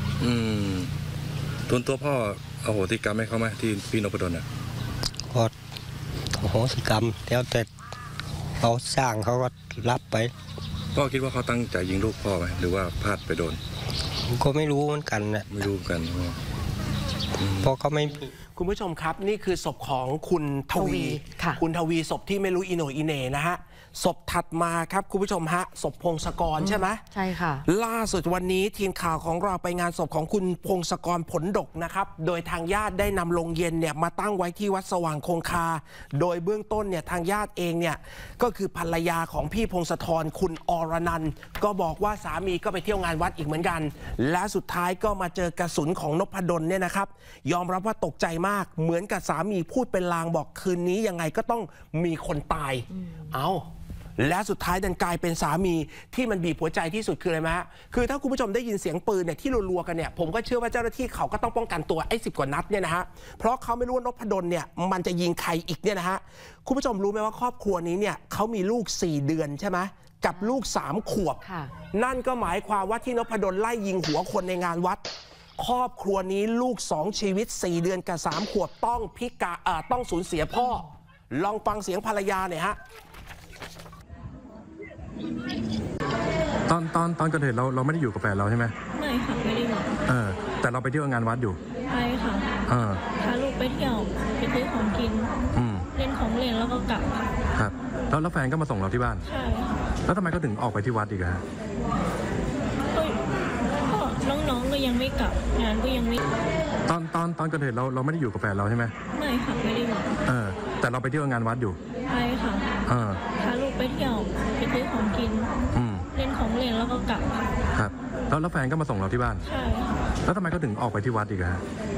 ตัวพ่ออโหสิกรรมให้เขาไหมที่พี่นพดลก็อโหสิกรรมแล้วแต่เขาสร้างเขาก็รับไปพ่อคิดว่าเขาตั้งใจยิงลูกพ่อไหมหรือว่าพลาดไปโดนก็ไม่รู้เหมือนกันนะไม่รู้กันเพราะเขาไม่คุณผู้ชมครับนี่คือศพของคุณทวีคุณทวีศพที่ไม่รู้อีโหน่อีเหน่นะฮะศพถัดมาครับคุณผู้ชมฮะศพพงศกรใช่ไหมใช่ค่ะล่าสุดวันนี้ทีมข่าวของเราไปงานศพของคุณพงศกรผลดกนะครับโดยทางญาติได้นำโรงเย็นเนี่ยมาตั้งไว้ที่วัดสว่างคงคาโดยเบื้องต้นเนี่ยทางญาติเองเนี่ยก็คือภรรยาของพี่พงศธรคุณอรนันท์ก็บอกว่าสามีก็ไปเที่ยวงานวัดอีกเหมือนกันและสุดท้ายก็มาเจอกระสุนของนพดลเนี่ยนะครับยอมรับว่าตกใจมากเหมือนกับสามีพูดเป็นลางบอกคืนนี้ยังไงก็ต้องมีคนตายและสุดท้ายดันกลายเป็นสามีที่มันบีบหัวใจที่สุดคืออะไรไหมฮะคือถ้าคุณผู้ชมได้ยินเสียงปืนเนี่ยที่รัวๆกันเนี่ยผมก็เชื่อว่าเจ้าหน้าที่เขาก็ต้องป้องกันตัวไอ้10 กว่านัดเนี่ยนะฮะเพราะเขาไม่รู้ว่านพดลเนี่ยมันจะยิงใครอีกเนี่ยนะฮะคุณผู้ชมรู้ไหมว่าครอบครัวนี้เนี่ยเขามีลูก4 เดือนใช่ไหมกับลูก3 ขวบนั่นก็หมายความว่าที่นพดลไล่ยิงหัวคนในงานวัดครอบครัวนี้ลูก2 ชีวิต4 เดือนกับ3 ขวบต้องสูญเสียพ่อลองฟังเสียงภรรยาหน่อยฮะตอนเกิดเหตุเราไม่ได้อยู่กับแฟนเราใช่ไหมไม่ค่ะไม่ได้อยู่แต่เราไปเที่ยวงานวัดอยู่ไปค่ะพาลูกไปเที่ยวไปซื้อของกินเล่นของเล่นแล้วก็กลับครับแล้วแฟนก็มาส่งเราที่บ้านใช่ค่ะแล้วทำไมเขาถึงออกไปที่วัดอีกฮะก็น้องๆก็ยังไม่กลับงานก็ยังไม่ตอนเกิดเหตุเราไม่ได้อยู่กับแฟนเราใช่ไหมไม่ค่ะไม่ได้อยู่แต่เราไปเที่ยวงานวัดอยู่ไปค่ะพาลูกไปเที่ยวไปซื้อของกินเล่นของเล่นแล้วก็กลับครับแล้วแฟนก็มาส่งเราที่บ้านใช่ค่ะแล้วทำไมเขาถึงออกไปที่วัดอีกฮะ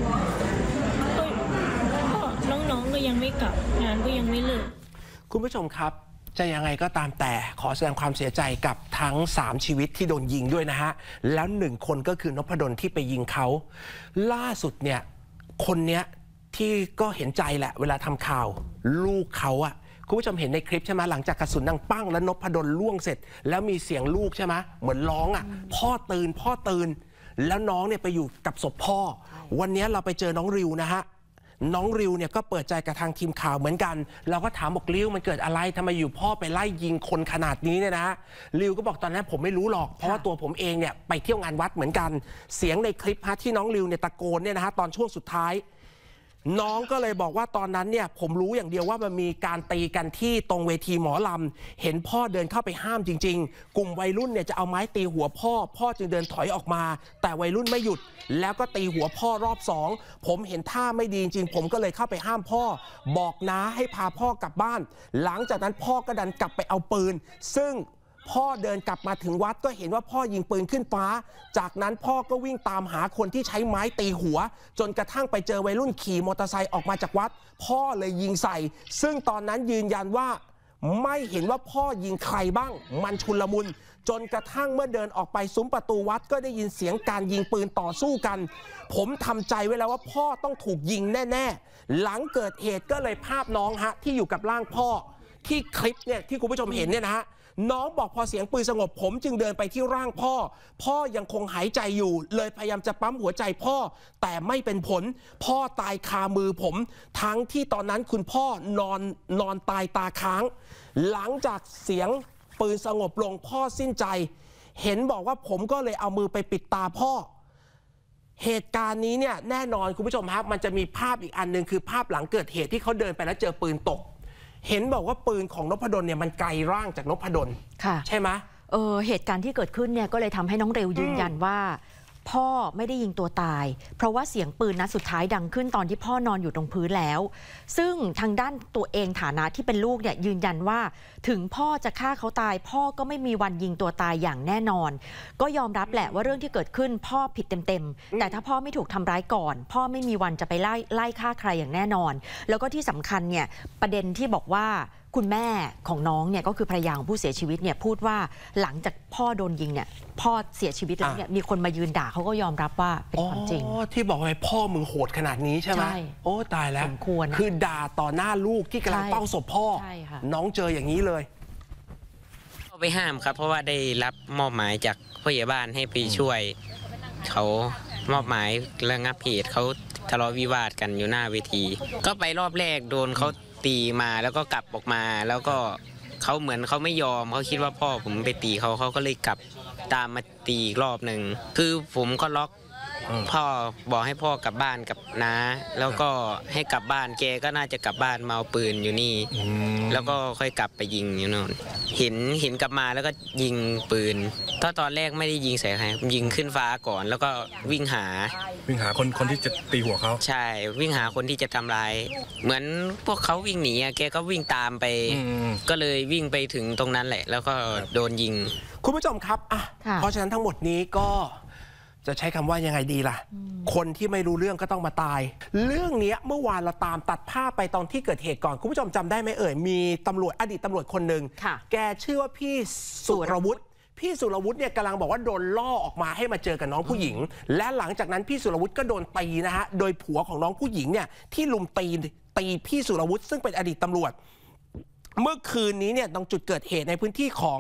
ก็น้องๆก็ยังไม่กลับงานก็ยังไม่เลิกคุณผู้ชมครับจะยังไงก็ตามแต่ขอแสดงความเสียใจกับทั้ง3 ชีวิตที่โดนยิงด้วยนะฮะแล้ว1 คนก็คือนพดลที่ไปยิงเขาล่าสุดเนี่ยคนเนี้ยที่ก็เห็นใจแหละเวลาทำข่าวลูกเขาอะคุณผู้ชมเห็นในคลิปใช่ไหมหลังจากกระสุนดังปั้งแล้วนพดลล่วงเสร็จแล้วมีเสียงลูกใช่ไหมเหมือนร้องอะพ่อตื่นแล้วน้องเนี่ยไปอยู่กับศพพ่อวันนี้เราไปเจอน้องริวนะฮะน้องริวเนี่ยก็เปิดใจกับทางทีมข่าวเหมือนกันเราก็ถามบอกริวมันเกิดอะไรทำไมอยู่พ่อไปไล่ยิงคนขนาดนี้เนี่ยนะริวก็บอกตอนนั้นผมไม่รู้หรอกเพราะว่าตัวผมเองเนี่ยไปเที่ยวงานวัดเหมือนกันเสียงในคลิปฮะที่น้องริวเนี่ยตะโกนเนี่ยนะฮะตอนช่วงสุดท้ายน้องก็เลยบอกว่าตอนนั้นเนี่ยผมรู้อย่างเดียวว่ามันมีการตีกันที่ตรงเวทีหมอลำเห็นพ่อเดินเข้าไปห้ามจริงๆกลุ่มวัยรุ่นเนี่ยจะเอาไม้ตีหัวพ่อจึงเดินถอยออกมาแต่วัยรุ่นไม่หยุดแล้วก็ตีหัวพ่อรอบ2ผมเห็นท่าไม่ดีจริงๆผมก็เลยเข้าไปห้ามพ่อบอกน้าให้พาพ่อกลับบ้านหลังจากนั้นพ่อก็ดันกลับไปเอาปืนซึ่งพ่อเดินกลับมาถึงวัดก็เห็นว่าพ่อยิงปืนขึ้นฟ้าจากนั้นพ่อก็วิ่งตามหาคนที่ใช้ไม้ตีหัวจนกระทั่งไปเจอวัยรุ่นขี่มอเตอร์ไซค์ออกมาจากวัดพ่อเลยยิงใส่ซึ่งตอนนั้นยืนยันว่าไม่เห็นว่าพ่อยิงใครบ้างมันชุลมุนจนกระทั่งเมื่อเดินออกไปซุ้มประตูวัดก็ได้ยินเสียงการยิงปืนต่อสู้กันผมทำใจไว้แล้วว่าพ่อต้องถูกยิงแน่ๆหลังเกิดเหตุก็เลยภาพน้องฮะที่อยู่กับร่างพ่อที่คลิปเนี่ยที่คุณผู้ชมเห็นเนี่ยนะฮะน้องบอกพอเสียงปืนสงบผมจึงเดินไปที่ร่างพ่อยังคงหายใจอยู่เลยพยายามจะปั๊มหัวใจพ่อแต่ไม่เป็นผลพ่อตายคามือผมทั้งที่ตอนนั้นคุณพ่อนอนตายตาค้างหลังจากเสียงปืนสงบลงพ่อสิ้นใจเห็นบอกว่าผมก็เลยเอามือไปปิดตาพ่อเหตุการณ์นี้เนี่ยแน่นอนคุณผู้ชมครับมันจะมีภาพอีกอันนึงคือภาพหลังเกิดเหตุที่เขาเดินไปแล้วเจอปืนตกเห็นบอกว่าปืนของนพดลเนี่ยมันไกลร่างจากนพดลใช่ไหมเหตุการณ์ที่เกิดขึ้นเนี่ยก็เลยทำให้น้องเร็วยืนยันว่าพ่อไม่ได้ยิงตัวตายเพราะว่าเสียงปืนนัดสุดท้ายดังขึ้นตอนที่พ่อนอนอยู่ตรงพื้นแล้วซึ่งทางด้านตัวเองฐานะที่เป็นลูกเนี่ยยืนยันว่าถึงพ่อจะฆ่าเขาตายพ่อก็ไม่มีวันยิงตัวตายอย่างแน่นอนก็ยอมรับแหละว่าเรื่องที่เกิดขึ้นพ่อผิดเต็มๆแต่ถ้าพ่อไม่ถูกทำร้ายก่อนพ่อไม่มีวันจะไปไล่ฆ่าใครอย่างแน่นอนแล้วก็ที่สำคัญเนี่ยประเด็นที่บอกว่าคุณแม่ของน้องเนี่ยก็คือภรรยาของผู้เสียชีวิตเนี่ยพูดว่าหลังจากพ่อโดนยิงเนี่ยพ่อเสียชีวิตแล้วเนี่ยมีคนมายืนด่าเขาก็ยอมรับว่าเป็นความจริงที่บอกว่าพ่อมึงโหดขนาดนี้ใช่ไหมโอ้ตายแล้วคือด่าต่อหน้าลูกที่กำลังเฝ้าศพพ่อน้องเจออย่างนี้เลยเข้าไปห้ามครับเพราะว่าได้รับมอบหมายจากผู้ใหญ่บ้านให้ไปช่วยเขามอบหมายระงับเหตุเขาทะเลาะวิวาทกันอยู่หน้าเวทีก็ไปรอบแรกโดนเขาตีมาแล้วก็กลับออกมาแล้วก็เขาเหมือนเขาไม่ยอมเขาคิดว่าพ่อผมไปตีเขาก็เลยกลับตามมาตีอีกรอบหนึ่งคือผมก็ล็อกพ่อบอกให้พ่อกลับบ้านกับน้าแล้วก็ให้กลับบ้านแกก็น่าจะกลับบ้านมาเอาปืนอยู่นี่แล้วก็ค่อยกลับไปยิงอยู่โน่นเห็นกลับมาแล้วก็ยิงปืนถ้าตอนแรกไม่ได้ยิงใส่ใครยิงขึ้นฟ้าก่อนแล้วก็วิ่งหาคนที่จะตีหัวเขาใช่วิ่งหาคนที่จะทำร้ายเหมือนพวกเขาวิ่งหนีแกก็วิ่งตามไปก็เลยวิ่งไปถึงตรงนั้นแหละแล้วก็โดนยิงคุณผู้ชมครับเพราะฉะนั้นทั้งหมดนี้ก็จะใช้คำว่ายังไงดีล่ะคนที่ไม่รู้เรื่องก็ต้องมาตายเรื่องนี้เมื่อวานเราตามตัดภาพไปตอนที่เกิดเหตุก่อนคุณผู้ชมจำได้ไหมมีตำรวจอดีตตำรวจคนหนึ่งแกชื่อว่าพี่สุรวุฒิพี่สุรวุฒิเนี่ยกำลังบอกว่าโดนล่อออกมาให้มาเจอกับน้องผู้หญิงและหลังจากนั้นพี่สุรวุฒิก็โดนตีนะฮะโดยผัวของน้องผู้หญิงเนี่ยที่ลุมตีพี่สุรวุฒิซึ่งเป็นอดีตตำรวจเมื่อคืนนี้เนี่ยตรงจุดเกิดเหตุในพื้นที่ของ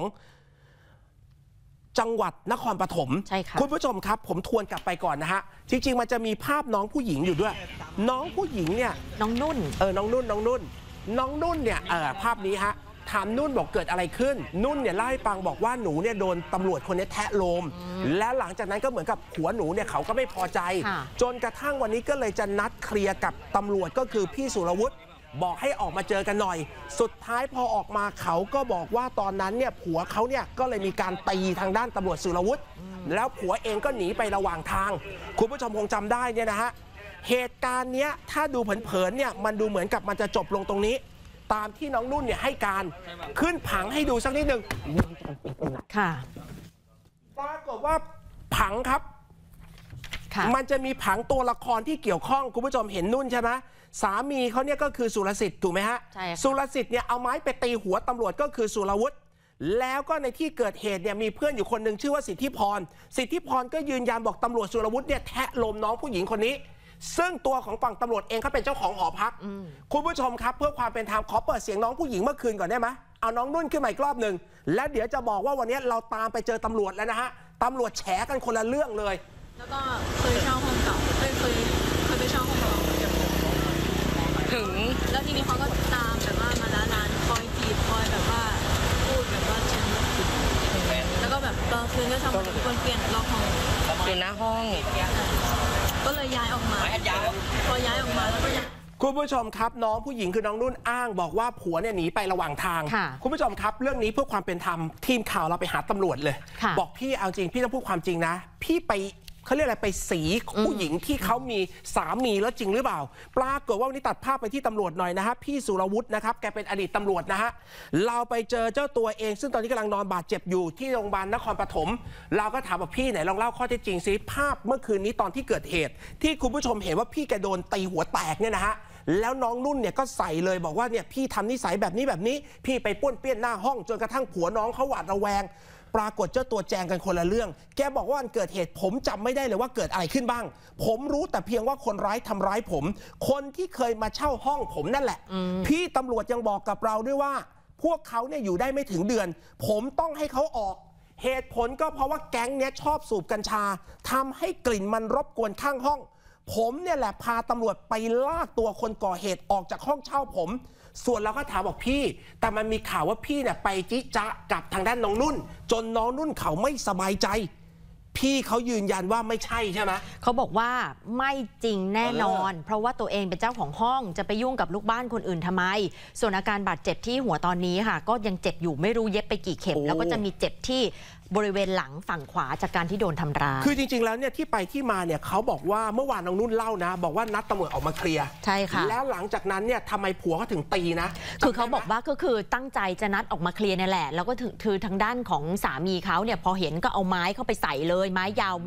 จังหวัดนครปฐมใช่ค่ะคุณผู้ชมครับผมทวนกลับไปก่อนนะฮะจริงๆมันจะมีภาพน้องผู้หญิงอยู่ด้วยน้องผู้หญิงเนี่ยน้องนุ่นน้องนุ่นเนี่ยภาพนี้ฮะถามนุ่นบอกเกิดอะไรขึ้นนุ่นเนี่ยเล่าให้ฟังบอกว่าหนูเนี่ยโดนตำรวจคนนี้แทะโลมและหลังจากนั้นก็เหมือนกับผัวหนูเนี่ยเขาก็ไม่พอใจจนกระทั่งวันนี้ก็เลยจะนัดเคลียร์กับตำรวจก็คือพี่สุรวุฒิบอกให้ออกมาเจอกันหน่อยสุดท้ายพอออกมาเขาก็บอกว่าตอนนั้นเนี่ยผัวเขาเนี่ยก็เลยมีการตีทางด้านตำรวจสุรวุฒิแล้วผัวเองก็หนีไประหว่างทางคุณผู้ชมคงจำได้เนี่ยนะฮะเหตุการณ์เนี้ยถ้าดูเผินๆเนี่ยมันดูเหมือนกับมันจะจบลงตรงนี้ตามที่น้องนุ่นเนี่ยให้การขึ้นผังให้ดูสักนิดหนึ่งค่ะปรากฏว่าผังครับมันจะมีผังตัวละครที่เกี่ยวข้องคุณผู้ชมเห็นนุ่นใช่ไหมสามีเขาเนี่ยก็คือสุรสิทธิ์ถูกไหมฮะสุรสิทธิ์เนี่ยเอาไม้ไปตีหัวตำรวจก็คือสุรวุฒิแล้วก็ในที่เกิดเหตุเนี่ยมีเพื่อนอยู่คนหนึ่งชื่อว่าสิทธิพรก็ยืนยันบอกตำรวจสุรวุฒิเนี่ยแทะโลมน้องผู้หญิงคนนี้ซึ่งตัวของฝั่งตำรวจเองเขาเป็นเจ้าของหอพักคุณผู้ชมครับเพื่อความเป็นธรรมขอเปิดเสียงน้องผู้หญิงเมื่อคืนก่อนได้ไหมเอาน้องนุ่นขึ้นมาอีกรอบหนึ่งแล้วเดี๋ยวจะบอกว่าวันนี้เราตามไปเจอตำรวจแล้วนะฮะตำรวจแฉกันคนละเรื่องเลยแล้วก็เคยเช่าห้องเก่าเคยไปเช่าห้องเก่าถึงแล้วทีนี้เขาก็ตามแบบว่ามาร้านคอยจีบคอยแบบว่าพูดแบบว่าฉันแล้วก็แบบตอนคืนก็ทำเป็นคนเปลี่ยนรอบห้องอยู่หน้าห้องก็เลยย้ายออกมาพอย้ายออกมาแล้วก็คุณผู้ชมครับน้องผู้หญิงคือน้องนุ่นอ้างบอกว่าผัวเนี่ยหนีไประหว่างทางคุณผู้ชมครับเรื่องนี้เพื่อความเป็นธรรมทีมข่าวเราไปหาตำรวจเลยบอกพี่เอาจริงพี่ต้องพูดความจริงนะพี่ไปเขาเรียกอะไรไปสีผู้หญิงที่เขามีสามีแล้วจริงหรือเปล่าปรากฏว่าวันนี้ตัดภาพไปที่ตำรวจหน่อยนะฮะพี่สุรวุฒินะครับแกเป็นอดีตตำรวจนะฮะเราไปเจอเจ้าตัวเองซึ่งตอนนี้กำลังนอนบาดเจ็บอยู่ที่โรงพยาบาลนครปฐมเราก็ถามว่าพี่ไหนลองเล่าข้อเท็จจริงสิภาพเมื่อคืนนี้ตอนที่เกิดเหตุที่คุณผู้ชมเห็นว่าพี่แกโดนตีหัวแตกเนี่ยนะฮะแล้วน้องนุ่นเนี่ยก็ใส่เลยบอกว่าเนี่ยพี่ทำนิสัยแบบนี้พี่ไปป้วนเปี้ยนหน้าห้องจนกระทั่งผัวน้องเขาหวาดระแวงปรากฏเจ้าตัวแจงกันคนละเรื่องแกบอกว่าวันเกิดเหตุผมจำไม่ได้เลยว่าเกิดอะไรขึ้นบ้างผมรู้แต่เพียงว่าคนร้ายทำร้ายผมคนที่เคยมาเช่าห้องผมนั่นแหละพี่ตำรวจยังบอกกับเราด้วยว่าพวกเขาเนี่ยอยู่ได้ไม่ถึงเดือนผมต้องให้เขาออกเหตุผลก็เพราะว่าแก๊งเนี้ยชอบสูบกัญชาทำให้กลิ่นมันรบกวนข้างห้องผมเนี่ยแหละพาตำรวจไปลากตัวคนก่อเหตุออกจากห้องเช่าผมส่วนเราก็ถามบอกพี่แต่มันมีข่าวว่าพี่เนี่ยไปจิจ๊ะกับทางด้านน้องนุ่นจนน้องนุ่นเขาไม่สบายใจพี่เขายืนยันว่าไม่ใช่ใช่ไหมเขาบอกว่าไม่จริงแน่นอนเพราะว่าตัวเองเป็นเจ้าของห้องจะไปยุ่งกับลูกบ้านคนอื่นทำไมส่วนอาการบาดเจ็บที่หัวตอนนี้ค่ะก็ยังเจ็บอยู่ไม่รู้เย็บไปกี่เข็มแล้วก็จะมีเจ็บที่บริเวณหลังฝั่งขวาจากการที่โดนทำร้ายคือจริงๆแล้วเนี่ยที่ไปที่มาเนี่ยเขาบอกว่าเมื่อวานน้องนุ่นเล่านะบอกว่านัดตำรวจออกมาเคลียร์ใช่ค่ะแล้วหลังจากนั้นเนี่ยทำไมผัวเขาถึงตีนะคือเขาบอกว่าก็คือตั้งใจจะนัดออกมาเคลียร์นี่แหละแล้วก็คือทางด้านของสามีเขาเนี่ยพอเห็นก็เอาไม้เข้าไปใส่เลยไม้ยาว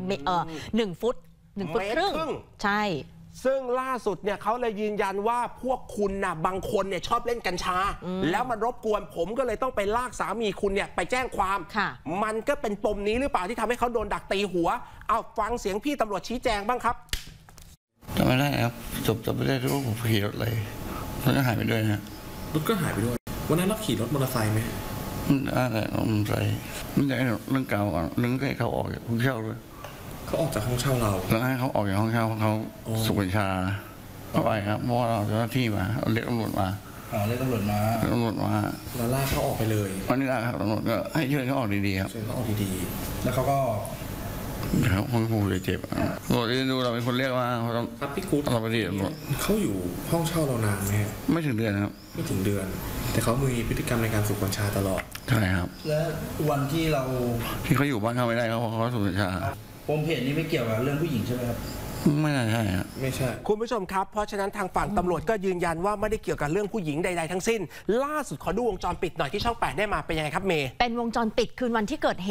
1 ฟุตครึ่งใช่ซึ่งล่าสุดเนี่ยเขาเลยยืนยันว่าพวกคุณนะบางคนเนี่ยชอบเล่นกัญชาแล้วมันรบกวนผมก็เลยต้องไปลากสามีคุณเนี่ยไปแจ้งความมันก็เป็นปมนี้หรือเปล่าที่ทำให้เขาโดนดักตีหัวเอาฟังเสียงพี่ตำรวจชี้แจงบ้างครับจำไม่ได้ครับจำไม่ได้รู้ว่าผมขี่รถอะไรรถก็หายไปด้วยนะรถก็หายไปด้วยวันนั้นเราขี่รถมอเตอร์ไซค์ไหมอะไรมอเตอร์ไซค์ไม่ใช่เรื่องเก่าก่อนเรื่องให้เขาออกจากห้องเช่าด้วยเขาออกจากห้องเช่าเราแล้วให้เขาออกจากห้องเช่าเขาสุกัญชาเข้าไปครับเพราะว่าเราเจ้าหน้าที่มาเรียกตำรวจมาเรียกตำรวจมาแล้วลากเขาออกไปเลยวันนี้ครับตำรวจก็ให้เชิญเขาออกดีๆครับเชิญเขาออกดีๆแล้วเขาก็เขาคงผูเลยเจ็บตำรวจดูเราเป็นคนเรียกว่าเขาต้องพี่กู๊ดเราไปดีตำรวจเขาอยู่ห้องเช่าเรานานไหมไม่ถึงเดือนครับไม่ถึงเดือนแต่เขามีพฤติกรรมในการสูบกัญชาตลอดใช่ครับและวันที่เขาอยู่บ้านเขาไม่ได้เขาสูบกัญชาปมเหตุนี้ไม่เกี่ยวกับเรื่องผู้หญิงใช่ไหมครับไม่ใช่ครับไม่ใช่คุณผู้ชมครับเพราะฉะนั้นทางฝั่งตำรวจก็ยืนยันว่าไม่ได้เกี่ยวกับเรื่องผู้หญิงใดๆทั้งสิ้นล่าสุดขอดูวงจรปิดหน่อยที่ช่อง 8ได้มาเป็นยังไงครับเมย์เป็นวงจรปิดคืนวันที่เกิดเหตุภ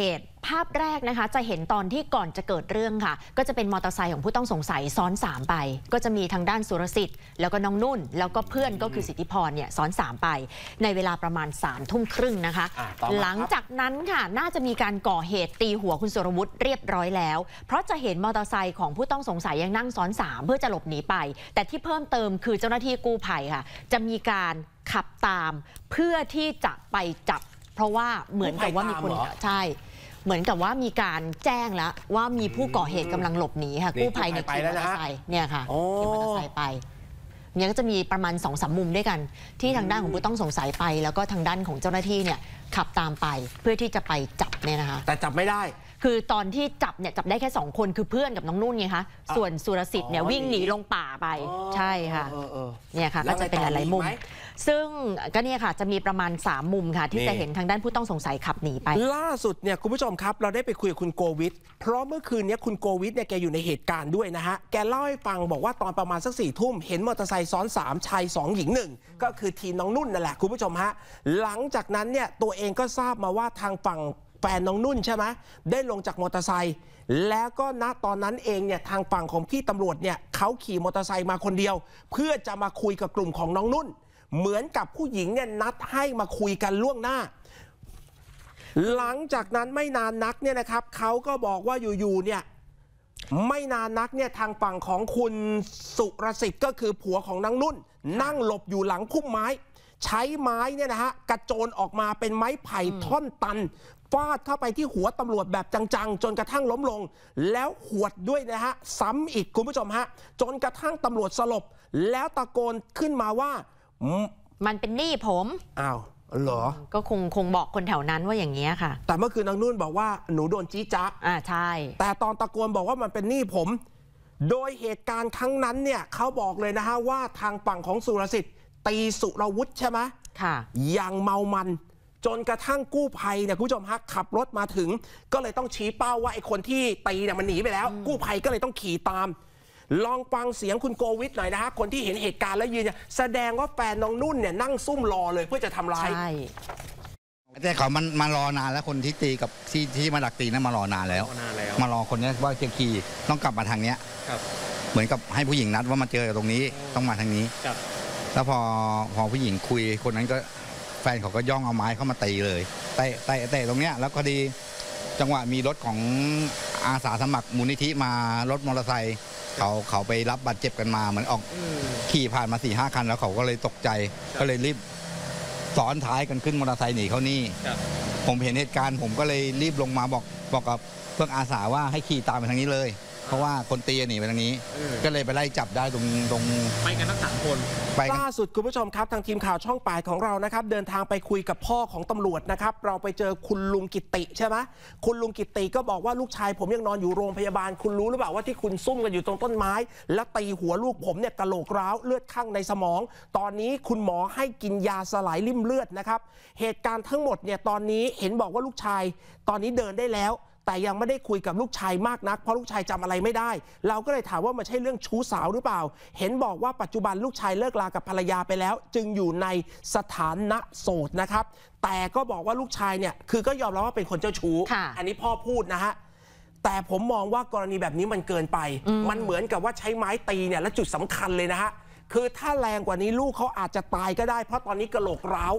ภาพแรกนะคะจะเห็นตอนที่ก่อนจะเกิดเรื่องค่ะก็จะเป็นมอเตอร์ไซค์ของผู้ต้องสงสัยซ้อน3ไปก็จะมีทางด้านสุรสิทธิ์แล้วก็น้องนุ่นแล้วก็เพื่อนก็คือสิทธิพรเนี่ยซ้อน3ไปในเวลาประมาณ3 ทุ่มครึ่งนะคะหลังจากนั้นค่ะน่าจะมีการก่อเหตุตีหัวคุณสุรวุฒิเรียบร้อยแล้วเพราะจะเห็นมอเตอร์ไซค์ของผู้ต้องสงสัยยังนั่งซ้อน3เพื่อจะหลบหนีไปแต่ที่เพิ่มเติมคือเจ้าหน้าที่กู้ภัยค่ะจะมีการขับตามเพื่อที่จะไปจับเพราะว่าเหมือนกับว่ามีคนใช่เหมือนกับว่ามีการแจ้งแล้วว่ามีผู้ก่อเหตุกำลังหลบหนีค่ะกู้ภัยเนี่ยขี่มอเตอร์ไซค์เนี่ยค่ะขี่มอเตอร์ไซค์ไปเนี่ยก็จะมีประมาณ 2-3 มุมด้วยกันที่ทางด้านของผู้ต้องสงสัยไปแล้วก็ทางด้านของเจ้าหน้าที่เนี่ยขับตามไปเพื่อที่จะไปจับเนี่ยนะคะแต่จับไม่ได้คือตอนที่จับเนี่ยจับได้แค่2 คนคือเพื่อนกับน้องนุ่นไงคะส่วนสุรสิทธิ์เนี่ยวิ่งหนีลงป่าไปใช่ค่ะเนี่ยค่ะก็จะเป็นหลายมุมซึ่งก็เนี่ยค่ะจะมีประมาณ3 มุมค่ะที่จะเห็นทางด้านผู้ต้องสงสัยขับหนีไปล่าสุดเนี่ยคุณผู้ชมครับเราได้ไปคุยกับคุณโกวิทเพราะเมื่อคืนนี้คุณโกวิทเนี่ยแกอยู่ในเหตุการณ์ด้วยนะฮะแกเล่าให้ฟังบอกว่าตอนประมาณสัก4 ทุ่มเห็นมอเตอร์ไซค์ซ้อน3ชาย2หญิง1ก็คือทีมน้องนุ่นนั่นแหละคุณผู้ชมฮะหลังจากนั้นเนี่ยตัวเองก็ทราบมาว่าทางฝั่งแฟนน้องนุ่นใช่ไหมได้ลงจากมอเตอร์ไซค์แล้วก็ณตอนนั้นเองเนี่ยทางฝั่งของพี่ตำรวจเนี่ยเขาขี่มอเตอร์ไซค์มาคนเดียวเพื่อจะมาคุยกับกลุ่มของน้องนุ่นเหมือนกับผู้หญิงเนี่ยนัดให้มาคุยกันล่วงหน้าหลังจากนั้นไม่นานนักเนี่ยนะครับเขาก็บอกว่าอยู่ๆเนี่ยไม่นานนักเนี่ยทางฝั่งของคุณสุรสิทธิ์ก็คือผัวของน้องนุ่นนั่งหลบอยู่หลังพุ่มไม้ใช้ไม้เนี่ยนะฮะกระโจนออกมาเป็นไม้ไผ่ท่อนตันฟาดเข้าไปที่หัวตำรวจแบบจังๆจนกระทั่งล้มลงแล้วหวดด้วยนะฮะซ้ำอีกคุณผู้ชมฮะจนกระทั่งตำรวจสลบแล้วตะโกนขึ้นมาว่ามันเป็นหนี้ผมอ้าวเหรอก็คงบอกคนแถวนั้นว่าอย่างนี้ค่ะแต่เมื่อคืนนางนุ่นบอกว่าหนูโดนจี้จ๊ะใช่แต่ตอนตะโกนบอกว่ามันเป็นหนี้ผมโดยเหตุการณ์ครั้งนั้นเนี่ยเขาบอกเลยนะฮะว่าทางฝั่งของสุรสิทธิ์ตีสุรวุฒิใช่ไหมค่ะอย่างเมามันจนกระทั่งกู้ภัยเนี่ยคุณผู้ชมฮะขับรถมาถึงก็เลยต้องชี้เป้าว่าไอ้คนที่ตีเนี่ยมันหนีไปแล้วกู้ภัยก็เลยต้องขี่ตามลองฟังเสียงคุณโกวิทหน่อยนะฮะคนที่เห็นเหตุการณ์แล้วยืนแสดงว่าแฟนน้องนุ่นเนี่ยนั่งซุ่มรอเลยเพื่อจะทำร้ายใช่แต่เขามันมารอนานแล้วคนที่ตีกับที่มาดักตีนั้นมารอนานแล้วมารอคนนี้ว่าจะขี่ต้องกลับมาทางเนี้ยเหมือนกับให้ผู้หญิงนัดว่ามาเจอตรงนี้ต้องมาทางนี้แล้วพอผู้หญิงคุยคนนั้นก็แฟนเขาก็ย่องเอาไม้เข้ามาตีเลยเตะตรงเนี้ยแล้วก็ดีจังหวะมีรถของอาสาสมัครมูลนิธิมารถมอเตอร์ไซค์เขาไปรับบาดเจ็บกันมาเหมือนออกขี่ผ่านมา 4-5 คันแล้วเขาก็เลยตกใจก็เลยรีบซ้อนท้ายกันขึ้นมอเตอร์ไซค์หนีเขานี่ผมเห็นเหตุการณ์ผมก็เลยรีบลงมาบอกกับเพื่อนอาสาว่าให้ขี่ตามไปทางนี้เลยเพราะว่าคนตีหนีไปทางนี้ก็เลยไปไล่จับได้ตรงไปกันทั้ง3 คนล่าสุดคุณผู้ชมครับทางทีมข่าวช่อง8ของเรานะครับเดินทางไปคุยกับพ่อของตำรวจนะครับเราไปเจอคุณลุงกิติใช่ไหมคุณลุงกิติก็บอกว่าลูกชายผมยังนอนอยู่โรงพยาบาลคุณรู้หรือเปล่าว่าที่คุณซุ่มกันอยู่ตรงต้นไม้แล้วตีหัวลูกผมเนี่ยกะโหลกร้าวเลือดข้างในสมองตอนนี้คุณหมอให้กินยาสลายริ่มเลือดนะครับเหตุการณ์ทั้งหมดเนี่ยตอนนี้เห็นบอกว่าลูกชายตอนนี้เดินได้แล้วแต่ยังไม่ได้คุยกับลูกชายมากนักเพราะลูกชายจำอะไรไม่ได้เราก็เลยถามว่ามันใช่เรื่องชู้สาวหรือเปล่าเห็นบอกว่าปัจจุบันลูกชายเลิกลากับภรรยาไปแล้วจึงอยู่ในสถานะโสดนะครับแต่ก็บอกว่าลูกชายเนี่ยคือก็ยอมรับว่าเป็นคนเจ้าชู้อันนี้พ่อพูดนะฮะแต่ผมมองว่ากรณีแบบนี้มันเกินไปมันเหมือนกับว่าใช้ไม้ตีเนี่ยและจุดสำคัญเลยนะฮะคือถ้าแรงกว่านี้ลูกเขาอาจจะตายก็ได้เพราะตอนนี้กะโหลกร้าว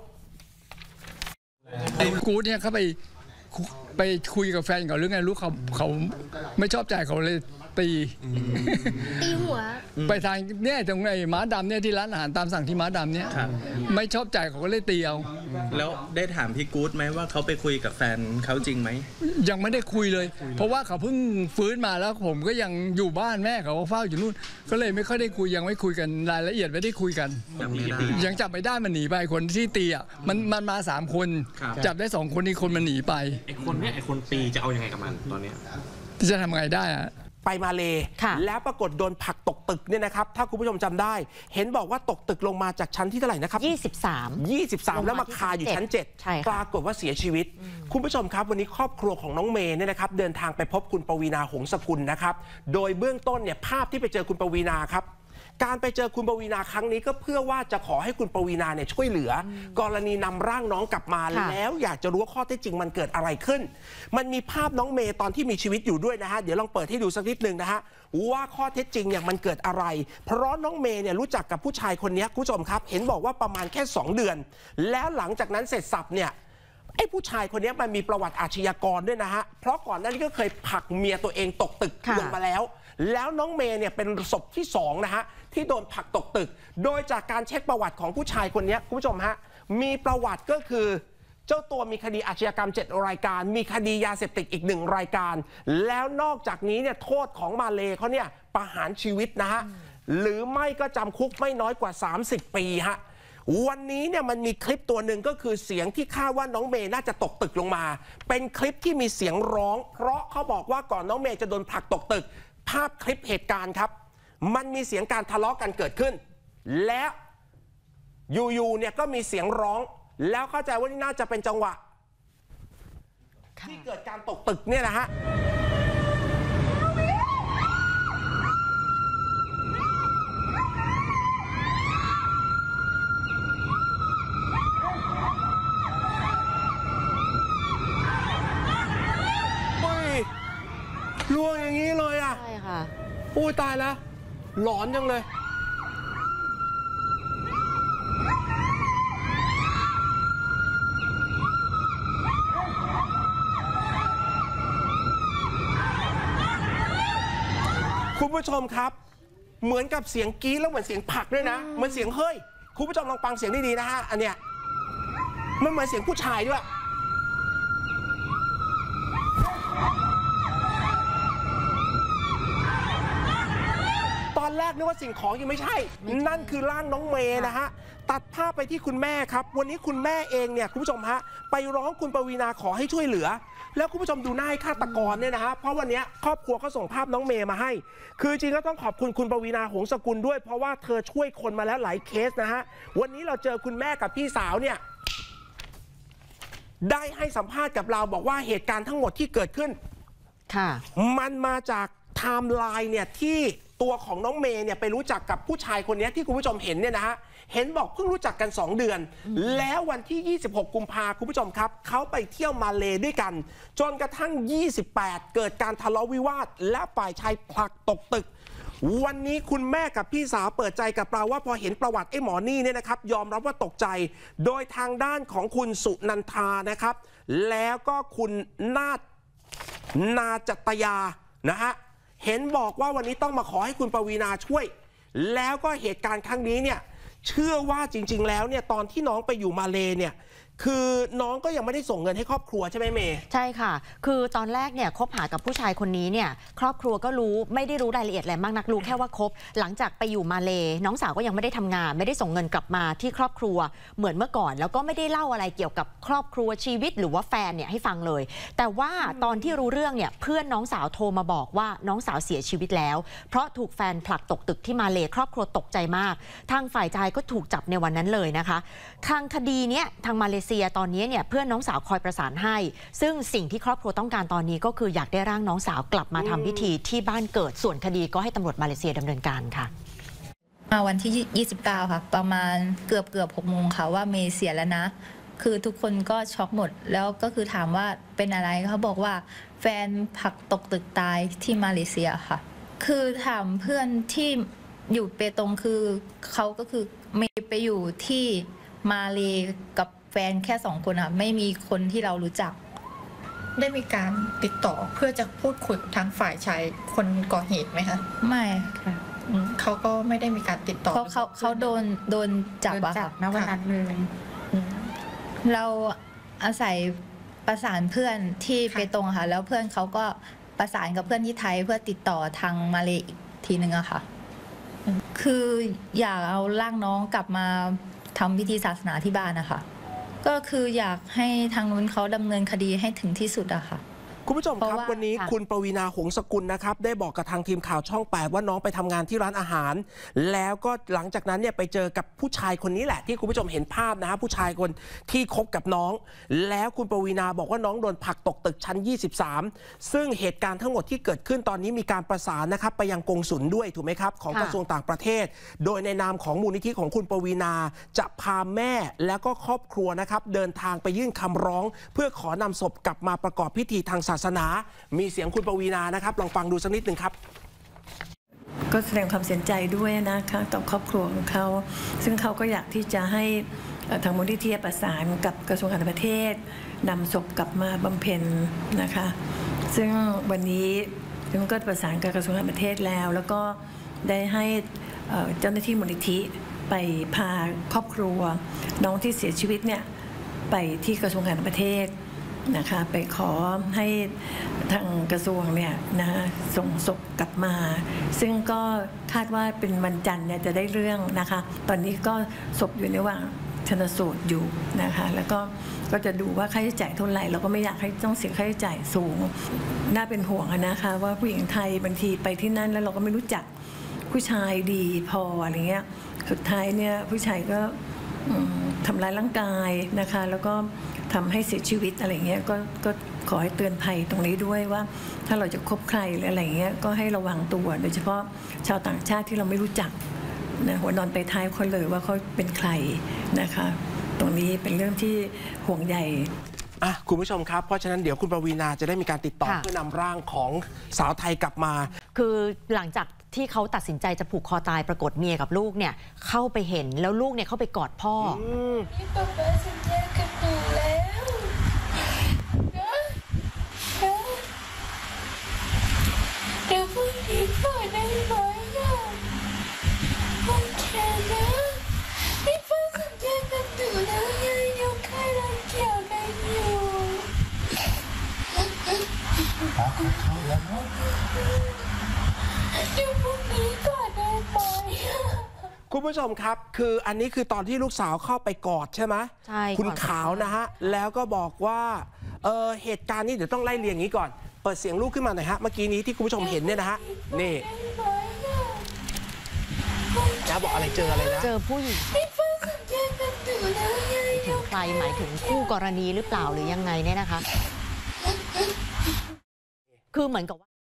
ไอ้กูเนี่ยเขาไปคุยกับแฟนเขาหรือไงลูกเขาไม่ชอบใจเขาเลยตีหัวไปทางเนี่ยตรงไอ้ม้าดำเนี่ยที่ร้านอาหารตามสั่งที่ม้าดำเนี่ยไม่ชอบใจเขาก็เลยตีเอาแล้วได้ถามพี่กู๊ดไหมว่าเขาไปคุยกับแฟนเขาจริงไหมยังไม่ได้คุยเลยเพราะว่าเขาเพิ่งฟื้นมาแล้วผมก็ยังอยู่บ้านแม่เขาเฝ้าอยู่นู่นก็เลยไม่ค่อยได้คุยยังไม่คุยกันรายละเอียดไม่ได้คุยกันยังจับไม่ได้มันหนีไปคนที่ตีอ่ะมันมา3 คนจับได้2 คนอีกคนมันหนีไปไอ้คนเนี้ยไอ้คนตีจะเอายังไงกับมันตอนนี้จะทำไงได้อะไปมาเลแล้วปรากฏโดนผลักตกตึกเนี่ยนะครับถ้าคุณผู้ชมจำได้เห็นบอกว่าตกตึกลงมาจากชั้นที่เท่าไหร่นะครับ23แล้วมาคาอยู่ชั้น7ปรากฏว่าเสียชีวิตคุณผู้ชมครับวันนี้ครอบครัวของน้องเมย์เนี่ยนะครับเดินทางไปพบคุณปวีณาหงสกุลนะครับโดยเบื้องต้นเนี่ยภาพที่ไปเจอคุณปวีณาครับการไปเจอคุณปวีณาครั้งนี้ก็เพื่อว่าจะขอให้คุณปวีณาเนี่ยช่วยเหลือ กรณีนำร่างน้องกลับมาแล้วอยากจะรู้ว่าข้อเท็จจริงมันเกิดอะไรขึ้นมันมีภาพน้องเมย์ตอนที่มีชีวิตอยู่ด้วยนะฮะเดี๋ยวลองเปิดให้ดูสักนิดนึงนะฮะว่าข้อเท็จจริงเนี่ยมันเกิดอะไรเพราะน้องเมย์เนี่ยรู้จักกับผู้ชายคนนี้คุณผู้ชมครับเห็นบอกว่าประมาณแค่2 เดือนแล้วหลังจากนั้นเสร็จสับเนี่ยไอ้ผู้ชายคนนี้มันมีประวัติอาชญากรด้วยนะฮะเพราะก่อนหน้านี้ก็เคยผลักเมียตัวเองตกตึกลงมาแล้วน้องเมย์เนี่ยเป็นศพที่2นะฮะที่โดนผลักตกตึกโดยจากการเช็คประวัติของผู้ชายคนนี้คุณผู้ชมฮะมีประวัติก็คือเจ้าตัวมีคดีอาชญากรรม7 รายการมีคดียาเสพติดอีก1 รายการแล้วนอกจากนี้เนี่ยโทษของมาเลเขาเนี่ยประหารชีวิตนะฮะหรือไม่ก็จำคุกไม่น้อยกว่า30 ปีฮะวันนี้เนี่ยมันมีคลิปตัวหนึ่งก็คือเสียงที่คาดว่าน้องเมย์น่าจะตกตึกลงมาเป็นคลิปที่มีเสียงร้องเพราะเขาบอกว่าก่อนน้องเมย์จะโดนผลักตกตึกภาพคลิปเหตุการณ์ครับมันมีเสียงการทะเลาะกันเกิดขึ้นและอยู่ๆเนี่ยก็มีเสียงร้องแล้วเข้าใจว่านี่น่าจะเป็นจังหวะที่เกิดการตกตึกเนี่ยนะฮะล่วงอย่างนี้เลยอ่ะใช่ค่ะโอ้ตายแล้วหลอนจังเลยคุณผู้ชมครับเหมือนกับเสียงกรี๊ดแล้วเหมือนเสียงผลักด้วยนะเหมือนเสียงเฮ้ยคุณผู้ชมลองฟังเสียงดีๆนะฮะอันเนี้ยมันเหมือนเสียงผู้ชายด้วยตอนแรกนึกว่าสิ่งของยังไม่ใช่นั่นคือร่างน้องเมย์นะฮะตัดภาพไปที่คุณแม่ครับวันนี้คุณแม่เองเนี่ยคุณผู้ชมฮะไปร้องคุณปวีณาขอให้ช่วยเหลือแล้วคุณผู้ชมดูหน้าฆาตกรเนี่ยนะฮะเพราะวันนี้ครอบครัวเขาส่งภาพน้องเมย์มาให้คือจริงก็ต้องขอบคุณคุณปวีณาหงสกุลด้วยเพราะว่าเธอช่วยคนมาแล้วหลายเคสนะฮะวันนี้เราเจอคุณแม่กับพี่สาวเนี่ยได้ให้สัมภาษณ์กับเราบอกว่าเหตุการณ์ทั้งหมดที่เกิดขึ้นค่ะมันมาจากไทม์ไลน์เนี่ยที่ตัวของน้องเมย์เนี่ยไปรู้จักกับผู้ชายคนนี้ที่คุณผู้ชมเห็นเนี่ยนะฮะเห็นบอกเพิ่งรู้จักกัน2 เดือนแล้ววันที่26 กุมภาพันธ์คุณผู้ชมครับเขาไปเที่ยวมาเลด้วยกันจนกระทั่ง28เกิดการทะเลาะวิวาทและฝ่ายชายผลักตกตึกวันนี้คุณแม่กับพี่สาวเปิดใจกับเราว่าพอเห็นประวัติไอ้หมอนี่เนี่ยนะครับยอมรับว่าตกใจโดยทางด้านของคุณสุนันทานะครับแล้วก็คุณนาจัตยานะฮะเห็นบอกว่าวันนี้ต้องมาขอให้คุณปวีณาช่วยแล้วก็เหตุการณ์ครั้งนี้เนี่ยเชื่อว่าจริงๆแล้วเนี่ยตอนที่น้องไปอยู่มาเลเนี่ยคือน้องก็ยังไม่ได้ส่งเงินให้ครอบครัวใช่ไหมเมย์ใช่ค่ะคือตอนแรกเนี่ยคบหากับผู้ชายคนนี้เนี่ยครอบครัวก็รู้ไม่ได้รู้รายละเอียดอะไรมากนักรู้แค่ว่าคบหลังจากไปอยู่มาเลน้องสาวก็ยังไม่ได้ทำงานไม่ได้ส่งเงินกลับมาที่ครอบครัวเหมือนเมื่อก่อนแล้วก็ไม่ได้เล่าอะไรเกี่ยวกับครอบครัวชีวิตหรือว่าแฟนเนี่ยให้ฟังเลยแต่ว่าตอนที่รู้เรื่องเนี่ยเพื่อนน้องสาวโทรมาบอกว่าน้องสาวเสียชีวิตแล้วเพราะถูกแฟนผลักตกตึกที่มาเลครอบครัวตกใจมากทางฝ่ายชายก็ถูกจับในวันนั้นเลยนะคะทางคดีเนี้ยทางมาเลเซียตอนนี้เนี่ยเพื่อนน้องสาวคอยประสานให้ซึ่งสิ่งที่ครอบครัวต้องการตอนนี้ก็คืออยากได้ร่างน้องสาวกลับมาทำพิธีที่บ้านเกิดส่วนคดีก็ให้ตำรวจมาเลเซียดำเนินการค่ะมาวันที่29ค่ะประมาณเกือบ6 โมงค่ะว่าเมย์เสียแล้วนะคือทุกคนก็ช็อกหมดแล้วก็คือถามว่าเป็นอะไรเขาบอกว่าแฟนผลักตกตึกตายที่มาเลเซียค่ะคือถามเพื่อนที่อยู่เปตงคือเขาก็คือเมย์ไปอยู่ที่มาเลกับแฟนแค่2 คนค่ะไม่มีคนที่เรารู้จักได้มีการติดต่อเพื่อจะพูดคุยกับทางฝ่ายชายคนก่อเหตุไหมคะไม่ค่ะเขาก็ไม่ได้มีการติดต่อเพราะเขาโดนจับอะค่ะณวันนั้นเลยเราอาศัยประสานเพื่อนที่เปตงค่ะแล้วเพื่อนเขาก็ประสานกับเพื่อนที่ไทยเพื่อติดต่อทางมาเลอีกทีนึงอะค่ะคืออยากเอาร่างน้องกลับมาทำพิธีศาสนาที่บ้านนะคะก็คืออยากให้ทางนู้นเขาดำเนินคดีให้ถึงที่สุดอะค่ะคุณผู้ชมครับวันนี้คุณปวีณา หงสกุลนะครับได้บอกกับทางทีมข่าวช่อง 8ว่าน้องไปทำงานที่ร้านอาหารแล้วก็หลังจากนั้นเนี่ยไปเจอกับผู้ชายคนนี้แหละที่คุณผู้ชมเห็นภาพนะฮะผู้ชายคนที่คบกับน้องแล้วคุณปวีณาบอกว่าน้องโดนผลักตกตึกชั้น23ซึ่งเหตุการณ์ทั้งหมดที่เกิดขึ้นตอนนี้มีการประสานนะครับไปยังกงสุลด้วยถูกไหมครับของกระทรวงต่างประเทศโดยในนามของมูลนิธิของคุณปวีณาจะพาแม่แล้วก็ครอบครัวนะครับเดินทางไปยื่นคำร้องเพื่อขอนำศพกลับมาประกอบพิธีทางศาสนามีเสียงคุณปวีณานะครับลองฟังดูสักนิดหนึ่งครับก็แสดงความเสียใจด้วยนะคะต่อครอบครัวของเขาซึ่งเขาก็อยากที่จะให้ทางมูลนิธิประสานกับกระทรวงต่างประเทศนำศพกลับมาบำเพ็ญนะคะซึ่งวันนี้ซึ่งก็ประสานกับกระทรวงต่างประเทศแล้วก็ได้ให้เจ้าหน้าที่มูลนิธิไปพาครอบครัวน้องที่เสียชีวิตเนี่ยไปที่กระทรวงต่างประเทศนะคะไปขอให้ทางกระทรวงเนี่ยนะส่งศพกลับมาซึ่งก็คาดว่าเป็นวันจันทร์เนี่ยจะได้เรื่องนะคะตอนนี้ก็ศพอยู่ในระหว่างชันสูตรอยู่นะคะแล้วก็จะดูว่าค่าใช้จ่ายเท่าไหร่เราก็ไม่อยากให้ต้องเสียค่าใช้จ่ายสูงน่าเป็นห่วงนะคะว่าผู้หญิงไทยบางทีไปที่นั่นแล้วเราก็ไม่รู้จักผู้ชายดีพออะไรเงี้ยสุดท้ายเนี่ยผู้ชายก็ทำร้ายร่างกายนะคะแล้วก็ทำให้เสียชีวิตอะไรเงี้ยก็ขอให้เตือนภัยตรงนี้ด้วยว่าถ้าเราจะคบใครหรืออะไรเงี้ยก็ให้ระวังตัวโดยเฉพาะชาวต่างชาติที่เราไม่รู้จักนะหัวนอนไปท้ายคนเลยว่าเขาเป็นใครนะคะตรงนี้เป็นเรื่องที่ห่วงใยคุณผู้ชมครับเพราะฉะนั้นเดี๋ยวคุณปวีณาจะได้มีการติดต่อเพื่อนำร่างของสาวไทยกลับมาคือหลังจากที่เขาตัดสินใจจะผูกคอตายปรากฏเมียกับลูกเนี่ยเข้าไปเห็นแล้วลูกเนี่ยเข้าไปกอดพ่อสัญญากันอยู่แล้วเดี๋ยวพูดอีกหน่อยได้ไหมอ่ะโอเคนะนี่เพิ่งสัญญากันอยู่แล้วยังอยู่ใกล้เราเกี่ยวกันอยู่คุณผู้ชมครับคืออันนี้คือตอนที่ลูกสาวเข้าไปกอดใช่ไหมใช่คุณขาวนะฮะแล้วก็บอกว่าเหตุการณ์นี้เดี๋ยวต้องไล่เรียงอย่างนี้ก่อนเปิดเสียงลูกขึ้นมาหน่อยฮะเมื่อกี้นี้ที่คุณผู้ชมเห็นเนี่ยนะฮะนี่จะบอกอะไรเจออะไรนะเจอผู้หญิงถึงใครหมายถึงคู่กรณีหรือเปล่าหรือยังไงเนี่ยนะคะคือเหมือนกับว่า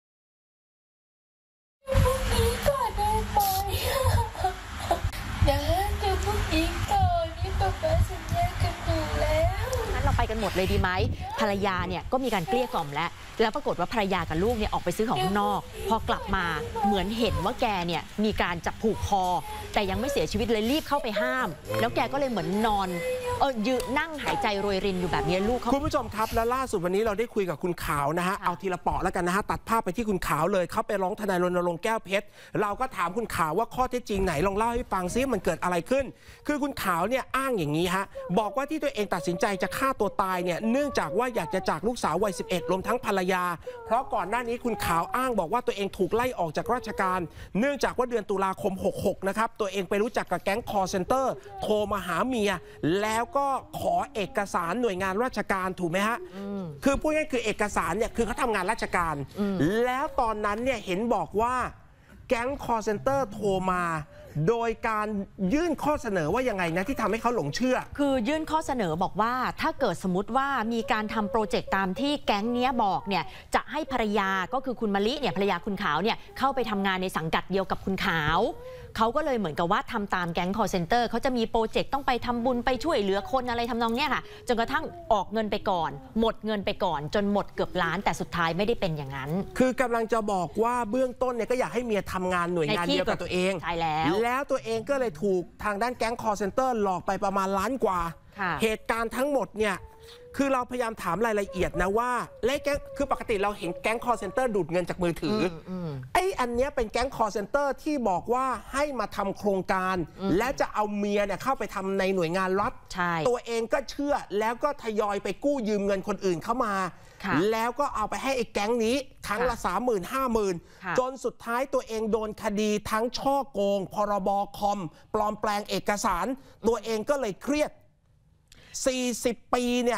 เดี๋ยวพวกนี้ก่อนนี่ป๊าป๊าสัญญากันอยู่แล้วงั้นเราไปกันหมดเลยดีไหมภรรยาเนี่ยก็มีการเกลี้ยกล่อมแล้วปรากฏว่าภรรยากับลูกเนี่ยออกไปซื้อของข้างนอกพอกลับมาเหมือนเห็นว่าแกเนี่ยมีการจับผูกคอแต่ยังไม่เสียชีวิตเลยรีบเข้าไปห้ามแล้วแกก็เลยเหมือนนอนยืนนั่งหายใจโรยรินอยู่แบบนี้ลูกเขาคุณผู้ชมครับและล่าสุดวันนี้เราได้คุยกับคุณขาวนะฮะเอาทีละเปาะแล้วกันนะฮะตัดภาพไปที่คุณขาวเลยเขาไปร้องทนายรณรงค์แก้วเพชรเราก็ถามคุณขาวว่าข้อเท็จจริงไหนลองเล่าให้ฟังซิมันเกิดอะไรขึ้นคือคุณขาวเนี่ยอ้างอย่างนี้ฮะบอกว่าที่ตัวเองตัดสินใจจะฆ่าตัวตายเนี่ยเนื่องจากว่าอยากจะจากลูกสาววัย11รวมทั้งภรรยาเพราะก่อนหน้านี้คุณขาวอ้างบอกว่าตัวเองถูกไล่ออกจากราชการเนื่องจากว่าเดือนตุลาคม66นะครับตัวเองไปรู้จักกับแก๊งคอร์เซ็นเตอร์โทรมาหาเมียแล้วก็ขอเอกสารหน่วยงานราชการถูกไหมฮะคือพูดง่ายๆคือเอกสารเนี่ยคือเขาทำงานราชการแล้วตอนนั้นเนี่ยเห็นบอกว่าแก๊งคอร์เซ็นเตอร์โทรมาโดยการยื่นข้อเสนอว่ายังไงนะที่ทำให้เขาหลงเชื่อคือยื่นข้อเสนอบอกว่าถ้าเกิดสมมติว่ามีการทำโปรเจกต์ตามที่แก๊งนี้บอกเนี่ยจะให้ภรรยาก็คือคุณมะลิเนี่ยภรรยาคุณขาวเนี่ยเข้าไปทำงานในสังกัดเดียวกับคุณขาวเขาก็เลยเหมือนกับว่าทำตามแก๊งคอร์เซ็นเตอร์เขาจะมีโปรเจกต์ต้องไปทำบุญไปช่วยเหลือคนอะไรทำนองเนี้ยค่ะจนกระทั่งออกเงินไปก่อนหมดเงินไปก่อนจนหมดเกือบล้านแต่สุดท้ายไม่ได้เป็นอย่างนั้นคือกำลังจะบอกว่าเบื้องต้นเนี่ยก็อยากให้เมียทำงานหน่วยงานเดียวกับตัวเองใช่แล้วตัวเองก็เลยถูกทางด้านแก๊งคอร์เซ็นเตอร์หลอกไปประมาณล้านกว่าเหตุการณ์ทั้งหมดเนี่ยคือเราพยายามถามรายละเอียดนะว่าและแก๊งคือปกติเราเห็นแก๊งคอร์เซ็นเตอร์ดูดเงินจากมือถือไอ้อันเนี้ยเป็นแก๊งคอร์เซ็นเตอร์ที่บอกว่าให้มาทำโครงการและจะเอาเมียเนี่ยเข้าไปทำในหน่วยงานรัฐตัวเองก็เชื่อแล้วก็ทยอยไปกู้ยืมเงินคนอื่นเข้ามาแล้วก็เอาไปให้ไอ้แก๊งนี้ครั้งละ 30,000-50,000 จนสุดท้ายตัวเองโดนคดีทั้งช่อโกงพรบคอมปลอมแปลงเอกสารตัวเองก็เลยเครียด40 ปีเนี่ย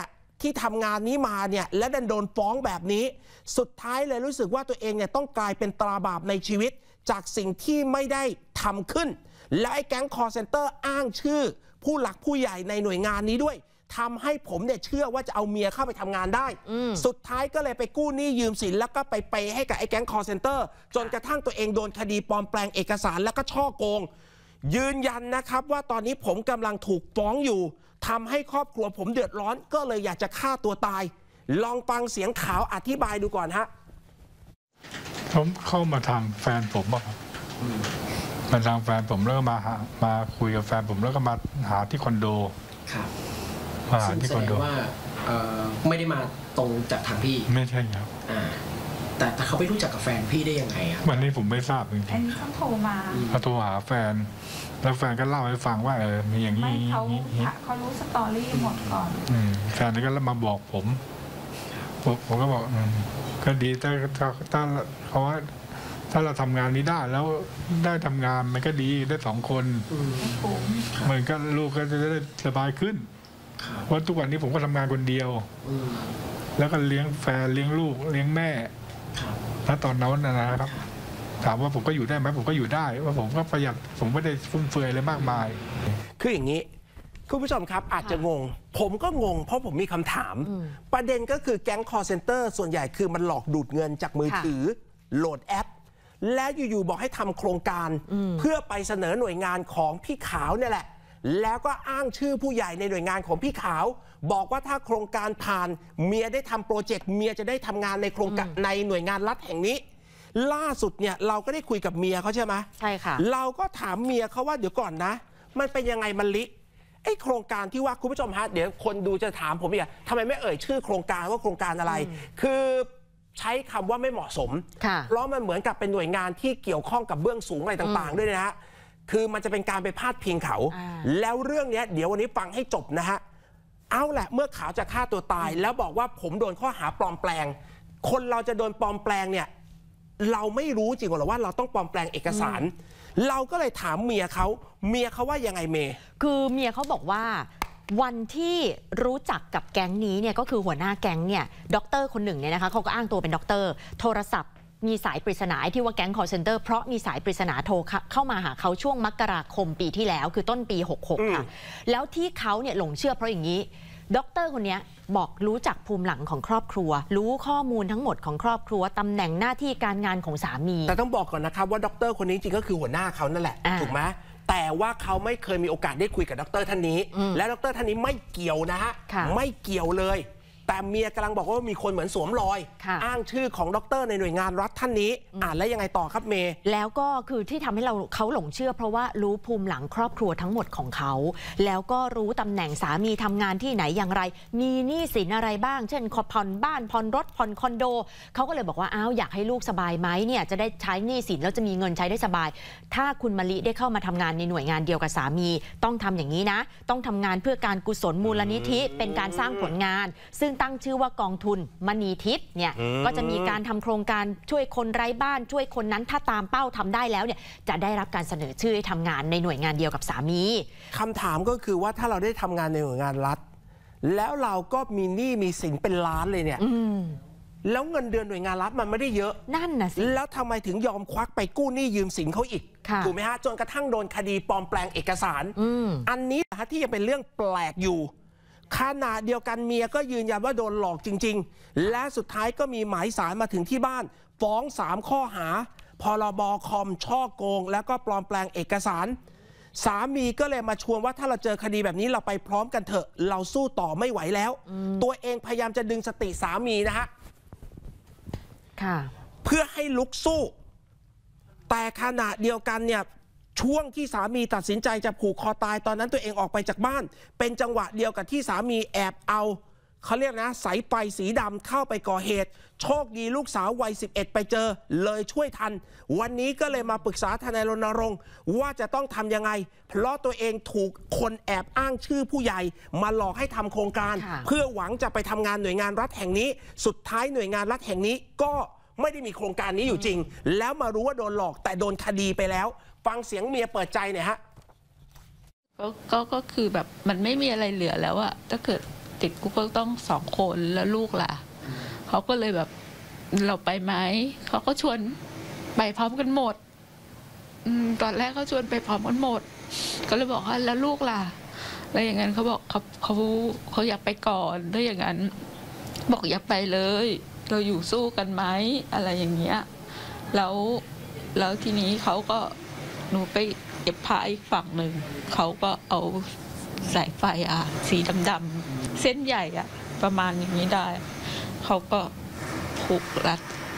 ที่ทำงานนี้มาเนี่ยและดันโดนฟ้องแบบนี้สุดท้ายเลยรู้สึกว่าตัวเองเนี่ยต้องกลายเป็นตราบาปในชีวิตจากสิ่งที่ไม่ได้ทำขึ้นและไอ้แก๊งคอร์เซนเตอร์อ้างชื่อผู้หลักผู้ใหญ่ในหน่วยงานนี้ด้วยทำให้ผมเนี่ยเชื่อว่าจะเอาเมียเข้าไปทำงานได้สุดท้ายก็เลยไปกู้หนี้ยืมสินแล้วก็ไปเปย์ให้กับไอ้แก๊งคอร์เซนเตอร์จนกระทั่งตัวเองโดนคดีปลอมแปลงเอกสารแล้วก็ช่อโกงยืนยันนะครับว่าตอนนี้ผมกำลังถูกฟ้องอยู่ทำให้ครอบครัวผมเดือดร้อนก็เลยอยากจะฆ่าตัวตายลองฟังเสียงขาวอธิบายดูก่อนฮะผมเข้ามาทางแฟนผมครับมาทางแฟนผมแล้วก็มาคุยกับแฟนผมแล้วก็มาหาที่คอนโดครับมาหาที่คอนโดว่าไม่ได้มาตรงจากทางพี่ไม่ใช่ครับแต่เขาไปรู้จักกับแฟนพี่ได้ยังไงครับวันนี้ผมไม่ทราบจริงๆอันนี้เขาโทรมาเขาโทรหาแฟนแล้วแฟนก็เล่าให้ฟังว่ามีอย่างนี้เขารู้สตอรี่หมดก่อนแฟนก็มาบอกผมก็บอกก็ดีถ้าเขาว่าถ้าเราทำงานนี้ได้แล้วได้ทำงานมันก็ดีได้2 คนเหมือนกันลูกก็จะได้สบายขึ้นเพราะทุกวันนี้ผมก็ทำงานคนเดียวแล้วก็เลี้ยงแฟนเลี้ยงลูกเลี้ยงแม่แล้วตอนนั้นนะครับถามว่าผมก็อยู่ได้ไหมผมก็อยู่ได้ว่าผมก็ประหยัดผมไม่ได้ฟุ่มเฟือยอะไรมากมายคืออย่างนี้คุณผู้ชมครับอาจจะงงผมก็งงเพราะผมมีคำถามประเด็นก็คือแก๊งคอร์เซนเตอร์ส่วนใหญ่คือมันหลอกดูดเงินจากมือถือโหลดแอปและอยู่ๆบอกให้ทำโครงการเพื่อไปเสนอหน่วยงานของพี่ขาวเนี่ยแหละแล้วก็อ้างชื่อผู้ใหญ่ในหน่วยงานของพี่ขาวบอกว่าถ้าโครงการผ่านเมียได้ทำโปรเจกต์เมียจะได้ทำงานในโครงการในหน่วยงานรัฐแห่งนี้ล่าสุดเนี่ยเราก็ได้คุยกับเมียเขาใช่ไหมใช่ค่ะเราก็ถามเมียเขาว่าเดี๋ยวก่อนนะมันเป็นยังไงมะลิไอ้โครงการที่ว่าคุณผู้ชมฮะเดี๋ยวคนดูจะถามผมอีกทำไมไม่เอ่ยชื่อโครงการว่าโครงการอะไรคือใช้คำว่าไม่เหมาะสมเพราะมันเหมือนกับเป็นหน่วยงานที่เกี่ยวข้องกับเบื้องสูงอะไรต่างๆด้วยนะฮะคือมันจะเป็นการไปพาดพิงเขาแล้วเรื่องนี้เดี๋ยววันนี้ฟังให้จบนะฮะเอาแหละเมื่อขาวจะฆ่าตัวตายแล้วบอกว่าผมโดนข้อหาปลอมแปลงคนเราจะโดนปลอมแปลงเนี่ยเราไม่รู้จริงหรอว่าเราต้องปลอมแปลงเอกสารเราก็เลยถามเมียเขาว่ายังไงเมย์คือเมียเขาบอกว่าวันที่รู้จักกับแก๊งนี้เนี่ยก็คือหัวหน้าแก๊งเนี่ยด็อกเตอร์คนหนึ่งเนี่ยนะคะเขาก็อ้างตัวเป็นด็อกเตอร์โทรศัพท์มีสายปริศนาที่ว่าแก๊งคอลเซ็นเตอร์เพราะมีสายปริศนาโทรเข้ามาหาเขาช่วงมกราคมปีที่แล้วคือต้นปี66ค่ะแล้วที่เขาเนี่ยหลงเชื่อเพราะอย่างนี้ด็อกเตอร์คนนี้บอกรู้จักภูมิหลังของครอบครัวรู้ข้อมูลทั้งหมดของครอบครัวตำแหน่งหน้าที่การงานของสามีแต่ต้องบอกก่อนนะครับว่าด็อกเตอร์คนนี้จริงก็คือหัวหน้าเขานั่นแหละถูกไหมแต่ว่าเขาไม่เคยมีโอกาสได้คุยกับด็อกเตอร์ท่านนี้และด็อกเตอร์ท่านนี้ไม่เกี่ยวนะฮะไม่เกี่ยวเลยแต่เมียกำลังบอกว่ามีคนเหมือนสวมรอยอ้างชื่อของด็อกเตอร์ในหน่วยงานรัฐท่านนี้แล้วยังไงต่อครับเมย์แล้วก็คือที่ทำให้เขาหลงเชื่อเพราะว่ารู้ภูมิหลังครอบครัวทั้งหมดของเขาแล้วก็รู้ตำแหน่งสามีทำงานที่ไหนอย่างไรมีหนี้สินอะไรบ้างเช่นผ่อนบ้านผ่อนรถผ่อนคอนโดเขาก็เลยบอกว่าอยากให้ลูกสบายไหมเนี่ยจะได้ใช้หนี้สินแล้วจะมีเงินใช้ได้สบายถ้าคุณมะลิได้เข้ามาทำงานในหน่วยงานเดียวกับสามีต้องทำอย่างนี้นะต้องทำงานเพื่อการกุศลมูลนิธิเป็นการสร้างผลงานซึ่งตั้งชื่อว่ากองทุนมณีทิพย์เนี่ยก็จะมีการทำโครงการช่วยคนไร้บ้านช่วยคนนั้นถ้าตามเป้าทำได้แล้วเนี่ยจะได้รับการเสนอชื่อให้ทำงานในหน่วยงานเดียวกับสามีคำถามก็คือว่าถ้าเราได้ทำงานในหน่วยงานรัฐแล้วเราก็มีหนี้มีสินเป็นล้านเลยเนี่ยแล้วเงินเดือนหน่วยงานรัฐมันไม่ได้เยอะนั่นน่ะสิแล้วทำไมถึงยอมควักไปกู้หนี้ยืมสินเขาอีกถูกไหมฮะจนกระทั่งโดนคดีปลอมแปลงเอกสารอันนี้นะที่ยังเป็นเรื่องแปลกอยู่ขณะเดียวกันเมียก็ยืนยันว่าโดนหลอกจริงๆและสุดท้ายก็มีหมายสารมาถึงที่บ้านฟ้อง3ข้อหาพรบคอมช่อโกงแล้วก็ปลอมแปลงเอกสารสามีก็เลยมาชวนว่าถ้าเราเจอคดีแบบนี้เราไปพร้อมกันเถอะเราสู้ต่อไม่ไหวแล้วตัวเองพยายามจะดึงสติสามีนะฮะเพื่อให้ลุกสู้แต่ขณะเดียวกันเนี่ยช่วงที่สามีตัดสินใจจะผูกคอตายตอนนั้นตัวเองออกไปจากบ้านเป็นจังหวะเดียวกับที่สามีแอบเอาเขาเรียกนะสายไฟสีดำเข้าไปก่อเหตุโชคดีลูกสาววัย11ไปเจอเลยช่วยทันวันนี้ก็เลยมาปรึกษาทนายรณรงค์ว่าจะต้องทำยังไงเพราะตัวเองถูกคนแอบอ้างชื่อผู้ใหญ่มาหลอกให้ทำโครงการเพื่อหวังจะไปทำงานหน่วยงานรัฐแห่งนี้สุดท้ายหน่วยงานรัฐแห่งนี้ก็ไม่ได้มีโครงการนี้อยู่จริงแล้วมารู้ว่าโดนหลอกแต่โดนคดีไปแล้วฟังเสียงเมียเปิดใจหน่อยฮะก็คือแบบมันไม่มีอะไรเหลือแล้วอะถ้าเกิดติดคุกก็ต้อง2 คนแล้วลูกล่ะเขาก็เลยแบบเราไปไหมเขาก็ชวนไปพร้อมกันหมดตอนแรกเขาชวนไปพร้อมกันหมดก็เลยบอกว่าแล้วลูกล่ะแล้วอย่างนั้นเขาบอกเขาอยากไปก่อนถ้าอย่างนั้นบอกอย่าไปเลยเราอยู่สู้กันไหมอะไรอย่างเงี้ยแล้วทีนี้เขาก็หนูไปเก็บผ้าอีกฝั่งหนึ่งเขาก็เอาสายไฟสีดำๆเส้นใหญ่ประมาณอย่างนี้ได้เขาก็ผูกรัด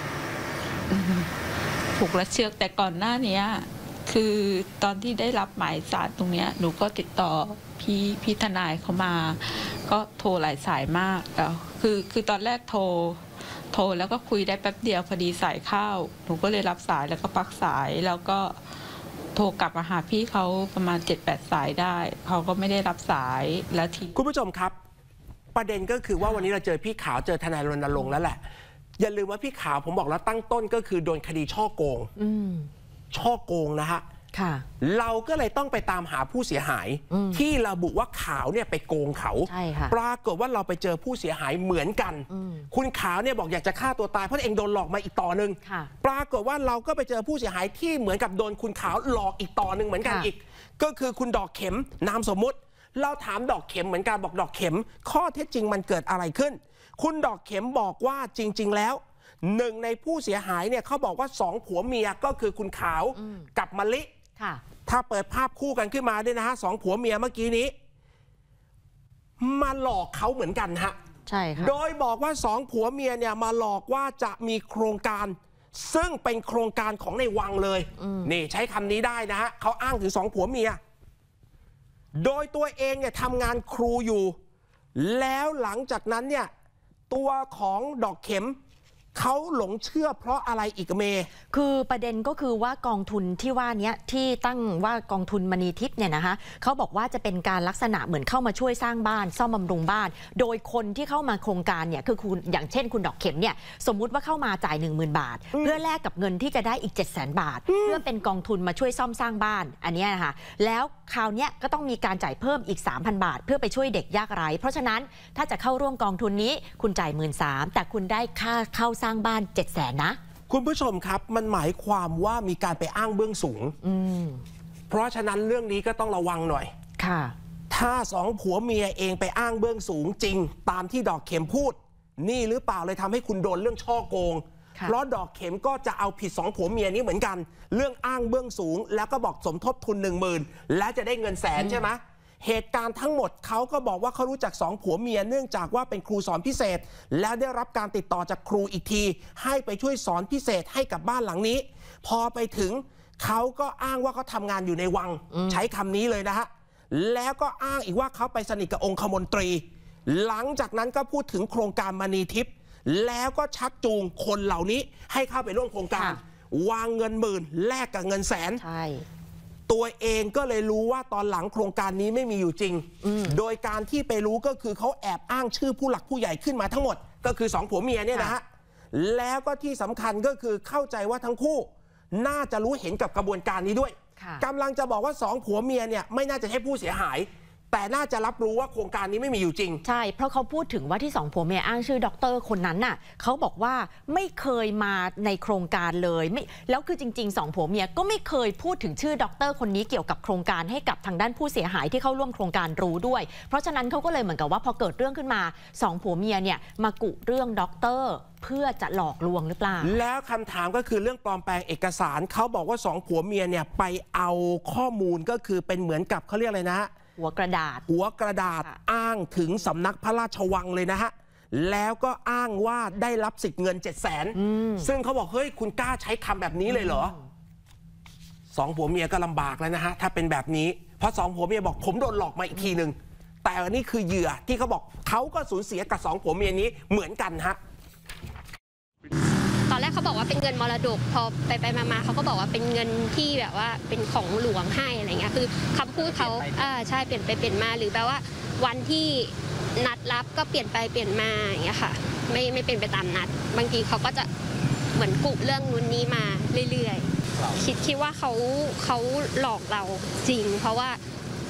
เชือกแต่ก่อนหน้านี้คือตอนที่ได้รับหมายสารตรงนี้หนูก็ติดต่อพี่ทนายเขามาก็โทรหลายสายมากแล้วคือตอนแรกโทรแล้วก็คุยได้แป๊บเดียวพอดีสายเข้าหนูก็เลยรับสายแล้วก็ปักสายแล้วก็โทรกลับมาหาพี่เขาประมาณ 7-8 สายได้เขาก็ไม่ได้รับสายแล้วทีคุณผู้ชมครับประเด็นก็คือว่าวันนี้เราเจอพี่ขาวเจอทนายรณรงค์แล้วแหละอย่าลืมว่าพี่ขาวผมบอกแล้วตั้งต้นก็คือโดนคดีช่อโกงนะฮะเราก็เลยต้องไปตามหาผู้เสียหายที่ระบุว่าขาวเนี่ยไปโกงเขาปรากฏว่าเราไปเจอผู้เสียหายเหมือนกันคุณขาวเนี่ยบอกอยากจะฆ่าตัวตายเพราะเองโดนหลอกมาอีกต่อหนึ่งปรากฏว่าเราก็ไปเจอผู้เสียหายที่เหมือนกับโดนคุณขาวหลอกอีกต่อหนึ่งเหมือนกันอีกก็คือคุณดอกเข็มนามสมมุติเราถามดอกเข็มเหมือนกันบอกดอกเข็มข้อเท็จจริงมันเกิดอะไรขึ้นคุณดอกเข็มบอกว่าจริงๆแล้วหนึ่งในผู้เสียหายเนี่ยเขาบอกว่า2 ผัวเมียก็คือคุณขาวกับมะลิถ้าเปิดภาพคู่กันขึ้นมาด้วยนะฮะ2 ผัวเมียเมื่อกี้นี้มาหลอกเขาเหมือนกันฮะใช่ค่ะโดยบอกว่า2 ผัวเมียเนี่ยมาหลอกว่าจะมีโครงการซึ่งเป็นโครงการของในวังเลยนี่ใช้คำนี้ได้นะฮะเขาอ้างถึง2 ผัวเมียโดยตัวเองเนี่ยทำงานครูอยู่แล้วหลังจากนั้นเนี่ยตัวของดอกเข็มเขาหลงเชื่อเพราะอะไรอีกเมย์คือประเด็นก็คือว่ากองทุนที่ว่านี้ที่ตั้งว่ากองทุนมณีทิพย์เนี่ยนะคะเขาบอกว่าจะเป็นการลักษณะเหมือนเข้ามาช่วยสร้างบ้านซ่อมบำรุงบ้านโดยคนที่เข้ามาโครงการเนี่ยคือคุณอย่างเช่นคุณดอกเข็มเนี่ยสมมุติว่าเข้ามาจ่าย 10,000 บาทเพื่อแลกกับเงินที่จะได้อีก 700,000 บาทเพื่อเป็นกองทุนมาช่วยซ่อมสร้างบ้านอันนี้นะคะแล้วคราวนี้ก็ต้องมีการจ่ายเพิ่มอีก 3,000 บาทเพื่อไปช่วยเด็กยากไร้เพราะฉะนั้นถ้าจะเข้าร่วมกองทุนนี้คุณจ่าย 13,000 แต่คุณได้ค่าเข้าสร้างบ้าน 700,000 นะคุณผู้ชมครับมันหมายความว่ามีการไปอ้างเบื้องสูงเพราะฉะนั้นเรื่องนี้ก็ต้องระวังหน่อยค่ะถ้า2 ผัวเมียเองไปอ้างเบื้องสูงจริงตามที่ดอกเข็มพูดนี่หรือเปล่าเลยทำให้คุณโดนเรื่องช่อโกงเพราะดอกเข็มก็จะเอาผิด2 ผัวเมียนี้เหมือนกันเรื่องอ้างเบื้องสูงแล้วก็บอกสมทบทุน 10,000และจะได้เงิน100,000ใช่ไหมเหตุการณ์ทั้งหมดเขาก็บอกว่าเขารู้จัก2 ผัวเมียเนื่องจากว่าเป็นครูสอนพิเศษแล้วได้รับการติดต่อจากครูอีกทีให้ไปช่วยสอนพิเศษให้กับบ้านหลังนี้พอไปถึงเขาก็อ้างว่าเขาทำงานอยู่ในวังใช้คำนี้เลยนะฮะแล้วก็อ้างอีกว่าเขาไปสนิทกับองคมนตรีหลังจากนั้นก็พูดถึงโครงการมณีทิพย์แล้วก็ชักจูงคนเหล่านี้ให้เข้าไปร่วมโครงการวางเงิน10,000แลกกับเงิน100,000ตัวเองก็เลยรู้ว่าตอนหลังโครงการนี้ไม่มีอยู่จริงโดยการที่ไปรู้ก็คือเขาแอบอ้างชื่อผู้หลักผู้ใหญ่ขึ้นมาทั้งหมดก็คือ2 ผัวเมียเนี่ยนะฮะแล้วก็ที่สำคัญก็คือเข้าใจว่าทั้งคู่น่าจะรู้เห็นกับกระบวนการนี้ด้วยกำลังจะบอกว่า2 ผัวเมียเนี่ยไม่น่าจะให้ผู้เสียหายแต่น่าจะรับรู้ว่าโครงการนี้ไม่มีอยู่จริงใช่เพราะเขาพูดถึงว่าที่2 ผัวเมียอ้างชื่อด็อกเตอร์คนนั้นน่ะเขาบอกว่าไม่เคยมาในโครงการเลยไม่แล้วคือจริงๆ2 ผัวเมียก็ไม่เคยพูดถึงชื่อด็อกเตอร์คนนี้เกี่ยวกับโครงการให้กับทางด้านผู้เสียหายที่เข้าร่วมโครงการรู้ด้วยเพราะฉะนั้นเขาก็เลยเหมือนกับว่าพอเกิดเรื่องขึ้นมา2 ผัวเมียเนี่ยมากุเรื่องด็อกเตอร์เพื่อจะหลอกลวงหรือเปล่าแล้วคำถามก็คือเรื่องปลอมแปลงเอกสารเขาบอกว่า2 ผัวเมียเนี่ยไปเอาข้อมูลก็คือเป็นเหมือนกับเขาเรียกอะไรนะหัวกระดาษอ้างถึงสำนักพระราชวังเลยนะฮะแล้วก็อ้างว่าได้รับสิทธิ์เงิน700,000ซึ่งเขาบอกเฮ้ยคุณกล้าใช้คำแบบนี้เลยเหรอ2 ผัวเมียก็ลำบากแล้วนะฮะถ้าเป็นแบบนี้เพราะ2 ผัวเมียบอกผมโดนหลอกมาอีกทีหนึ่งแต่อันนี้คือเหยื่อที่เขาบอกเขาก็สูญเสียกับ2 ผัวเมียนี้เหมือนกันฮะตอนแรกเขาบอกว่าเป็นเงินมรดกพอไปมาเขาก็บอกว่าเป็นเงินที่แบบว่าเป็นของหลวงให้อะไรเงี้ยคือคำพูดเขาใช่เปลี่ยนไปเปลี่ยนมาหรือแปลว่าวันที่นัดรับก็เปลี่ยนไปเปลี่ยนมาอย่างเงี้ยค่ะไม่เป็นไปตามนัดบางทีเขาก็จะเหมือนกุเรื่องนู้นนี้มาเรื่อยๆคิดว่าเขาหลอกเราจริงเพราะว่า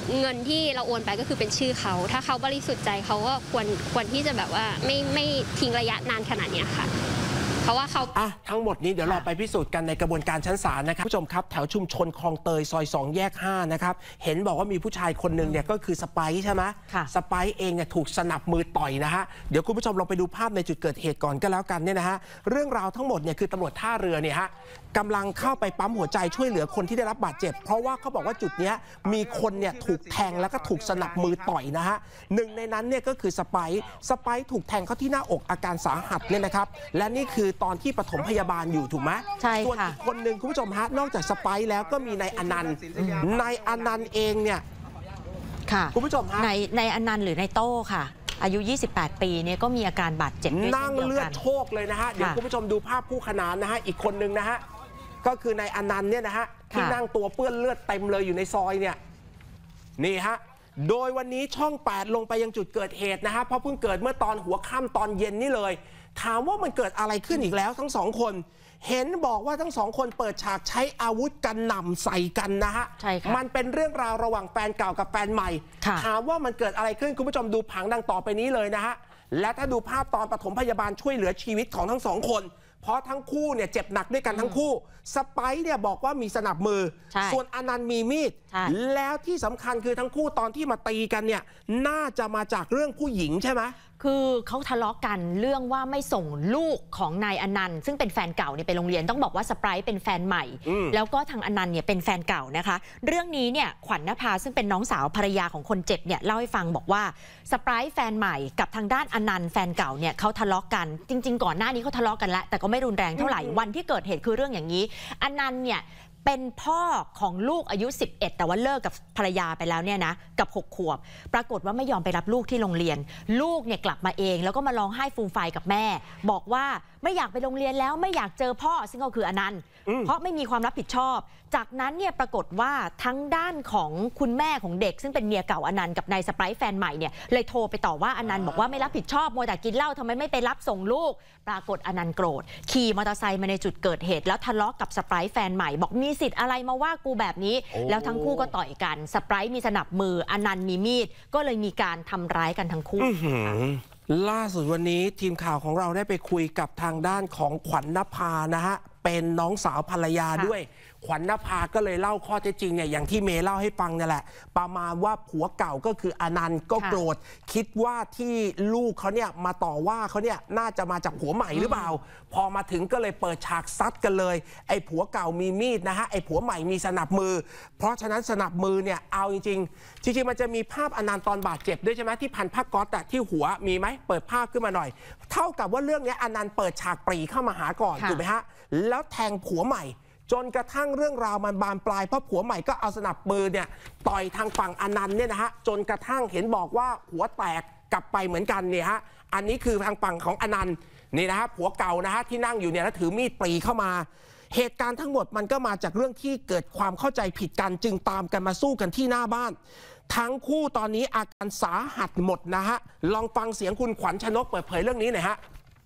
เงินที่เราโอนไปก็คือเป็นชื่อเขาถ้าเขาบริสุทธิ์ใจเขาก็ควรที่จะแบบว่าไม่ทิ้งระยะนานขนาดนี้ค่ะเพราะว่าเขาทั้งหมดนี้เดี๋ยวเราไปพิสูจน์กันในกระบวนการชั้นศาลนะครับผู้ชมครับแถวชุมชนคลองเตยซอย2แยก5นะครับเห็นบอกว่ามีผู้ชายคนหนึ่งเนี่ยก็คือสไปซ์ใช่ไหมสไปซ์เองเนี่ยถูกสนับมือต่อยนะฮะเดี๋ยวคุณผู้ชมลองไปดูภาพในจุดเกิดเหตุก่อนก็แล้วกันเนี่ยนะฮะเรื่องราวทั้งหมดเนี่ยคือตำรวจท่าเรือเนี่ยฮะกำลังเข้าไปปั๊มหัวใจช่วยเหลือคนที่ได้รับบาดเจ็บเพราะว่าเขาบอกว่าจุดนี้มีคนเนี่ยถูกแทงแล้วก็ถูกสนับมือต่อยนะฮะหนึ่งในนั้นเนี่ยก็คือสไปซ์ถูกแทงเข้าที่หน้าอกอาการสาหัสเนี่ยนะครับและนี่คือตอนที่ปฐมพยาบาลอยู่ถูกไหมใช่ค่ะส่วนอีกคนหนึ่งคุณผู้ชมฮะนอกจากสไปซ์แล้วก็มีนายอนันต์นายอนันต์เองเนี่ยค่ะคุณผู้ชมฮะนายอนันต์หรือนายโต้ค่ะอายุ28 ปีเนี่ยก็มีอาการบาดเจ็บด้วยนั่งเลือดโชกเลยนะฮะเดี๋ยวคุณผู้ชมดูภาพคู่ขนานนะฮะอีกคนหนึ่งนะฮะก็คือนายอนันต์เนี่ยนะฮะที่นั่งตัวเปื้อนเลือดเต็มเลยอยู่ในซอยเนี่ยนี่ฮะโดยวันนี้ช่อง8ลงไปยังจุดเกิดเหตุนะฮะเพราะเพิ่งเกิดเมื่อตอนหัวค่ำตอนเย็นนี่เลยถามว่ามันเกิดอะไรขึ้นอีกแล้วทั้งสองคนเห็นบอกว่าทั้งสองคนเปิดฉากใช้อาวุธกันหน่ำใส่กันนะฮะมันเป็นเรื่องราวระหว่างแฟนเก่ากับแฟนใหม่ถามว่ามันเกิดอะไรขึ้นคุณผู้ชมดูผังดังต่อไปนี้เลยนะฮะและถ้าดูภาพตอนปฐมพยาบาลช่วยเหลือชีวิตของทั้งสองคนเพราะทั้งคู่เนี่ยเจ็บหนักด้วยกันทั้งคู่สไปซ์เนี่ยบอกว่ามีสนับมือส่วนอนันต์มีมีดแล้วที่สำคัญคือทั้งคู่ตอนที่มาตีกันเนี่ยน่าจะมาจากเรื่องผู้หญิงใช่ไหมคือเขาทะเลาะกันเรื่องว่าไม่ส่งลูกของนายอนันต์ซึ่งเป็นแฟนเก่าเนี่ยไปโรงเรียนต้องบอกว่าสไปซ์เป็นแฟนใหม่แล้วก็ทางอนันต์เนี่ยเป็นแฟนเก่านะคะเรื่องนี้เนี่ยขวัญณภาซึ่งเป็นน้องสาวภรรยาของคนเจ็บเนี่ยเล่าให้ฟังบอกว่าสไปซ์แฟนใหม่กับทางด้านอนันต์แฟนเก่าเนี่ยเขาทะเลาะกันจริงๆก่อนหน้านี้เขาทะเลาะกันแล้วแต่ก็ไม่รุนแรงเท่าไหร่วันที่เกิดเหตุคือเรื่องอย่างนี้อนันต์เนี่ยเป็นพ่อของลูกอายุ11แต่ว่าเลิกกับภรรยาไปแล้วเนี่ยนะกับ6 ขวบปรากฏว่าไม่ยอมไปรับลูกที่โรงเรียนลูกเนี่ยกลับมาเองแล้วก็มาร้องไห้ฟูมฟายกับแม่บอกว่าไม่อยากไปโรงเรียนแล้วไม่อยากเจอพ่อซึ่งก็คืออนันต์เพราะไม่มีความรับผิดชอบจากนั้นเนี่ยปรากฏว่าทั้งด้านของคุณแม่ของเด็กซึ่งเป็นเมียเก่าอนันต์กับนายสไปซ์แฟนใหม่เนี่ยเลยโทรไปต่อว่าอนันต์บอกว่าไม่รับผิดชอบมัวแต่กินเหล้าทำไมไม่ไปรับส่งลูกปรากฏอนันต์โกรธขี่มอเตอร์ไซค์มาในจุดเกิดเหตุแล้วทะเลาะกับสไปซ์แฟนใหม่บอกมีสิทธิ์อะไรมาว่ากูแบบนี้แล้วทั้งคู่ก็ต่อยกันสไปซ์มีสนับมืออนันต์มีมีดก็เลยมีการทำร้ายกันทั้งคู่ล่าสุดวันนี้ทีมข่าวของเราได้ไปคุยกับทางด้านของขวัญณภานะฮะเป็นน้องสาวภรรยาด้วยขวัญณภาก็เลยเล่าข้อเท็จจริงเนี่ยอย่างที่เมย์เล่าให้ฟังนี่แหละประมาณว่าผัวเก่าก็คืออนันต์ก็โกรธคิดว่าที่ลูกเขาเนี่ยมาต่อว่าเขาเนี่ยน่าจะมาจากผัวใหม่หรือเปล่าพอมาถึงก็เลยเปิดฉากซัดกันเลยไอ้ผัวเก่ามีมีดนะฮะไอ้ผัวใหม่มีสนับมือเพราะฉะนั้นสนับมือเนี่ยเอาจริงๆมันจะมีภาพอนันต์ตอนบาดเจ็บด้วยใช่ไหมที่พันผ้าก๊อซแต่ที่หัวมีไหมเปิดภาพขึ้นมาหน่อยเท่ากับว่าเรื่องนี้อนันต์เปิดฉากปรีเข้ามาหาก่อนถูกไหมฮะแล้วแทงผัวใหม่จนกระทั่งเรื่องราวมันบานปลายเพราะผัวใหม่ก็เอาสนับมือเนี่ยต่อยทางฝั่งอนันต์เนี่ยนะฮะจนกระทั่งเห็นบอกว่าหัวแตกกลับไปเหมือนกันเนี่ยฮะอันนี้คือทางฝั่งของอนันต์นี่นะฮะผัวเก่านะฮะที่นั่งอยู่เนี่ยแล้วถือมีดปรีเข้ามาเหตุการณ์ทั้งหมดมันก็มาจากเรื่องที่เกิดความเข้าใจผิดกันจึงตามกันมาสู้กันที่หน้าบ้านทั้งคู่ตอนนี้อาการสาหัสหมดนะฮะลองฟังเสียงคุณขวัญชนกเปิดเผยเรื่องนี้หน่อยฮะ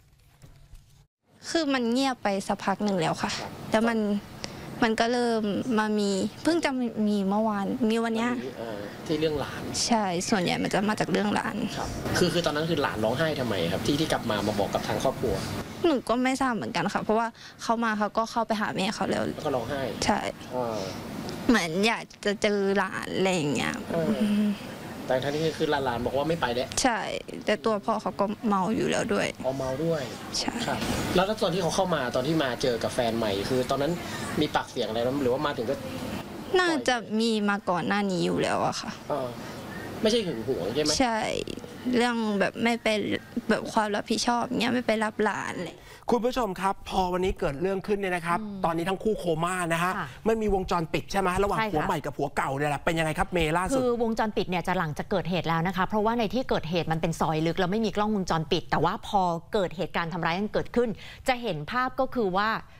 คือมันเงียบไปสักพักหนึ่งแล้วค่ะแล้วมันก็เริ่มมามีเพิ่งจะมีเมื่อวานมีวันนี้ที่เรื่องหลานใช่ส่วนใหญ่มันจะมาจากเรื่องหลานครับคือตอนนั้นคือหลานร้องไห้ทำไมครับที่กลับมาบอกกับทางครอบครัวหนูก็ไม่ทราบเหมือนกันค่ะเพราะว่าเขามาเขาก็เข้าไปหาแม่เขาแล้วก็ร้องไห้ใช่เหมือนอยากจะเจอหลานอะไรอย่างเงี้ยแต่ท่านี้คือหลานบอกว่าไม่ไปแล้วใช่แต่ตัวพ่อเขาก็เมาอยู่แล้วด้วยเมาด้วยใช่ครับแล้วตอนที่เขาเข้ามาตอนที่มาเจอกับแฟนใหม่คือตอนนั้นมีปากเสียงอะไรหรือว่ามาถึงก็น่าจะมีมาก่อนหน้านี้อยู่แล้วอะค่ะไม่ใช่หึงหวงใช่ไหมใช่เรื่องแบบไม่ไปแบบความรับผิดชอบเงี้ยไม่ไปรับหลานเลยคุณผู้ชมครับพอวันนี้เกิดเรื่องขึ้นเนี่ยนะครับตอนนี้ทั้งคู่โคม่านะฮะไม่มีวงจรปิดใช่ไหมระหว่างผัวใหม่กับผัวเก่าเนี่ยแหละเป็นยังไงครับเมย์ล่าสุดคือวงจรปิดเนี่ยจะหลังจากเกิดเหตุแล้วนะคะเพราะว่าในที่เกิดเหตุมันเป็นซอยลึกแล้วไม่มีกล้องวงจรปิดแต่ว่าพอเกิดเหตุการณ์ทำร้ายกันเกิดขึ้นจะเห็นภาพก็คือว่า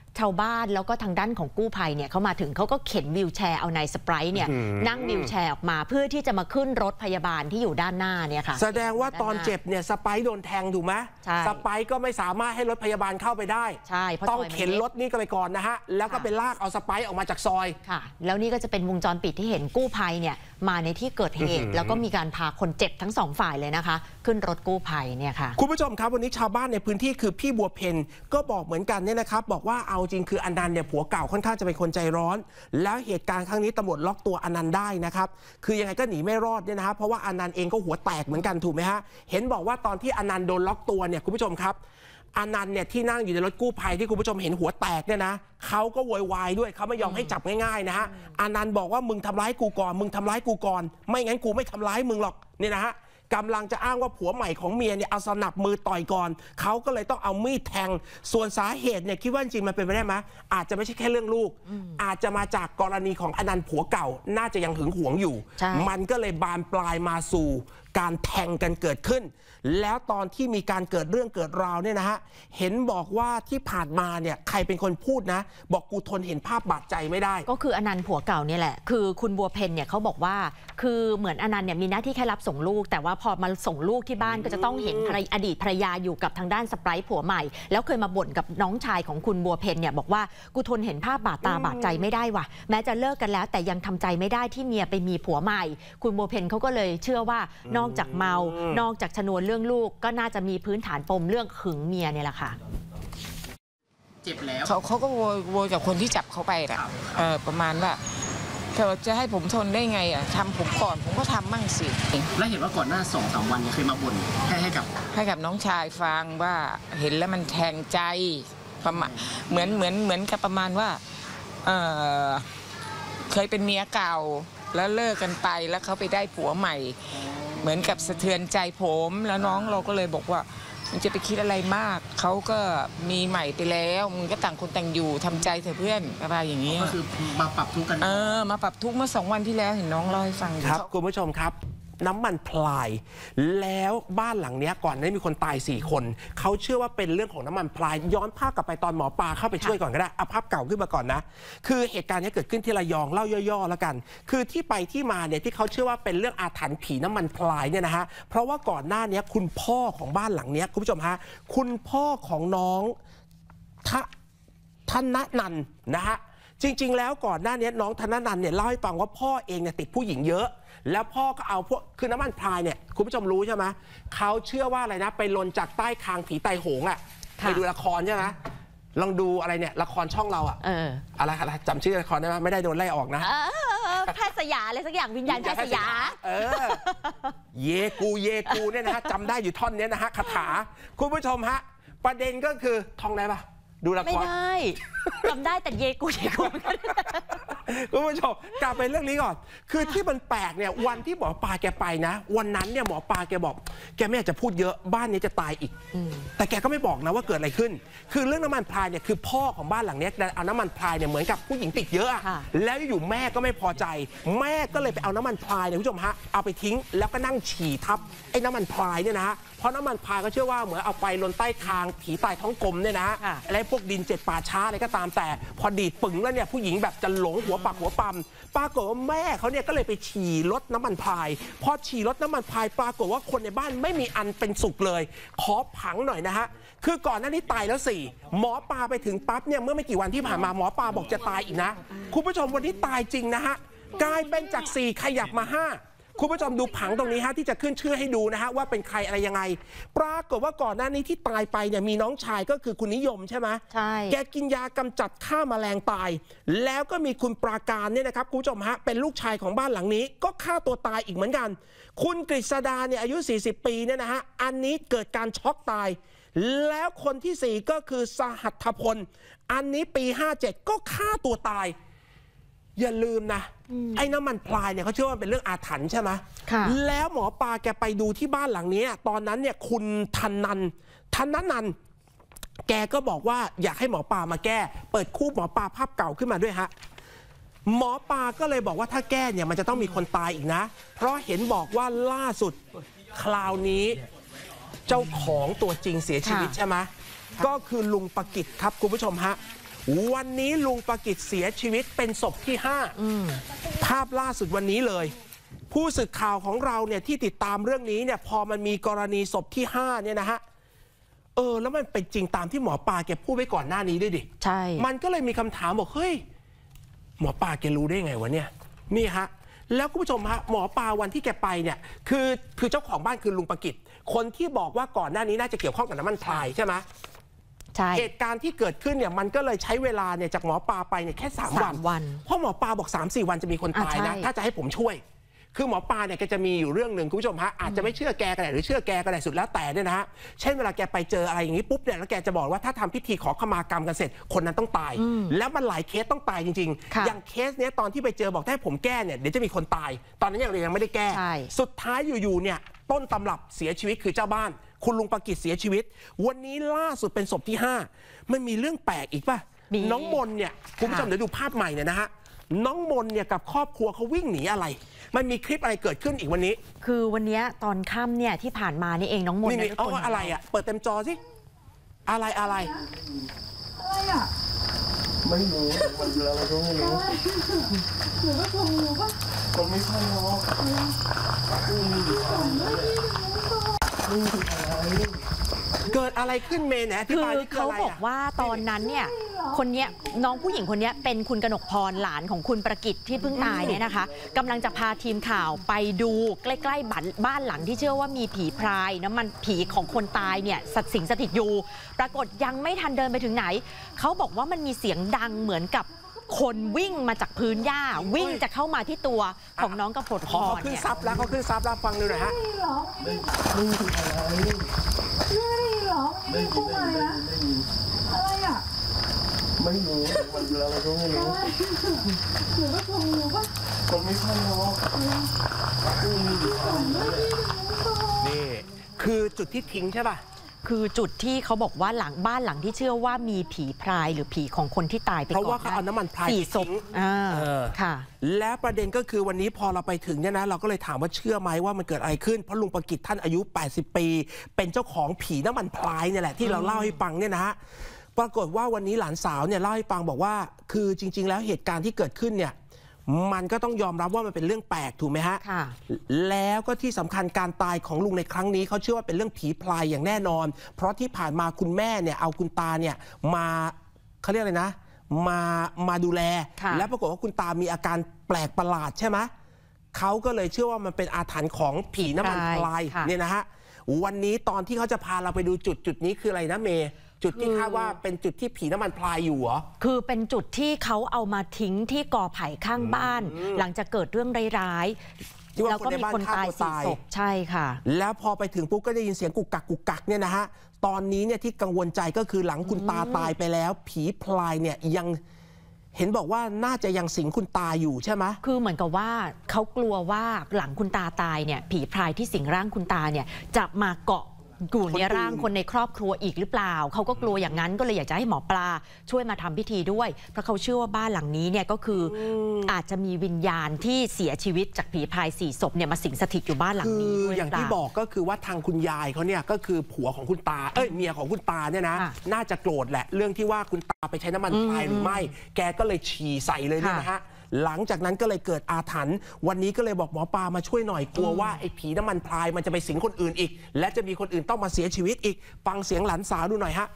ชาวบ้านแล้วก็ทางด้านของกู้ภัยเนี่ยเขามาถึงเขาก็เข็นวีลแชร์เอานายสไปร์เนี่ยนั่งวีลแชร์ออกมาเพื่อที่จะมาขึ้นรถพยาบาลที่อยู่ด้านหน้าเนี่ยค่ะแสดงว่าตอนเจ็บเนี่ยสไปร์โดนแทงถูกไหมสไปร์ก็ไม่สามารถให้รถพยาบาลเข้าไปได้ใช่ต้องเข็นรถนี่ก็ไปก่อนนะฮะแล้วก็ไปลากเอาสไปร์ออกมาจากซอยค่ะแล้วนี่ก็จะเป็นวงจรปิดที่เห็นกู้ภัยเนี่ยมาในที่เกิดเหตุแล้วก็มีการพาคนเจ็บทั้งสองฝ่ายเลยนะคะขึ้นรถกู้ภัยเนี่ยค่ะคุณผู้ชมครับวันนี้ชาวบ้านในพื้นที่คือพี่บัวเพนก็บอกเหมือนกันเนี่ยนะครับบอกว่าเอาจริงคืออนันต์เนี่ยผัวเก่าค่อนข้างจะเป็นคนใจร้อนแล้วเหตุการณ์ครั้งนี้ตำรวจล็อกตัวอนันต์ได้นะครับคือยังไงก็หนีไม่รอดเนี่ยนะครับเพราะว่าอนันต์เองก็หัวแตกเหมือนกันถูกไหมฮะเห็นบอกว่าตอนที่อนันต์โดนล็อกตัวเนี่ยคุณผู้ชมครับอนันต์เนี่ยที่นั่งอยู่ในรถกู้ภัยที่คุณผู้ชมเห็นหัวแตกเนี่ยนะเขาก็โวยวายด้วยเขาไม่ยอมให้จับง่ายๆนะฮะอนันต์บอกว่ามึงทำร้ายกูก่อนมึงทำร้ายกูก่อนไม่งั้นกูไม่ทำร้ายมึงหรอกเนี่ยนะฮะกำลังจะอ้างว่าผัวใหม่ของเมียเนี่ยเอาสนับมือต่อยก่อนเขาก็เลยต้องเอามีดแทงส่วนสาเหตุเนี่ยคิดว่าจริงมันเป็นไปได้ไหมอาจจะไม่ใช่แค่เรื่องลูกอาจจะมาจากกรณีของอนันต์ผัวเก่าน่าจะยังหึงหวงอยู่มันก็เลยบานปลายมาสู่การแทงกันเกิดขึ้นแล้วตอนที่มีการเกิดเรื่องเกิดราวเนี่ยนะฮะเห็นบอกว่าที่ผ่านมาเนี่ยใครเป็นคนพูดนะบอกกูทนเห็นภาพบาดใจไม่ได้ก็คืออนันต์ผัวเก่าเนี่ยแหละคือคุณบัวเพนเนี่ยเขาบอกว่าคือเหมือนอนันต์เนี่ยมีหน้าที่แค่รับส่งลูกแต่ว่าพอมาส่งลูกที่บ้านก็จะต้องเห็นอดีตภรรยาอยู่กับทางด้านสไปร์ผัวใหม่แล้วเคยมาบ่นกับน้องชายของคุณบัวเพนเนี่ยบอกว่ากูทนเห็นภาพบาดตาบาดใจไม่ได้ว่ะแม้จะเลิกกันแล้วแต่ยังทำใจไม่ได้ที่เมียไปมีผัวใหม่คุณบัวเพนเขาก็เลยเชื่อว่านอกจากเมานอกจากชนวนเรื่องลูกก็น่าจะมีพื้นฐานปมเรื่องหึงเมียเนี่ยแหละค่ะเจ็บแล้วเขาก็โวยกับคนที่จับเขาไปแหละประมาณว่าเธอจะให้ผมทนได้ไงอ่ะทำผมก่อนผมก็ทำมั่งสิแล้วเห็นว่าก่อนหน้า2-3 วันเคยมาบ่นให้กับน้องชายฟังว่าเห็นแล้วมันแทงใจประมาณเหมือนกับประมาณว่าเคยเป็นเมียเก่าแล้วเลิกกันไปแล้วเขาไปได้ผัวใหม่เหมือนกับสะเทือนใจผมแล้วน้องเราก็เลยบอกว่ามันจะไปคิดอะไรมากเขาก็มีใหม่ไปแล้วมึงก็ต่างคนต่างอยู่ทำใจเถอะเพื่อนอะไรอย่างนี้ก็คือมาปรับทุกข์กันมาปรับทุกข์เมื่อ2 วันที่แล้วเห็นน้องเล่าให้ฟังครับคุณผู้ชมครับน้ำมันพลายแล้วบ้านหลังนี้ก่อนได้มีคนตาย4 คนเขาเชื่อว่าเป็นเรื่องของน้ำมันพลายย้อนภาพกลับไปตอนหมอปลาเข้าไปช่วยก่อนก็ได้เอาภาพเก่าขึ้นมาก่อนนะคือเหตุการณ์นี้เกิดขึ้นที่ระยองเล่าย่อๆแล้วกันคือที่ไปที่มาเนี่ยที่เขาเชื่อว่าเป็นเรื่องอาถรรพ์ผีน้ำมันพลายเนี่ยนะฮะเพราะว่าก่อนหน้านี้คุณพ่อของบ้านหลังนี้คุณผู้ชมฮะคุณพ่อของน้องธนนันท์นะฮะจริงๆแล้วก่อนหน้านี้น้องธนนันท์เนี่ยเล่าให้ฟังว่าพ่อเองเนี่ยติดผู้หญิงเยอะแล้วพ่อก็เอาพวกคือน้ำมันพลายเนี่ยคุณผู้ชมรู้ใช่ไหมเขาเชื่อว่าอะไรนะไปลนจากใต้คางผีไตโหงอ่ะไปดูละครใช่ไหมลองดูอะไรเนี่ยละครช่องเราอ่ะอะไรจำชื่อละครได้ไหมไม่ได้โดนไล่ออกนะแพทย์สยาอะไรสักอย่างวิญญาณแพทย์สยาเยกูเนี่ยนะฮะจำได้อยู่ท่อนนี้นะฮะคาถาคุณผู้ชมฮะประเด็นก็คือท่องได้ปะดูละครไม่ได้จำได้แต่เยกูคุณผู้ชมกลับไปเรื่องนี้ก่อนคือที่มันแปลกเนี่ยวันที่หมอปลาแกไปนะวันนั้นเนี่ยหมอปลาแกบอกแกไม่อยากจะพูดเยอะบ้านนี้จะตายอีกแต่แกก็ไม่บอกนะว่าเกิดอะไรขึ้นคือเรื่องน้ำมันพลายเนี่ยคือพ่อของบ้านหลังนี้เอาน้ำมันพลายเนี่ยเหมือนกับผู้หญิงติดเยอะแล้วอยู่แม่ก็ไม่พอใจแม่ก็เลยไปเอาน้ำมันพลายเนี่ยคุณผู้ชมฮะเอาไปทิ้งแล้วก็นั่งฉี่ทับไอ้น้ำมันพลายเนี่ยนะเพราะน้ำมันพลายก็เชื่อว่าเหมือนเอาไปลนใต้คางผีตายท้องกลมเนี่ยนะอะไรพวกดิน7 ป่าช้าอะไรก็ตามแต่พอดีดปึ๋งแล้วเนี่ยผู้หญิงแบบจะหลงหัวปักหัวปั๊มปรากฏว่าแม่เขาเนี่ยก็เลยไปฉี่รถน้ำมันพลายพอฉี่รถน้ำมันพลายปรากฏว่าคนในบ้านไม่มีอันเป็นสุขเลยขอผังหน่อยนะฮะคือก่อนหน้านี้ตายแล้ว4หมอปลาไปถึงปั๊บเนี่ยเมื่อไม่กี่วันที่ผ่านมาหมอปลาบอกจะตายอีกนะคุณผู้ชมวันนี้ตายจริงนะฮะกลายเป็นจาก4ขยับมา5คุณผู้ชมดูผังตรงนี้ฮะที่จะขึ้นชื่อให้ดูนะฮะว่าเป็นใครอะไรยังไงปรากฏว่าก่อนหน้านี้ที่ตายไปเนี่ยมีน้องชายก็คือคุณนิยมใช่ไหมใช่แกกินยากำจัดฆ่าแมลงตายแล้วก็มีคุณปราการเนี่ยนะครับคุณผู้ชมฮะเป็นลูกชายของบ้านหลังนี้ก็ฆ่าตัวตายอีกเหมือนกันคุณกฤษดาเนี่ยอายุ40 ปีเนี่ยนะฮะอันนี้เกิดการช็อกตายแล้วคนที่4ก็คือสหัตถพลอันนี้ปี57ก็ฆ่าตัวตายอย่าลืมนะไอ้น้ำมันพลายเนี่ยเขาเชื่อว่าเป็นเรื่องอาถรรพ์ใช่ไหมแล้วหมอปลาแกไปดูที่บ้านหลังนี้ตอนนั้นเนี่ยคุณธนันแกก็บอกว่าอยากให้หมอปลามาแก้เปิดคู่หมอปลาภาพเก่าขึ้นมาด้วยฮะหมอปลาก็เลยบอกว่าถ้าแก้เนี่ยมันจะต้องมีคนตายอีกนะเพราะเห็นบอกว่าล่าสุดคราวนี้เจ้าของตัวจริงเสียชีวิตใช่ไหมก็คือลุงประกิตครับคุณผู้ชมฮะวันนี้ลุงประกิตเสียชีวิตเป็นศพที่5ภาพล่าสุดวันนี้เลยผู้สื่อข่าวของเราเนี่ยที่ติดตามเรื่องนี้เนี่ยพอมันมีกรณีศพที่5เนี่ยนะฮะแล้วมันเป็นจริงตามที่หมอปลาแกพูดไว้ก่อนหน้านี้ด้วยดิใช่มันก็เลยมีคำถามบอกเฮ้ยหมอปลาแกรู้ได้ไงวะเนี่ยนี่ฮะแล้วคุณผู้ชมฮะหมอปลาวันที่แกไปเนี่ยคือเจ้าของบ้านคือลุงประกิตคนที่บอกว่าก่อนหน้านี้น่าจะเกี่ยวข้องกับน้ำมันพรายใช่ไหมเหตุการณ์ที่เกิดขึ้นเนี่ยมันก็เลยใช้เวลาเนี่ยจากหมอปลาไปเนี่ยแค่3 วันเพราะหมอปลาบอก 3-4 วันจะมีคนตายนะถ้าจะให้ผมช่วยคือหมอปลาเนี่ยแกจะมีอยู่เรื่องหนึ่งคุณผู้ชมฮะอาจจะไม่เชื่อแกก็ได้หรือเชื่อแกก็ได้สุดแล้วแต่เนี่ยนะฮะเช่นเวลาแกไปเจออะไรอย่างนี้ปุ๊บเนี่ยแล้วแกจะบอกว่าถ้าทำพิธีขอขมากรรมกันเสร็จคนนั้นต้องตายแล้วมันหลายเคสต้องตายจริงๆอย่างเคสเนี้ยตอนที่ไปเจอบอกถ้าผมแก้เนี่ยเดี๋ยวจะมีคนตายตอนนั้นยังไม่ได้แก้สุดท้ายอยู่ๆเนี่ยต้นตำรับเสียชีวิตคือเจ้าบ้านคุณลุงประกิตเสียชีวิตวันนี้ล่าสุดเป็นศพที่5มันมีเรื่องแปลกอีกป่ะน้องมนเนี่ยคุณผู้ชมเดี๋ยวดูภาพใหม่เนี่ยนะฮะน้องมนเนี่ยกับครอบครัวเขาวิ่งหนีอะไรมันมีคลิปอะไรเกิดขึ้นอีกวันนี้คือวันนี้ตอนค่ำเนี่ยที่ผ่านมานี่เองน้องมนนี่อะไรอ่ะเปิดเต็มจอสิอะไรอ่ะไม่รู้มันดูแล้วเราก็ไม่รู้หนูก็คงรู้ป่ะคนไม่ค่อยรู้เกิดอะไรขึ้นเมย์นะคือเขาบอกว่าตอนนั้นเนี่ยคนเนี้ยน้องผู้หญิงคนนี้เป็นคุณกนกพรหลานของคุณประกิตที่เพิ่งตายเนี่ยนะคะกำลังจะพาทีมข่าวไปดูใกล้ๆบ้านหลังที่เชื่อว่ามีผีพรายน้ำมันผีของคนตายเนี่ยสิงสถิตอยู่ปรากฏยังไม่ทันเดินไปถึงไหนเขาบอกว่ามันมีเสียงดังเหมือนกับคนวิ่งมาจากพื้นหญ้าวิ่งจะเข้ามาที่ตัวของน้องกระปดพรขึ้นซับแล้วเขาขึ้นซับแล้วฟังดูหน่อยฮะไม่รู้อะไรอ่ะไม่รู้มันดูแล้วเราก็ไม่รู้หนูก็คงรู้ป่ะคนไม่ค่อยรู้นี่คือจุดที่ทิ้งใช่ป่ะคือจุดที่เขาบอกว่าบ้านหลังที่เชื่อว่ามีผีพรายหรือผีของคนที่ตายไปก่อนเพราะว่าเขาเอาน้ำมันพราย 4 ศพค่ะและประเด็นก็คือวันนี้พอเราไปถึงเนี่ยนะเราก็เลยถามว่าเชื่อไหมว่ามันเกิดอะไรขึ้นเพราะลุงประกิตท่านอายุ80 ปีเป็นเจ้าของผีน้ำมันพรายเนี่ยแหละที่เราเล่าให้ฟังเนี่ยนะฮะปรากฏว่าวันนี้หลานสาวเนี่ยเล่าให้ฟังบอกว่าคือจริงๆแล้วเหตุการณ์ที่เกิดขึ้นเนี่ยมันก็ต้องยอมรับว่ามันเป็นเรื่องแปลกถูกไหมฮะแล้วก็ที่สำคัญการตายของลุงในครั้งนี้เขาเชื่อว่าเป็นเรื่องผีพลายอย่างแน่นอนเพราะที่ผ่านมาคุณแม่เนี่ยเอาคุณตาเนี่ยมาเขาเรียกอะไรนะมาดูแลและปรากฏว่าคุณตามีอาการแปลกประหลาดใช่ไหมเขาก็เลยเชื่อว่ามันเป็นอาถรรพ์ของผีน้ำมันพลายเนี่ยนะฮะวันนี้ตอนที่เขาจะพาเราไปดูจุดนี้คืออะไรนะเมย์จุดที่คาดว่าเป็นจุดที่ผีน้ำมันพลายอยู่เหรอคือเป็นจุดที่เขาเอามาทิ้งที่กอไผ่ข้างบ้านหลังจากเกิดเรื่องร้ายๆแล้วก็มีคนตาย4 ศพใช่ค่ะแล้วพอไปถึงปุ๊บก็ได้ยินเสียงกุกกักเนี่ยนะฮะตอนนี้เนี่ยที่กังวลใจก็คือหลังคุณตาตายไปแล้วผีพลายเนี่ยยังเห็นบอกว่าน่าจะยังสิงคุณตาอยู่ใช่ไหมคือเหมือนกับว่าเขากลัวว่าหลังคุณตาตายเนี่ยผีพลายที่สิงร่างคุณตาเนี่ยจะมาเกาะอยู่ในร่างคนในครอบครัวอีกหรือเปล่าเขาก็กลัวอย่างนั้นก็เลยอยากจะให้หมอปลาช่วยมาทำพิธีด้วยเพราะเขาเชื่อว่าบ้านหลังนี้เนี่ยก็คืออาจจะมีวิญญาณที่เสียชีวิตจากผีพราย4 ศพเนี่ยมาสิงสถิตอยู่บ้านหลังนี้ด้วยอย่างที่บอกก็คือว่าทางคุณยายเขาเนี่ยก็คือผัวของคุณตาเมียของคุณตาเนี่ยนะน่าจะโกรธแหละเรื่องที่ว่าคุณตาไปใช้น้ำมันพรายหรือไม่แกก็เลยฉี่ใส่เลยเนี่ยนะฮะหลังจากนั้นก็เลยเกิดอาถรรพ์วันนี้ก็เลยบอกหมอปลามาช่วยหน่อยกลัวว่าไอ้ผีน้ำมันพรายมันจะไปสิงคนอื่นอีกและจะมีคนอื่นต้องมาเสียชีวิตอีกฟังเสียงหลานสาวดูหน่อยฮะ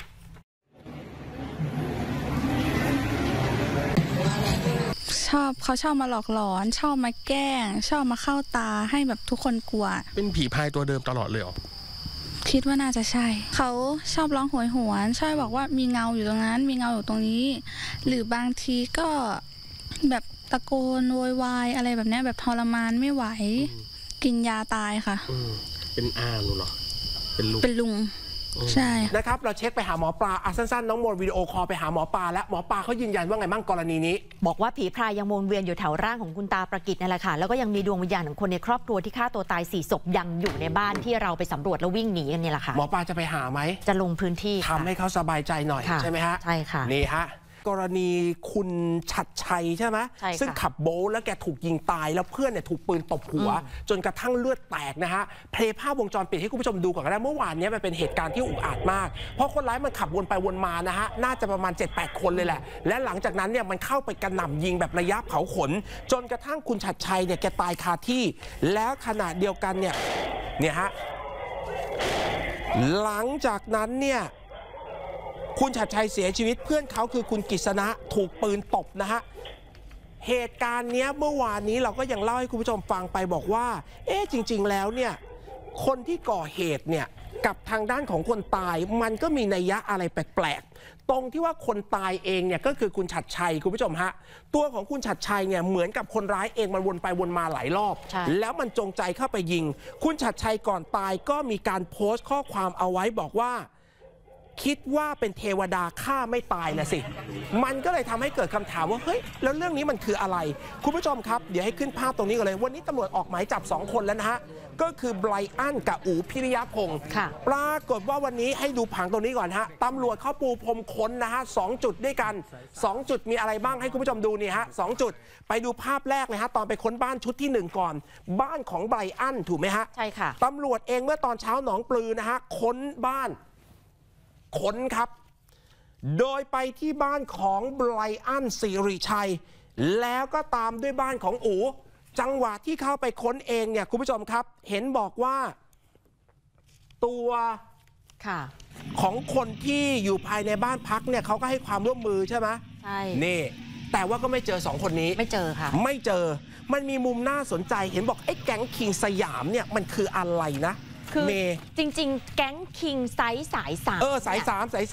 เขาชอบมาหลอกหลอนชอบมาแกล้งชอบมาเข้าตาให้แบบทุกคนกลัวเป็นผีพรายตัวเดิมตลอดเลยเหรอคิดว่าน่าจะใช่เขาชอบร้องโหยหวนชอบบอกว่ามีเงาอยู่ตรงนั้นมีเงาอยู่ตรงนี้หรือบางทีก็แบบตะโกนโวยวายอะไรแบบนี้แบบทรมานไม่ไหวกินยาตายค่ะเป็นอาลุงเหรอเป็นลุงใช่นะครับเราเช็คไปหาหมอปลาสั้นๆน้องโมวิดีโอคอลไปหาหมอปลาและหมอปลาเขายืนยันว่าไงบ้างกรณีนี้บอกว่าผีพรายยังวนเวียนอยู่แถวร่างของคุณตาประกิตนั่นแหละค่ะแล้วก็ยังมีดวงวิญญาณของคนในครอบครัวที่ฆ่าตัวตาย4 ศพยังอยู่ในบ้านที่เราไปสำรวจแล้ววิ่งหนีกันนี่แหละค่ะหมอปลาจะไปหาไหมจะลงพื้นที่ทำให้เขาสบายใจหน่อยใช่ไหมฮะใช่ค่ะนี่ฮะกรณีคุณชัดชัชัยใช่ไหมซึ่งขับโบ๊ทแล้วแกถูกยิงตายแล้วเพื่อนเนี่ยถูกปืนตบหัวจนกระทั่งเลือดแตกนะฮะเพลย์ภาพวงจรปิดให้คุณผู้ชมดูก่อนก็ได้เมื่อวานนี้มันเป็นเหตุการณ์ที่อุกอาจมากเพราะคนร้ายมันขับวนไปวนมานะฮะน่าจะประมาณ 7-8 คนเลยแหละและหลังจากนั้นเนี่ยมันเข้าไปกระหน่ำยิงแบบระยะเผาขนจนกระทั่งคุณฉัตรชัยเนี่ยแกตายคาที่แล้วขณะเดียวกันเนี่ยฮะหลังจากนั้นเนี่ยคุณฉัตรชัยเสียชีวิตเพื่อนเขาคือคุณกฤษณะถูกปืนตบนะฮะเหตุการณ์นี้เมื่อวานนี้เราก็ยังเล่าให้คุณผู้ชมฟังไปบอกว่าจริงๆแล้วเนี่ยคนที่ก่อเหตุเนี่ยกับทางด้านของคนตายมันก็มีนัยยะอะไรแปลกๆตรงที่ว่าคนตายเองเนี่ยก็คือคุณฉัตรชัยคุณผู้ชมฮะตัวของคุณฉัตรชัยเนี่ยเหมือนกับคนร้ายเองมันวนไปวนมาหลายรอบแล้วมันจงใจเข้าไปยิงคุณฉัตรชัยก่อนตายก็มีการโพสต์ข้อความเอาไว้บอกว่าคิดว่าเป็นเทวดาฆ่าไม่ตายนะสิมันก็เลยทำให้เกิดคำถามว่าเฮ้ยแล้วเรื่องนี้มันคืออะไรคุณผู้ชมครับเดี๋ยวให้ขึ้นภาพตรงนี้กันเลยวันนี้ตำรวจออกหมายจับ2คนแล้วนะฮะก็คือไบรอันกับอู๋พิริยพงศ์ปรากฏว่าวันนี้ให้ดูผังตรงนี้ก่อนฮะตำรวจเข้าปูพรมค้นนะฮะ2จุดด้วยกัน2จุดมีอะไรบ้างให้คุณผู้ชมดูนี่ฮะ2จุดไปดูภาพแรกเลยฮะตอนไปค้นบ้านชุดที่1ก่อนบ้านของไบรอันถูกไหมฮะใช่ค่ะตำรวจเองเมื่อตอนเช้าหนองปลือนะฮะค้นบ้านค้นครับโดยไปที่บ้านของไบรอันสิริชัยแล้วก็ตามด้วยบ้านของอู๋จังหวะที่เข้าไปค้นเองเนี่ยคุณผู้ชมครับเห็นบอกว่าตัวของคนที่อยู่ภายในบ้านพักเนี่ยเขาก็ให้ความร่วมมือใช่ไหมใช่นี่แต่ว่าก็ไม่เจอ2คนนี้ไม่เจอค่ะไม่เจอมันมีมุมน่าสนใจเห็นบอกไอ้แก๊งคิงสยามเนี่ยมันคืออะไรนะคือจริงๆแก๊งคิงไซส์สาย3สาย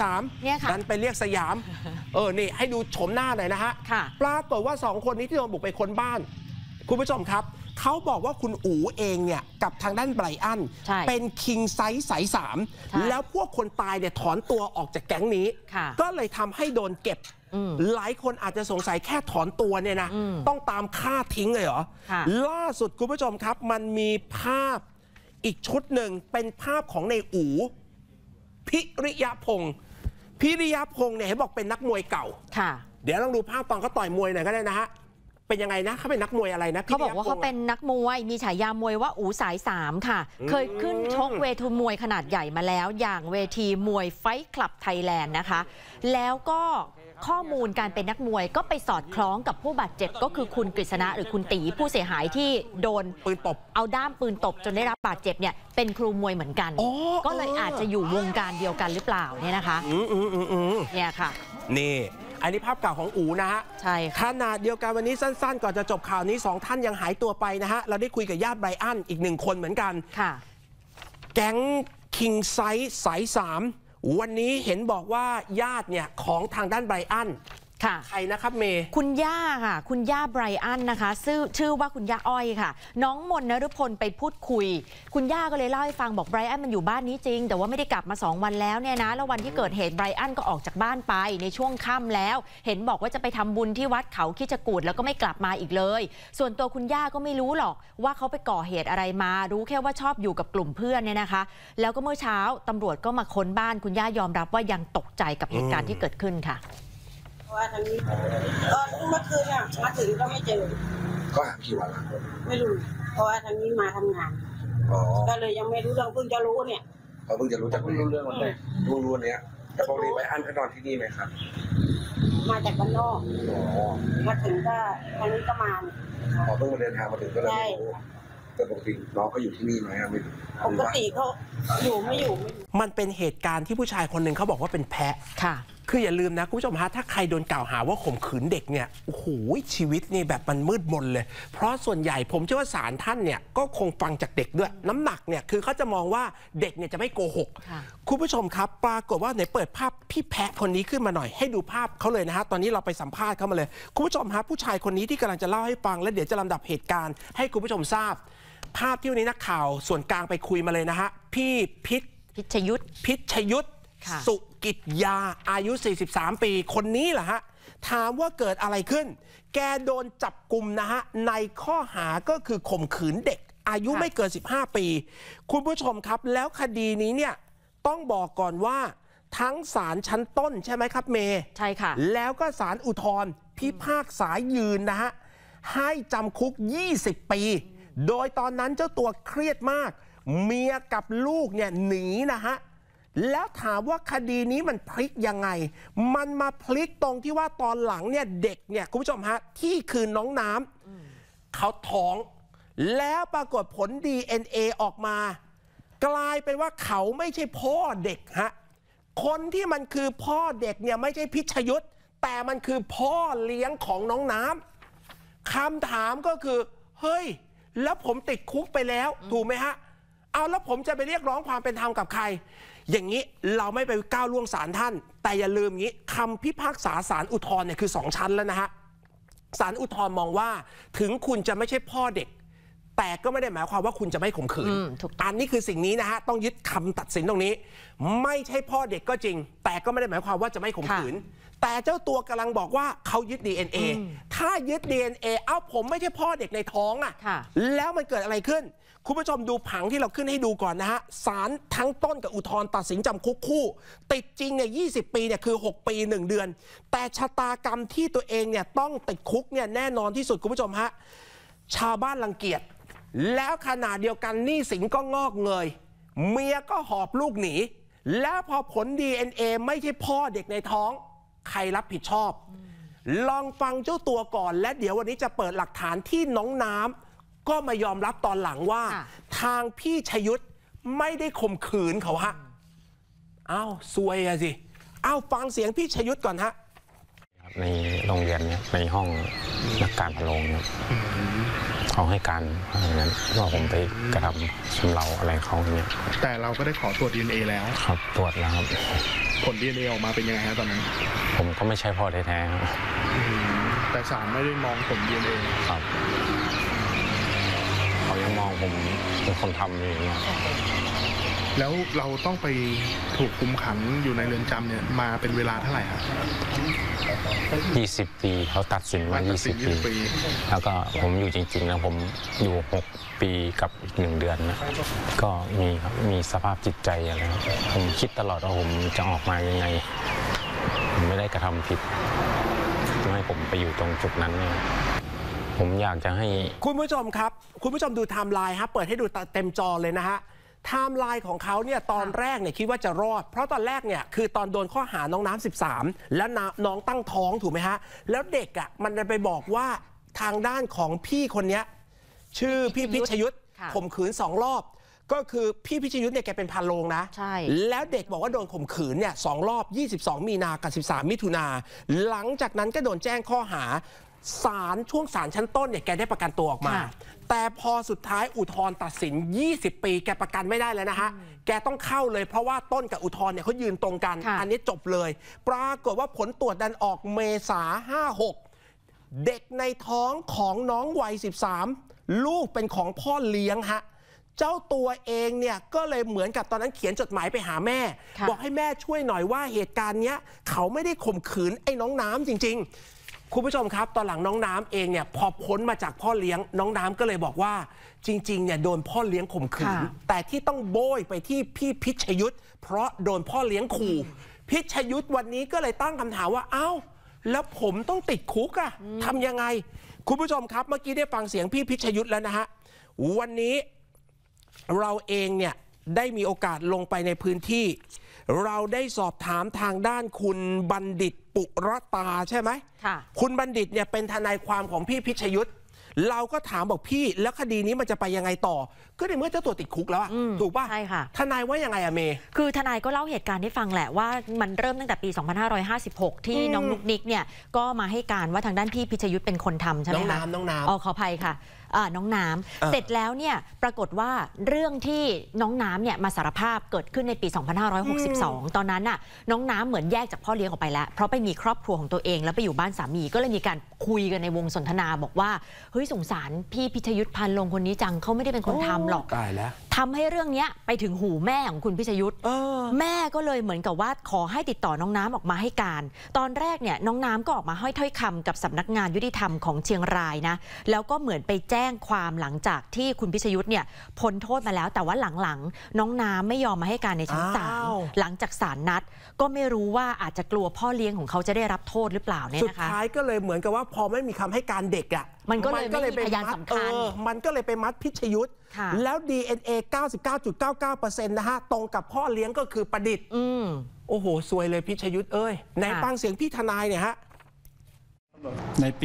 3เนี่ยค่ะนั่นไปเรียกสยามนี่ให้ดูโฉมหน้าหน่อยนะฮะปรากฏว่า2คนนี้ที่โดนบุกไปค้นบ้านคุณผู้ชมครับเขาบอกว่าคุณอู๋เองเนี่ยกับทางด้านไบรอันเป็นคิงไซส์สาย3แล้วพวกคนตายเนี่ยถอนตัวออกจากแก๊งนี้ก็เลยทำให้โดนเก็บหลายคนอาจจะสงสัยแค่ถอนตัวเนี่ยนะต้องตามฆ่าทิ้งเลยเหรอล่าสุดคุณผู้ชมครับมันมีภาพอีกชุดหนึ่งเป็นภาพของในอู๋พิริยพงศ์เนี่ยเห็นบอกเป็นนักมวยเก่าเดี๋ยวลองดูภาพตอนเขาต่อยมวยหน่อยก็ได้นะฮะเป็นยังไงนะเขาเป็นนักมวยอะไรนะเขาบอกว่าเขาเป็นนักมวยมีฉายามวยว่าอู๋สาย3ค่ะเคยขึ้นชกเวทีมวยขนาดใหญ่มาแล้วอย่างเวทีมวยไฟท์คลับไทยแลนด์นะคะแล้วก็ข้อมูลการเป็นนักมวยก็ไปสอดคล้องกับผู้บาดเจ็บก็คือคุณกฤษณะหรือคุณตีผู้เสียหายที่โดนปืนตบเอาด้ามปืนตบจนได้รับบาดเจ็บเนี่ยเป็นครูมวยเหมือนกันก็เลยอาจจะอยู่วงการเดียวกันหรือเปล่าเนี่ยนะคะเนี่ยค่ะนี่อันนี้ภาพเก่าของอู๋นะฮะใช่ขนาดเดียวกันวันนี้สั้นๆก่อนจะจบข่าวนี้2ท่านยังหายตัวไปนะฮะเราได้คุยกับญาติไบรอันอีก1คนเหมือนกันค่ะแก๊งคิงไซส์สาย3วันนี้เห็นบอกว่าญาติเนี่ยของทางด้านไบรอันค่ะใครนะครับเมย์คุณย่าค่ะคุณย่าไบรอันนะคะชื่อว่าคุณย่าอ้อยค่ะน้องมน นฤพลไปพูดคุยคุณย่าก็เลยเล่าให้ฟังบอกไบรอันมันอยู่บ้านนี้จริงแต่ว่าไม่ได้กลับมา2วันแล้วเนี่ยนะแล้ววันที่เกิดเหตุไบรอันก็ออกจากบ้านไปในช่วงค่ำแล้วเห็นบอกว่าจะไปทำบุญที่วัดเขาคิจกูฏแล้วก็ไม่กลับมาอีกเลยส่วนตัวคุณย่าก็ไม่รู้หรอกว่าเขาไปก่อเหตุอะไรมารู้แค่ว่าชอบอยู่กับกลุ่มเพื่อนเนี่ยนะคะแล้วก็เมื่อเช้าตำรวจก็มาค้นบ้านคุณย่ายอมรับว่ายังตกใจกับเหตุการณ์ที่เกิดขึ้นค่ะเพราะว่าทางนี้ตอนเมื่อคืนเนี่ยมาถึงก็ไม่เจอก็หากี่วันแล้วไม่รู้เพราะว่าทางนี้มาทำงานก็เลยยังไม่รู้เรื่องเพิ่งจะรู้เนี่ยเขาเพิ่งจะรู้จากรู้เรื่องวันไหนรู้เนี้ยแต่ปกติไปอั้นเขานอนที่นี่ไหมครับมาจากบ้านนอกมาถึงก็ทางนี้ก็มาเพิ่งมาเดินทางมาถึงก็เลยไม่รู้แต่ปกติน้องเขาอยู่ที่นี่ไหมครับปกติเขาอยู่ไม่อยู่มันเป็นเหตุการณ์ที่ผู้ชายคนหนึ่งเขาบอกว่าเป็นแพะค่ะคืออย่าลืมนะคุณผู้ชมฮะถ้าใครโดนกล่าวหาว่าข่มขืนเด็กเนี่ยโอ้โหชีวิตนี่แบบมันมืดมนเลยเพราะส่วนใหญ่ผมเชื่อว่าศาลท่านเนี่ยก็คงฟังจากเด็กด้วยน้ำหนักเนี่ยคือเขาจะมองว่าเด็กเนี่ยจะไม่โกหกคุณผู้ชมครับปรากฏว่าไหนเปิดภาพพี่แพะคนนี้ขึ้นมาหน่อยให้ดูภาพเขาเลยนะฮะตอนนี้เราไปสัมภาษณ์เขามาเลยคุณผู้ชมฮะผู้ชายคนนี้ที่กำลังจะเล่าให้ฟังและเดี๋ยวจะลำดับเหตุการณ์ให้คุณผู้ชมทราบภาพที่วันนี้นักข่าวส่วนกลางไปคุยมาเลยนะฮะพี่พิชยุทธสุกิจยาอายุ43ปีคนนี้แหละฮะถามว่าเกิดอะไรขึ้นแกโดนจับกุมนะฮะในข้อหาก็คือข่มขืนเด็กอายุไม่เกิน15ปีคุณผู้ชมครับแล้วคดีนี้เนี่ยต้องบอกก่อนว่าทั้งศาลชั้นต้นใช่ไหมครับเมย์ใช่ค่ะแล้วก็ศาลอุทธรณ์พิพากษายืนนะฮะให้จำคุก20 ปีโดยตอนนั้นเจ้าตัวเครียดมากเมียกับลูกเนี่ยหนีนะฮะแล้วถามว่าคดีนี้มันพลิกยังไงมันมาพลิกตรงที่ว่าตอนหลังเนี่ยเด็กเนี่ยคุณผู้ชมฮะที่คือน้องน้ำเขาท้องแล้วปรากฏผล DNA ออกมากลายเป็นว่าเขาไม่ใช่พ่อเด็กฮะคนที่มันคือพ่อเด็กเนี่ยไม่ใช่พิชยุทธแต่มันคือพ่อเลี้ยงของน้องน้ำคำถามก็คือเฮ้ยแล้วผมติดคุกไปแล้วถูกไหมฮะเอาแล้วผมจะไปเรียกร้องความเป็นธรรมกับใครอย่างนี้เราไม่ไปก้าวล่วงศาลท่านแต่อย่าลืมงี้คำพิพากษาศาลอุทธรณ์เนี่ยคือ2 ชั้นแล้วนะฮะศาลอุทธรณ์มองว่าถึงคุณจะไม่ใช่พ่อเด็กแต่ก็ไม่ได้หมายความว่าคุณจะไม่ข่มขืนอันนี้คือสิ่งนี้นะฮะต้องยึดคำตัดสินตรงนี้ไม่ใช่พ่อเด็กก็จริงแต่ก็ไม่ได้หมายความว่าจะไม่ข่มขืนแต่เจ้าตัวกำลังบอกว่าเขายึด DNA ถ้ายึด DNA เอ้าผมไม่ใช่พ่อเด็กในท้องอ่ะแล้วมันเกิดอะไรขึ้นคุณผู้ชมดูผังที่เราขึ้นให้ดูก่อนนะฮะศาลทั้งต้นกับอุทธรณ์ตัดสินจำคุกคู่ติดจริงเนี่ย20 ปีเนี่ยคือ6 ปี 1 เดือนแต่ชะตากรรมที่ตัวเองเนี่ยต้องติดคุกเนี่ยแน่นอนที่สุดคุณผู้ชมฮะชาวบ้านรังเกียจแล้วขณะเดียวกันหนี้สินก็งอกเงยเมียก็หอบลูกหนีแล้วพอผล DNA ไม่ใช่พ่อเด็กในท้องใครรับผิดชอบลองฟังเจ้าตัวก่อนและเดี๋ยววันนี้จะเปิดหลักฐานที่น้องน้ำก็มายอมรับตอนหลังว่าทางพี่ชยุทธไม่ได้ข่มขืนเขาฮะอ้าวซวยอะสิอ้าวฟังเสียงพี่ชยุทธก่อนฮะในโรงเรียนเนี่ยในห้องนักการพะโล้เนี่ยเขาให้การอย่างนั้นว่าผมไปกระทำชำเราอะไรเขาเนี่ยแต่เราก็ได้ขอตรวจ DNA แล้วครับตรวจแล้วครับผล DNA ออกมาเป็นยังไงฮะตอนนั้นผมก็ไม่ใช่พ่อแท้ๆครับแต่ศาลไม่ได้มองผล DNA ครับเขายังมองผมเป็นคนทำอย่างเงี้ยแล้วเราต้องไปถูกคุมขังอยู่ในเรือนจำเนี่ยมาเป็นเวลาเท่าไหร่ครับ 20 ปีเขาตัดสินมา20 ปีแล้วก็ผมอยู่จริงๆนะผมอยู่6 ปีกับอีก1 เดือนนะก็มีครับมีสภาพจิตใจอะไรผมคิดตลอดว่าผมจะออกมายังไงผมไม่ได้กระทำผิดให้ผมไปอยู่ตรงจุดนั้นเนี่ยผมอยากจะให้คุณผู้ชมครับคุณผู้ชมดูไทม์ไลน์ฮะเปิดให้ดูเต็มจอเลยนะฮะไทม์ไลน์ของเขาเนี่ยตอนแรกเนี่ยคิดว่าจะรอดเพราะตอนแรกเนี่ยคือตอนโดนข้อหาน้องน้ำ13แล้วน้องตั้งท้องถูกไหมฮะแล้วเด็กอ่ะมันไปบอกว่าทางด้านของพี่คนนี้ชื่อพี่พิชยุทธข่มขืน2 รอบก็คือพี่พิชยุทธเนี่ยแกเป็นพาโรงนะใช่แล้วเด็กบอกว่าโดนข่มขืนเนี่ย2 รอบ22 มีนากับ13 มิถุนาหลังจากนั้นก็โดนแจ้งข้อหาช่วงศาลชั้นต้นเนี่ยแกได้ประกันตัวออกมาแต่พอสุดท้ายอุทธรณ์ตัดสิน20 ปีแกประกันไม่ได้แล้วนะฮะแกต้องเข้าเลยเพราะว่าต้นกับอุทธรณ์เนี่ยเขายืนตรงกันอันนี้จบเลยปรากฏว่าผลตรวจดันออกเมษา56เด็กในท้องของน้องวัย13ลูกเป็นของพ่อเลี้ยงฮะเจ้าตัวเองเนี่ยก็เลยเหมือนกับตอนนั้นเขียนจดหมายไปหาแม่บอกให้แม่ช่วยหน่อยว่าเหตุการณ์เนี้ยเขาไม่ได้ข่มขืนไอ้น้องน้ำจริงๆคุณผู้ชมครับตอนหลังน้องน้ำเองเนี่ยพอพ้นมาจากพ่อเลี้ยงน้องน้ำก็เลยบอกว่าจริงๆเนี่ยโดนพ่อเลี้ยงข่มขืนแต่ที่ต้องโบยไปที่พี่พิชยุทธเพราะโดนพ่อเลี้ยงขู่พิชยุทธวันนี้ก็เลยตั้งคำถามว่าเอ้าแล้วผมต้องติดคุกอะทำยังไงคุณผู้ชมครับเมื่อกี้ได้ฟังเสียงพี่พิชยุทธแล้วนะฮะวันนี้เราเองเนี่ยได้มีโอกาสลงไปในพื้นที่เราได้สอบถามทางด้านคุณบัณฑิตปุรตาใช่ไหมคุณบัณฑิตเนี่ยเป็นทนายความของพี่พิชยุทธเราก็ถามบอกพี่แล้วคดีนี้มันจะไปยังไงต่อก็ในเมื่อเจ้าตัวติดคุกแล้วอะถูกป่ะใช่ค่ะทนายว่ายังไงอะเมย์คือทนายก็เล่าเหตุการณ์ให้ฟังแหละว่ามันเริ่มตั้งแต่ปี 2556 ที่น้องนุกนิกเนี่ยก็มาให้การว่าทางด้านพี่พิชยุทธเป็นคนทำใช่ไหมคะน้องน้ำขออภัยค่ะน้องน้ำเสร็จแล้วเนี่ยปรากฏว่าเรื่องที่น้องน้ำเนี่ยมาสารภาพเกิดขึ้นในปี 2562 ตอนนั้นน่ะน้องน้ำเหมือนแยกจากพ่อเลี้ยงออกไปแล้วเพราะไปมีครอบครัวของตัวเองแล้วไปอยู่บ้านสามีก็เลยมีการคุยกันในวงสนทนาบอกว่าเฮ้ยสงสารพี่พิชยุทธพันลงคนนี้จังเขาไม่ได้เป็นคนทำหรอกตายแล้วทำให้เรื่องนี้ไปถึงหูแม่ของคุณพิชยุทธ์แม่ก็เลยเหมือนกับว่าขอให้ติดต่อน้องน้ำออกมาให้การตอนแรกเนี่ยน้องน้ำก็ออกมาให้ถ้อยคำกับสำนักงานยุติธรรมของเชียงรายนะแล้วก็เหมือนไปแจ้งความหลังจากที่คุณพิชยุทธ์เนี่ยพ้นโทษมาแล้วแต่ว่าหลังๆน้องน้ำไม่ยอมมาให้การในชั้นศาลหลังจากศาลนัดก็ไม่รู้ว่าอาจจะกลัวพ่อเลี้ยงของเขาจะได้รับโทษหรือเปล่าเนี่ยนะคะสุดท้ายก็เลยเหมือนกับว่าพอไม่มีคำให้การเด็กอ่ะมันก็เลยไม่มีพยานสำคัญมันก็เลยไปมัดพิชยุทธ์แล้ว DNA 99.99% นะฮะตรงกับพ่อเลี้ยงก็คือประดิษฐ์โอ้โหซวยเลยพิชยุทธ์เอ้ยในฟังเสียงพี่ทนายเนี่ยฮะในปี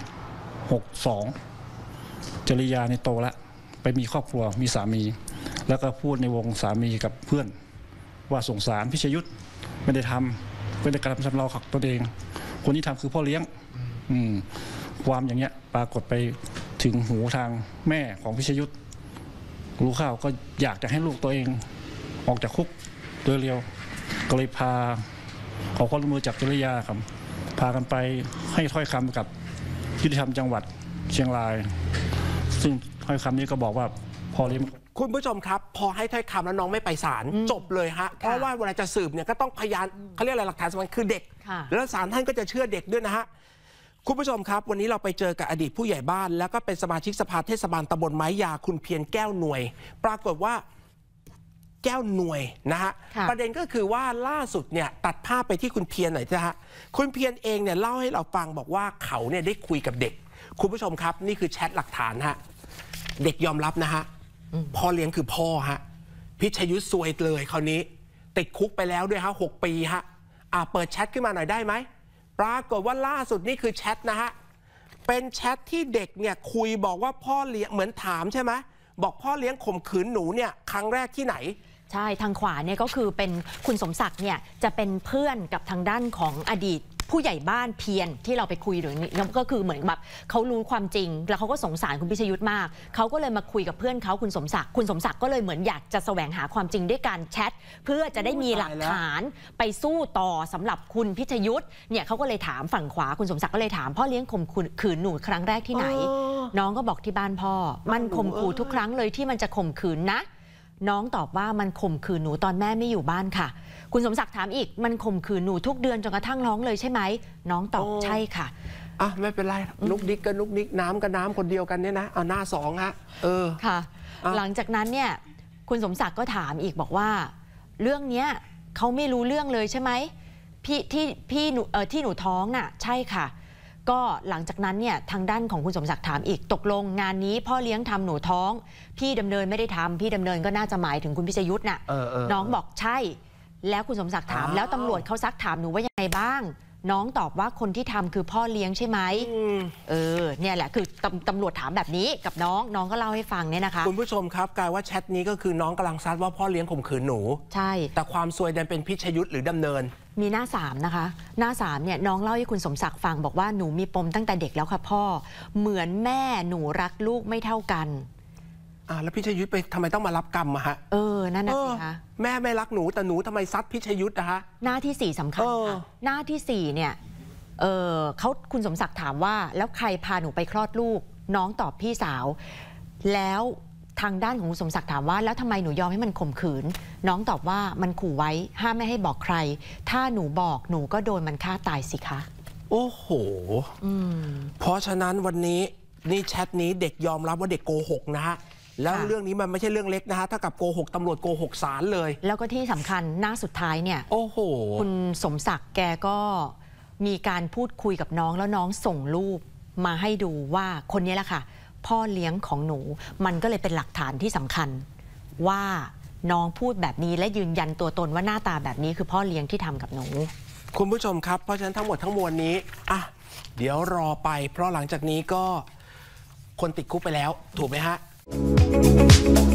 62 จริยาในโตแล้วไปมีครอบครัวมีสามีแล้วก็พูดในวงสามีกับเพื่อนว่าสงสารพิชยุทธ์ไม่ได้ทำไม่ได้กระทำชำเราขักตัวเองคนที่ทำคือพ่อเลี้ยงความอย่างเงี้ยปรากฏไปถึงหูทางแม่ของพิชยุทธ์รู้ข่าวก็อยากจะให้ลูกตัวเองออกจากคุกโดยเร็วก็เลยขอความร่วมมือจากจริยาครับพากันไปให้ถ้อยคำกับยุติธรรมจังหวัดเชียงรายซึ่งถ้อยคำนี้ก็บอกว่าพอเลี้ยงคุณผู้ชมครับพอให้ถ้อยคำแล้วน้องไม่ไปศาลจบเลยฮะเพราะว่าเวลาจะสืบเนี่ยก็ต้องพยานเขาเรียกอะไรหลักฐานสำคัญคือเด็กแล้วศาลท่านก็จะเชื่อเด็กด้วยนะฮะคุณผู้ชมครับวันนี้เราไปเจอกับอดีตผู้ใหญ่บ้านแล้วก็เป็นสมาชิกสภาเทศบาลตำบลไม้ยาคุณเพียรแก้วหน่วยปรากฏว่าแก้วหน่วยนะฮะประเด็นก็คือว่าล่าสุดเนี่ยตัดภาพไปที่คุณเพียรหน่อยนะฮะคุณเพียรเองเนี่ยเล่าให้เราฟังบอกว่าเขาเนี่ยได้คุยกับเด็กคุณผู้ชมครับนี่คือแชทหลักฐานฮะเด็กยอมรับนะฮะพ่อเลี้ยงคือพ่อฮะพิชยุทธ์ซวยเลยคราวนี้ติดคุกไปแล้วด้วยฮะ6 ปีฮะเปิดแชทขึ้นมาหน่อยได้ไหมปรากฏว่าล่าสุดนี่คือแชทนะฮะเป็นแชทที่เด็กเนี่ยคุยบอกว่าพ่อเลี้ยงเหมือนถามใช่ไหมบอกพ่อเลี้ยงข่มขืนหนูเนี่ยครั้งแรกที่ไหนใช่ทางขวาเนี่ยก็คือเป็นคุณสมศักดิ์เนี่ยจะเป็นเพื่อนกับทางด้านของอดีตผู้ใหญ่บ้านเพียรที่เราไปคุยหรือนี่ก็คือเหมือนแบบเขารู้ความจริงแล้วเขาก็สงสารคุณพิชยุทธ์มากเขาก็เลยมาคุยกับเพื่อนเขาคุณสมศักดิ์ก็เลยเหมือนอยากจะแสวงหาความจริงด้วยการแชทเพื่อจะได้มีหลักฐานไปสู้ต่อสำหรับคุณพิชยุทธ์เนี่ยเขาก็เลยถามฝั่งขวาคุณสมศักดิ์ก็เลยถามพ่อเลี้ยงข่มขืนหนูครั้งแรกที่ไหนน้องก็บอกที่บ้านพ่อมันข่มขู่ทุกครั้งเลยที่มันจะข่มขืนนะน้องตอบว่ามันข่มขืนหนูตอนแม่ไม่อยู่บ้านค่ะคุณสมศักดิ์ถามอีกมันข่มขืนหนูทุกเดือนจนกระทั่งร้องเลยใช่ไหมน้องตอบใช่ค่ะไม่เป็นไรนุกดิกก็นุกดิกน้ำกับน้ำคนเดียวกันเนี่ยนะเอาหน้า2ฮะค่ะหลังจากนั้นเนี่ยคุณสมศักดิ์ก็ถามอีกบอกว่าเรื่องเนี้ยเขาไม่รู้เรื่องเลยใช่ไหมที่หนูท้องน่ะใช่ค่ะก็หลังจากนั้นเนี่ยทางด้านของคุณสมศักดิ์ถามอีกตกลงงานนี้พ่อเลี้ยงทำหนูท้องพี่ดำเนินไม่ได้ทำพี่ดำเนินก็น่าจะหมายถึงคุณพิชยุทธ์น่ะน้องบอกใช่แล้วคุณสมศักดิ์ถามแล้วตำรวจเขาซักถามหนูว่ายังไงบ้างน้องตอบว่าคนที่ทำคือพ่อเลี้ยงใช่ไหมเนี่ยแหละคือตำรวจถามแบบนี้กับน้องก็เล่าให้ฟังเนี่ยนะคะคุณผู้ชมครับกลายว่าแชทนี้ก็คือน้องกำลังซัดว่าพ่อเลี้ยงข่มขืนหนูใช่แต่ความซวยดันเป็นพิชยุทธ์หรือดำเนินมีหน้า3นะคะหน้า3เนี่ยน้องเล่าให้คุณสมศักดิ์ฟังบอกว่าหนูมีปมตั้งแต่เด็กแล้วค่ะพ่อเหมือนแม่หนูรักลูกไม่เท่ากันแล้วพิชยุทธ์ไปทำไมต้องมารับกรรมอะฮะนั่นน่ะสิคะแม่ไม่รักหนูแต่หนูทำไมซัดพิชยุทธ์นะฮะหน้าที่4สำคัญค่ะหน้าที่4เนี่ยคุณสมศักดิ์ถามว่าแล้วใครพาหนูไปคลอดลูกน้องตอบพี่สาวแล้วทางด้านของคุณสมศักดิ์ถามว่าแล้วทำไมหนูยอมให้มันข่มขืนน้องตอบว่ามันขู่ไว้ห้ามไม่ให้บอกใครถ้าหนูบอกหนูก็โดนมันฆ่าตายสิคะโอ้โหเพราะฉะนั้นวันนี้นี่แชทนี้เด็กยอมรับว่าเด็กโกหกนะฮะแล้วเรื่องนี้มันไม่ใช่เรื่องเล็กนะฮะถ้ากับโกหกตำรวจโกหกศาลเลยแล้วก็ที่สำคัญหน้าสุดท้ายเนี่ยโอ้โหคุณสมศักดิ์แกก็มีการพูดคุยกับน้องแล้วน้องส่งรูปมาให้ดูว่าคนนี้แหละค่ะพ่อเลี้ยงของหนูมันก็เลยเป็นหลักฐานที่สำคัญว่าน้องพูดแบบนี้และยืนยันตัวตนว่าหน้าตาแบบนี้คือพ่อเลี้ยงที่ทำกับหนูคุณผู้ชมครับเพราะฉะนั้นทั้งหมดทั้งมวลนี้เดี๋ยวรอไปเพราะหลังจากนี้ก็คนติดคุกไปแล้วถูกไหมฮะ